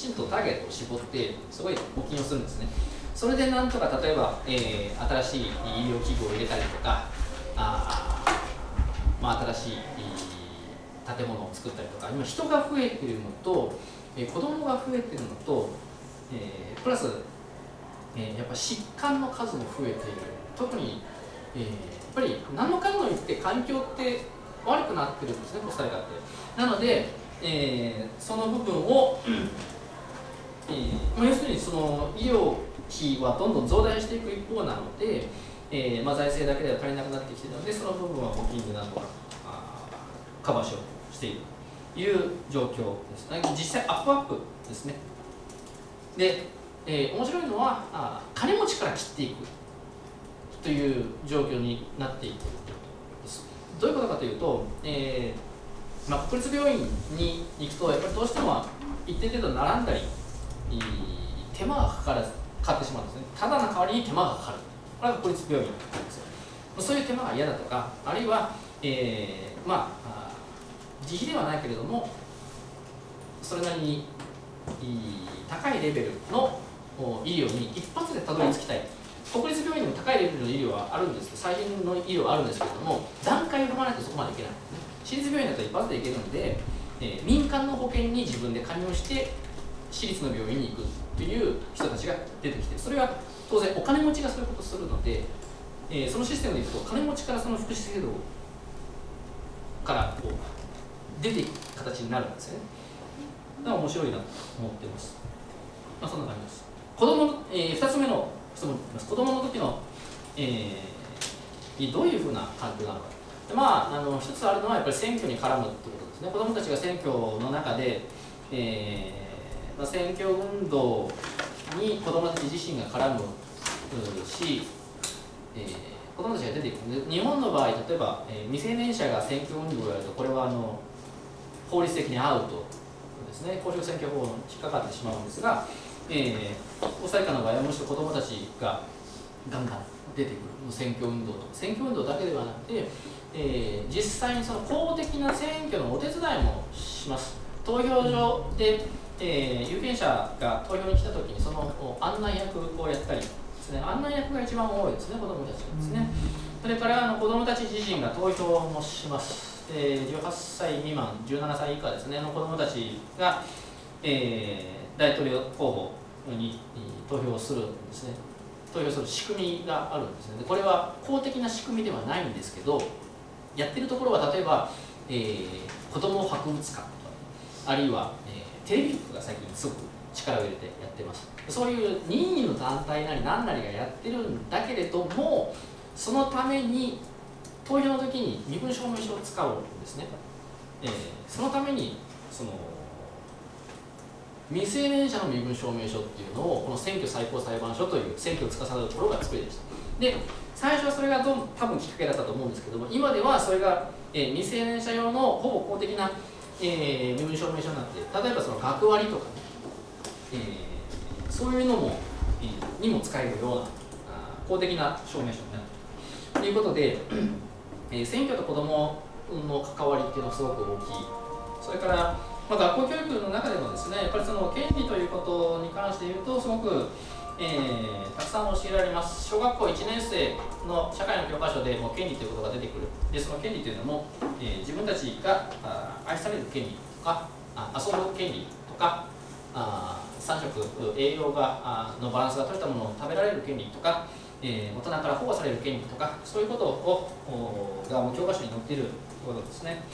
ちんとターゲットを絞ってすごい募金をするんですね。それでなんとか例えば、えー、新しい医療器具を入れたりとか、あ、まあ、新しい建物を作ったりとか、今人が増えているのと、えー、子供が増えているのと、えー、プラス、えー、やっぱ疾患の数も増えている。特に、えー、やっぱり何のかんの言って環境って悪くなってるんですね、コスタリカって。なので、えー、その部分を、えーまあ、要するにその医療費はどんどん増大していく一方なので、えーまあ、財政だけでは足りなくなってきているので、その部分は募金でなんとかカバーしようとしているという状況ですね。実際アップアップですね。で、えー、面白いのはあ金持ちから切っていくという状況になっていく。どういうことかというと、えーまあ、国立病院に行くとやっぱりどうしても一定程度並んだり手間がかかるかかってしまうんですね。ただの代わりに手間がかかる。これが国立病院なんですよ。そういう手間が嫌だとか、あるいは、えー、まあ自費ではないけれどもそれなりに高いレベルの医療に一発でたどり着きたい。国立病院にも高いレベルの医療はあるんですけど、最新の医療はあるんですけれども、段階を踏まないとそこまでいけないんですね。私立病院だと一発でいけるので、えー、民間の保険に自分で加入して私立の病院に行くという人たちが出てきて、それは当然お金持ちがそういうことをするので、えー、そのシステムでいくと金持ちからその福祉制度からこう出ていく形になるんですよね。だから面白いなと思っています。まあ、そんな感じです。子供の、えー、ふたつめの質問になります。子供の時の、えー、どういうふうな環境なのか。でまあ、あの一つあるのはやっぱり選挙に絡むということですね。子どもたちが選挙の中で、えーまあ、選挙運動に子どもたち自身が絡むし、えー、子どもたちが出ていく。日本の場合、例えば、えー、未成年者が選挙運動をやると、これはあの法律的にアウトですね。公職選挙法に引っかかってしまうんですが、えー、コスタリカの場合はむしろ子どもたちがガンガン出てくる選挙運動と選挙運動だけではなくて、えー、実際にその公的な選挙のお手伝いもします。投票所で、えー、有権者が投票に来たときにその案内役をやったりですね、案内役が一番多いですね、子どもたちがですね。それからあの子どもたち自身が投票もします。えー、じゅうはっさい未満、じゅうななさい以下ですねの子どもたちが、えー、大統領候補に投票するんですね。投票する仕組みがあるんですね。でこれは公的な仕組みではないんですけど、やってるところは例えば、えー、子ども博物館とか、あるいは、えー、テレビ局が最近すごく力を入れてやってます。そういう任意の団体なり何なりがやってるんだけれども、そのために投票の時に身分証明書を使うんですね。えー、そのためにその未成年者の身分証明書っていうのをこの選挙最高裁判所という選挙を司るところが作りました。で最初はそれがどう多分きっかけだったと思うんですけども、今ではそれが、えー、未成年者用のほぼ公的な、えー、身分証明書になって、例えばその学割とかね、えー、そういうのも、えー、にも使えるような公的な証明書になるということで、えー、選挙と子どもの関わりっていうのはすごく大きい。それからまあ、学校教育の中でもですね、やっぱりその権利ということに関して言うとすごく、えー、たくさん教えられます。小学校いちねん生の社会の教科書でもう権利ということが出てくる。でその権利というのも、えー、自分たちが愛される権利とか、あ遊ぶ権利とか、あさん食栄養がのバランスが取れたものを食べられる権利とか、えー、大人から保護される権利とか、そういうことをがもう教科書に載っているということですね。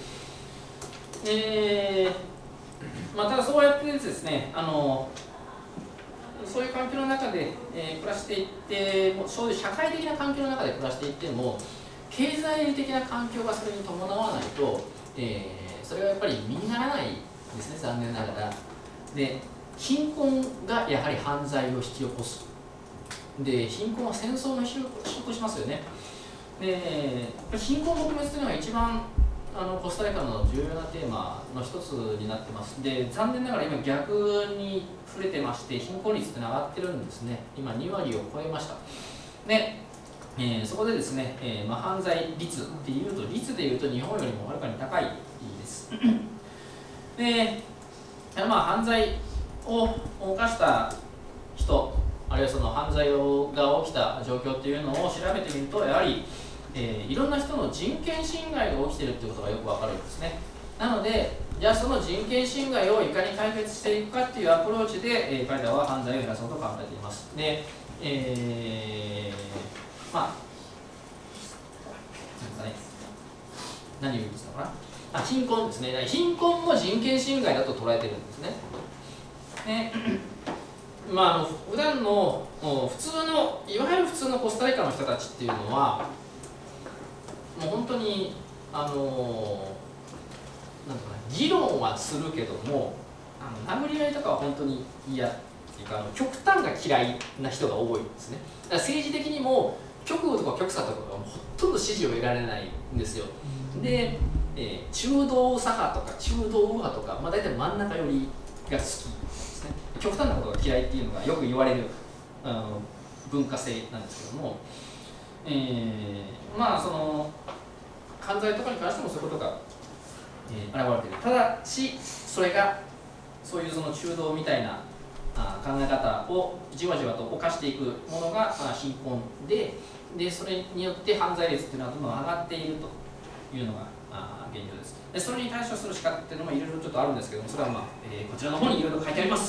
えーまあ、ただそうやってですね、あのそういう環境の中で、えー、暮らしていって、そういう社会的な環境の中で暮らしていっても、経済的な環境がそれに伴わないと、えー、それがやっぱり身にならないですね、残念ながら。で、貧困がやはり犯罪を引き起こす。で、貧困は戦争の引き起こしますよね。で、貧困撲滅というのが一番あのコスタリカの重要なテーマの一つになってます。で、残念ながら今逆に触れてまして、貧困率って上がってるんですね。今にわりを超えました。で、えー、そこでですね、えーまあ、犯罪率っていうと、率でいうと日本よりもはるかに高いです。で、まあ、犯罪を犯した人、あるいはその犯罪が起きた状況っていうのを調べてみると、やはり、えー、いろんな人の人権侵害が起きているということがよくわかるんですね。なので、じゃあその人権侵害をいかに解決していくかっていうアプローチで、えー、彼らは犯罪を減らそうと考えています。で、えー、まあ、なんですかね、何を言うんですかな、あ、貧困ですね。貧困も人権侵害だと捉えてるんですね。でまあ、あの普段の普通のいわゆる普通のコスタリカの人たちっていうのはもう本当にあのなんか、ね、議論はするけどもあの殴り合いとかは本当に嫌っていうかあの極端が嫌いな人が多いんですね。だから政治的にも極右とか極左とかがほとんど支持を得られないんですよ。で、えー、中道左派とか中道右派とか、まあ、大体真ん中寄りが好き。極端なことが嫌いっていうのがよく言われるあの文化性なんですけども、えー、まあその犯罪とかに関してもそういうことが、えー、現れている。ただしそれがそういうその中道みたいなあ考え方をじわじわと犯していくものがあ貧困で、でそれによって犯罪率っていうのはどんどん上がっているというのがあ現状です。でそれに対処する仕方っていうのもいろいろちょっとあるんですけども、それは、まあえー、こちらの方にいろいろ書いてあります。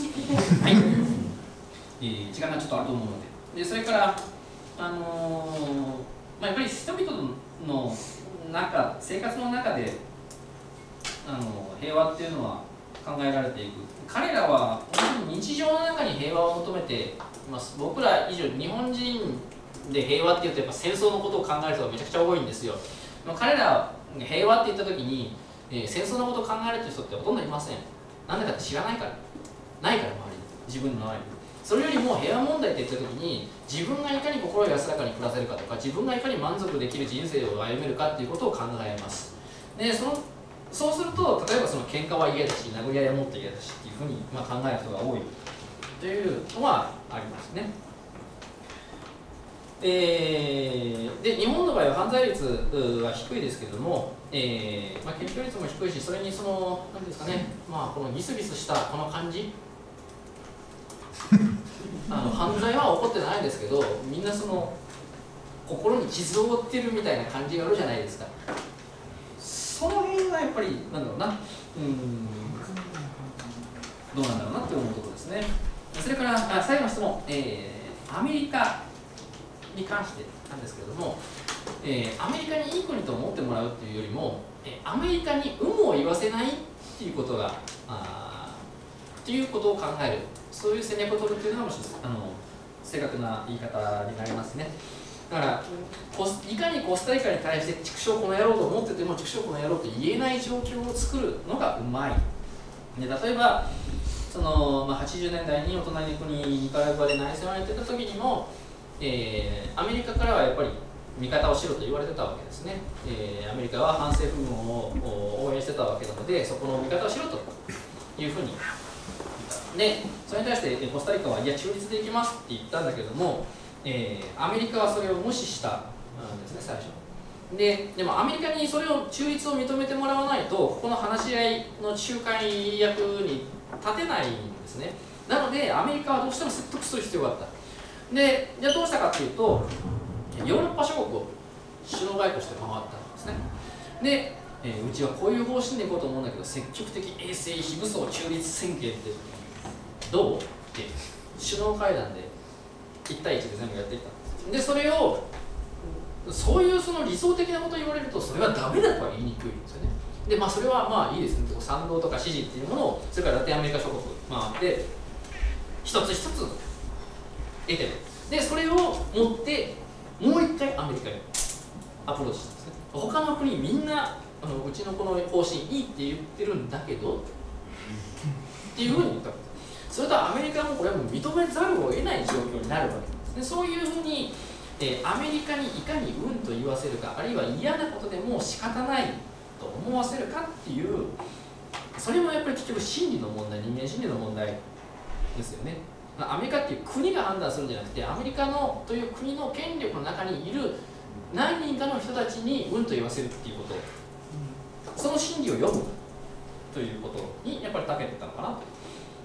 はい、えー、時間がちょっとあると思うので、でそれから、あのーまあ、やっぱり人々の中、生活の中で、あのー、平和っていうのは考えられていく。彼らは本当に日常の中に平和を求めています。僕ら以上日本人で平和っていうとやっぱ戦争のことを考える人がめちゃくちゃ多いんですよ。彼ら平和って言った時に、えー、戦争のことを考える人ってほとんどいません。なんでかって知らないから。ないから周りに。自分の周りに。それよりも平和問題って言った時に、自分がいかに心を安らかに暮らせるかとか、自分がいかに満足できる人生を歩めるかっていうことを考えます。で、そのそうすると、例えばその喧嘩は嫌だし、殴り合いはもっと嫌だしっていうふうに、まあ、考える人が多いというのはありますね。えー、で日本の場合は犯罪率は低いですけれども、えーまあ、検挙率も低いし、それにその何ですかね、まあ、このギスギスしたこの感じあの犯罪は起こってないですけど、みんなその心に傷を負ってるみたいな感じがあるじゃないですか。その辺はやっぱりなんだろうな、うんどうなんだろうなって思うところですね。それからあ最後の質問、えー、アメリカに関してなんですけれども、えー、アメリカにいい国と思ってもらうっていうよりも、えー、アメリカに有無を言わせないっていうことがあっていうことを考える、そういう戦略を取るっていうのがあの正確な言い方になりますね。だからいかにコスタリカに対して畜生この野郎と思ってても畜生この野郎と言えない状況を作るのがうまい。で例えばその、まあ、はちじゅうねんだいにお隣の国ニカラグアで内戦をやってた時にも、えー、アメリカからはやっぱり味方をしろと言われてたわけですね。えー、アメリカは反政府軍を応援してたわけなので、そこの味方をしろというふうに言った。でそれに対してコスタリカはいや中立でいきますって言ったんだけども、えー、アメリカはそれを無視したんですね、最初。で, でもアメリカにそれを中立を認めてもらわないと、ここの話し合いの仲介役に立てないんですね。なのでアメリカはどうしても説得する必要があった。でじゃあどうしたかっていうと、ヨーロッパ諸国を首脳外交して回ったんですね。で、えー、うちはこういう方針でいこうと思うんだけど、積極的衛星非武装中立宣言ってどうって首脳会談でいち対いちで全部やっていったんです。でそれをそういうその理想的なことを言われると、それはダメだとは言いにくいんですよね。でまあそれはまあいいですね。賛同とか支持っていうものを、それからラテンアメリカ諸国回って一つ一つ得てる。でそれを持ってもう一回アメリカにアプローチしたんですね。他の国みんなあのうちのこの方針いいって言ってるんだけどっていうふうに言ったわけです。それとアメリカもこれはもう認めざるを得ない状況になるわけです。でそういうふうにえー、アメリカにいかにうんと言わせるか、あるいは嫌なことでも仕方ないと思わせるかっていう、それもやっぱり結局心理の問題、人間心理の問題ですよね。アメリカっていう国が判断するんじゃなくて、アメリカのという国の権力の中にいる何人かの人たちにうんと言わせるっていうこと、その心理を読むということにやっぱり長けてたのかなと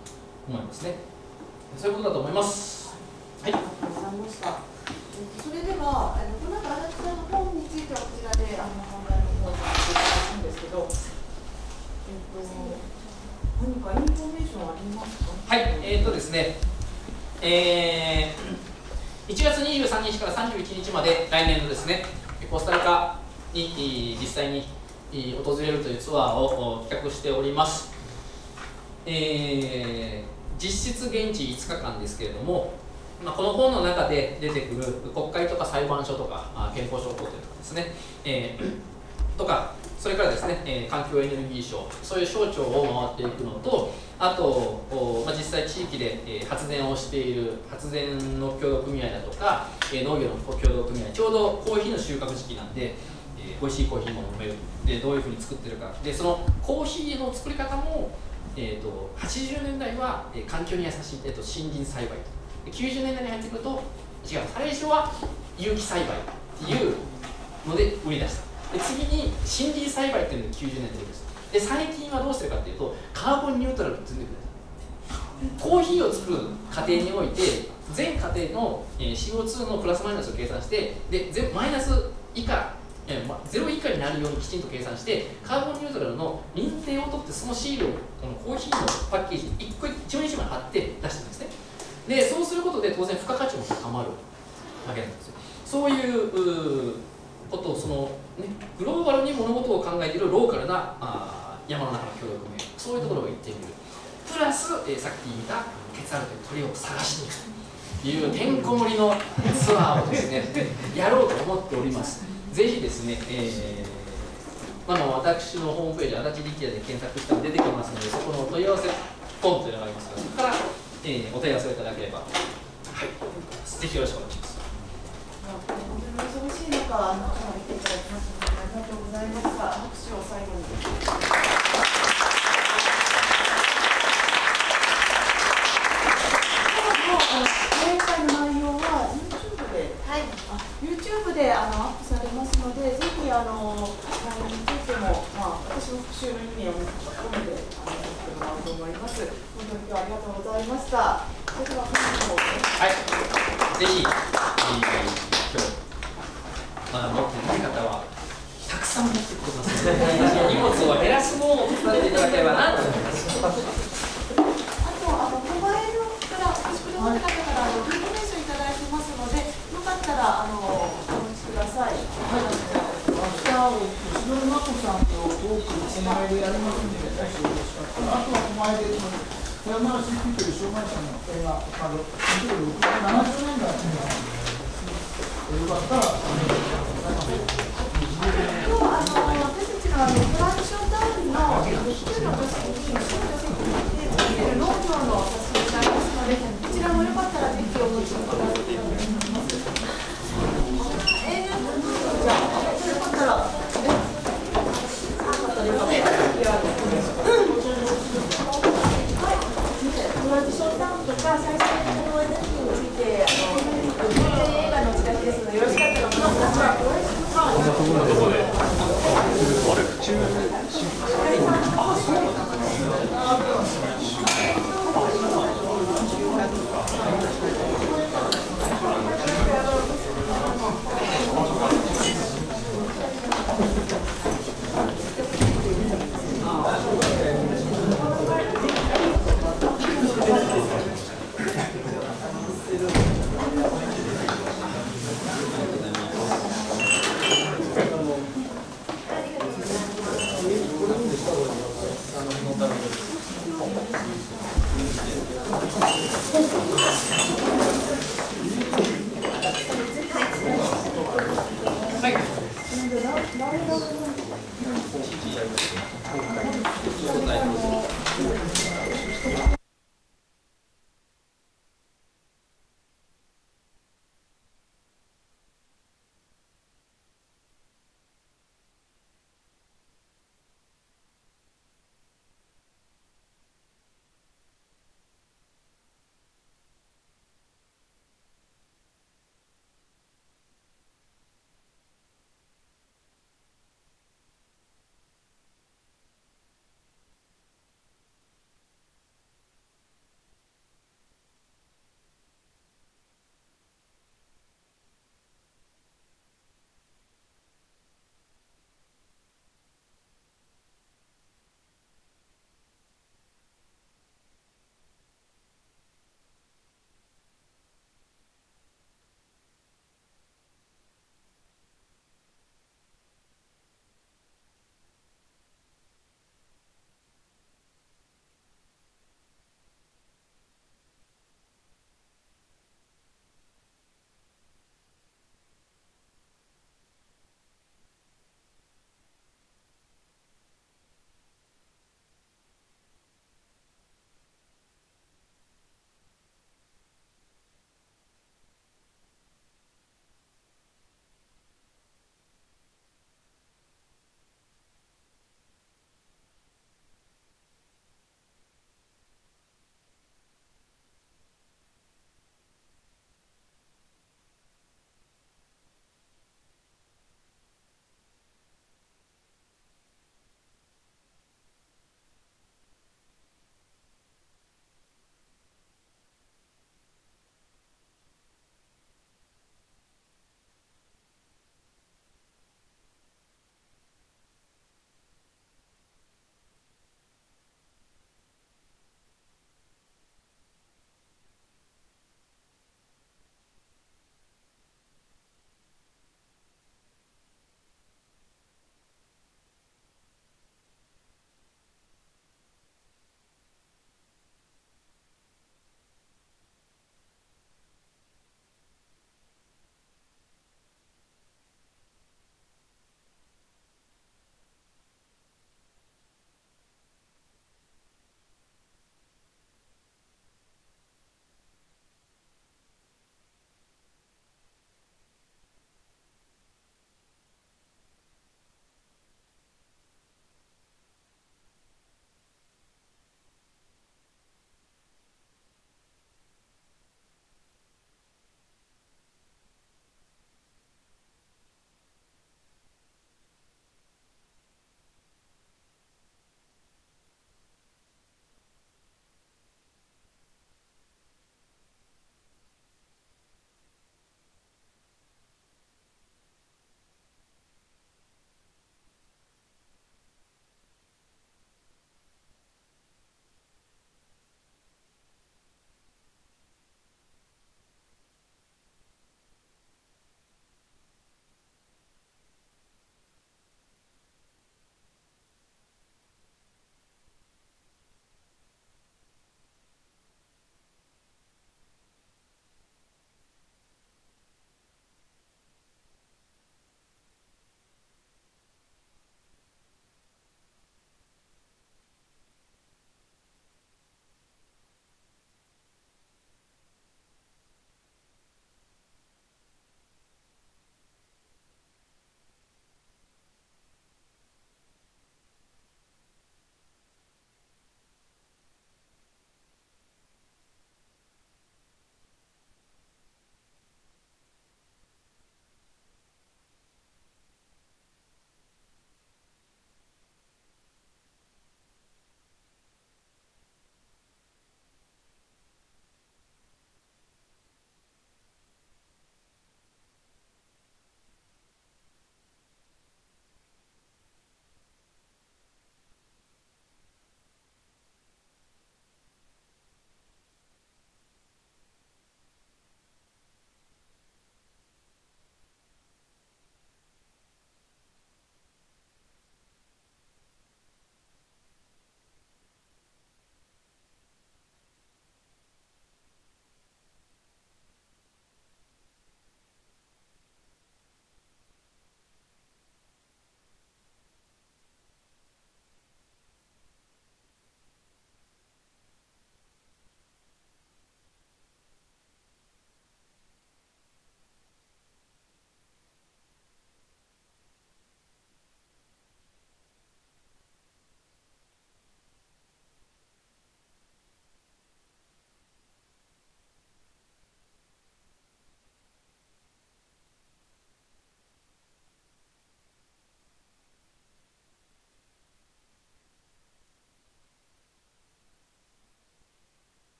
思いますね。そういうことだと思います。はい。 ありがとうございました。それでは、あのこの後足立さんの本についてはこちらであの本題の方にさせていただくんですけど、えっと何かインフォメーションありますか？ はい、えー、っとですね、えー、いちがつにじゅうさんにちからさんじゅういちにちまで来年のですね、コスタリカに実際に訪れるというツアーを企画しております。えー、実質現地いつかかんですけれども、まあ、この本の中で出てくる国会とか裁判所とか憲法省というのですね、えー、とか、それからですね、えー、環境エネルギー省、そういう省庁を回っていくのと、あと、まあ、実際地域で、えー、発電をしている発電の協同組合だとか、えー、農業の協同組合、ちょうどコーヒーの収穫時期なんで、えー、美味しいコーヒーも飲める、でどういうふうに作ってるか、でそのコーヒーの作り方も、えー、とはちじゅうねんだいは、えー、環境に優しい、えー、と森林栽培と、きゅうじゅうねんだいに入ってくると、違う、最初は有機栽培っていうので売り出した。で次に森林栽培っていうのできゅうじゅうねんだいです。で最近はどうしてるかっていうと、カーボンニュートラルって言うんでください。コーヒーを作る過程において、全過程の シーオーツー のプラスマイナスを計算して、でマイナス以下、ゼロ以下になるようにきちんと計算して、カーボンニュートラルの認定を取って、そのシールをこのコーヒーのパッケージにいっこ一枚一枚貼って出してるんですね。でそうすることで当然付加価値も高まるわけなんですよ。そういうことをその、ね、グローバルに物事を考えているローカルなあ山の中の協力名、そういうところが行ってみる。プラス、えー、さっき言ったケツァルという鳥を探しに行くというてんこ盛りのツアーをですねやろうと思っております。ぜひですね、えーまあ、私のホームページ、足立力也で検索したら出てきますので、そこのお問い合わせフォームというのがありますから、そこから、えー、お問い合わせをいただければ、はい、ぜひよろしくお願いします。 本当に忙しい中、あの来ていただきましたので、ありがとうございました。拍手を最後に。講演会の内容は YouTube で、はい、あ YouTube であのアップされますので、ぜひあの内容についても、まあ、私の復習の意味を込めてあのやってもらおうと思います。本当に今日はありがとうございました。それでは本日も、 はい、ぜひ、えー、今日まだ持ってない方はたくさん持ってきてください。荷物を減らすのを手伝っていただければなと思います。 あとあのモバイルから宿泊の方からあのインフォメーションいただいてますので、よかったらあのお持ちください。 明日後ろの眞子さんとトーク狛江でやりますんで、もしよろしかったら、あとは狛江で富山市という障害者の映画、あのななじゅうねんだいよかったら。 今日はあの私たちのあのトランジションタウンのひとりの女性に農業の写真がありますので、こちらもよかったらぜひお持ちください。えー、じゃあよかったら、え、あ、よかったらよかったら、はい、トランジションタウンとか最新のエネルギーについてあの映画のチラシですので、よろしかったらお待ちください。 Thank you.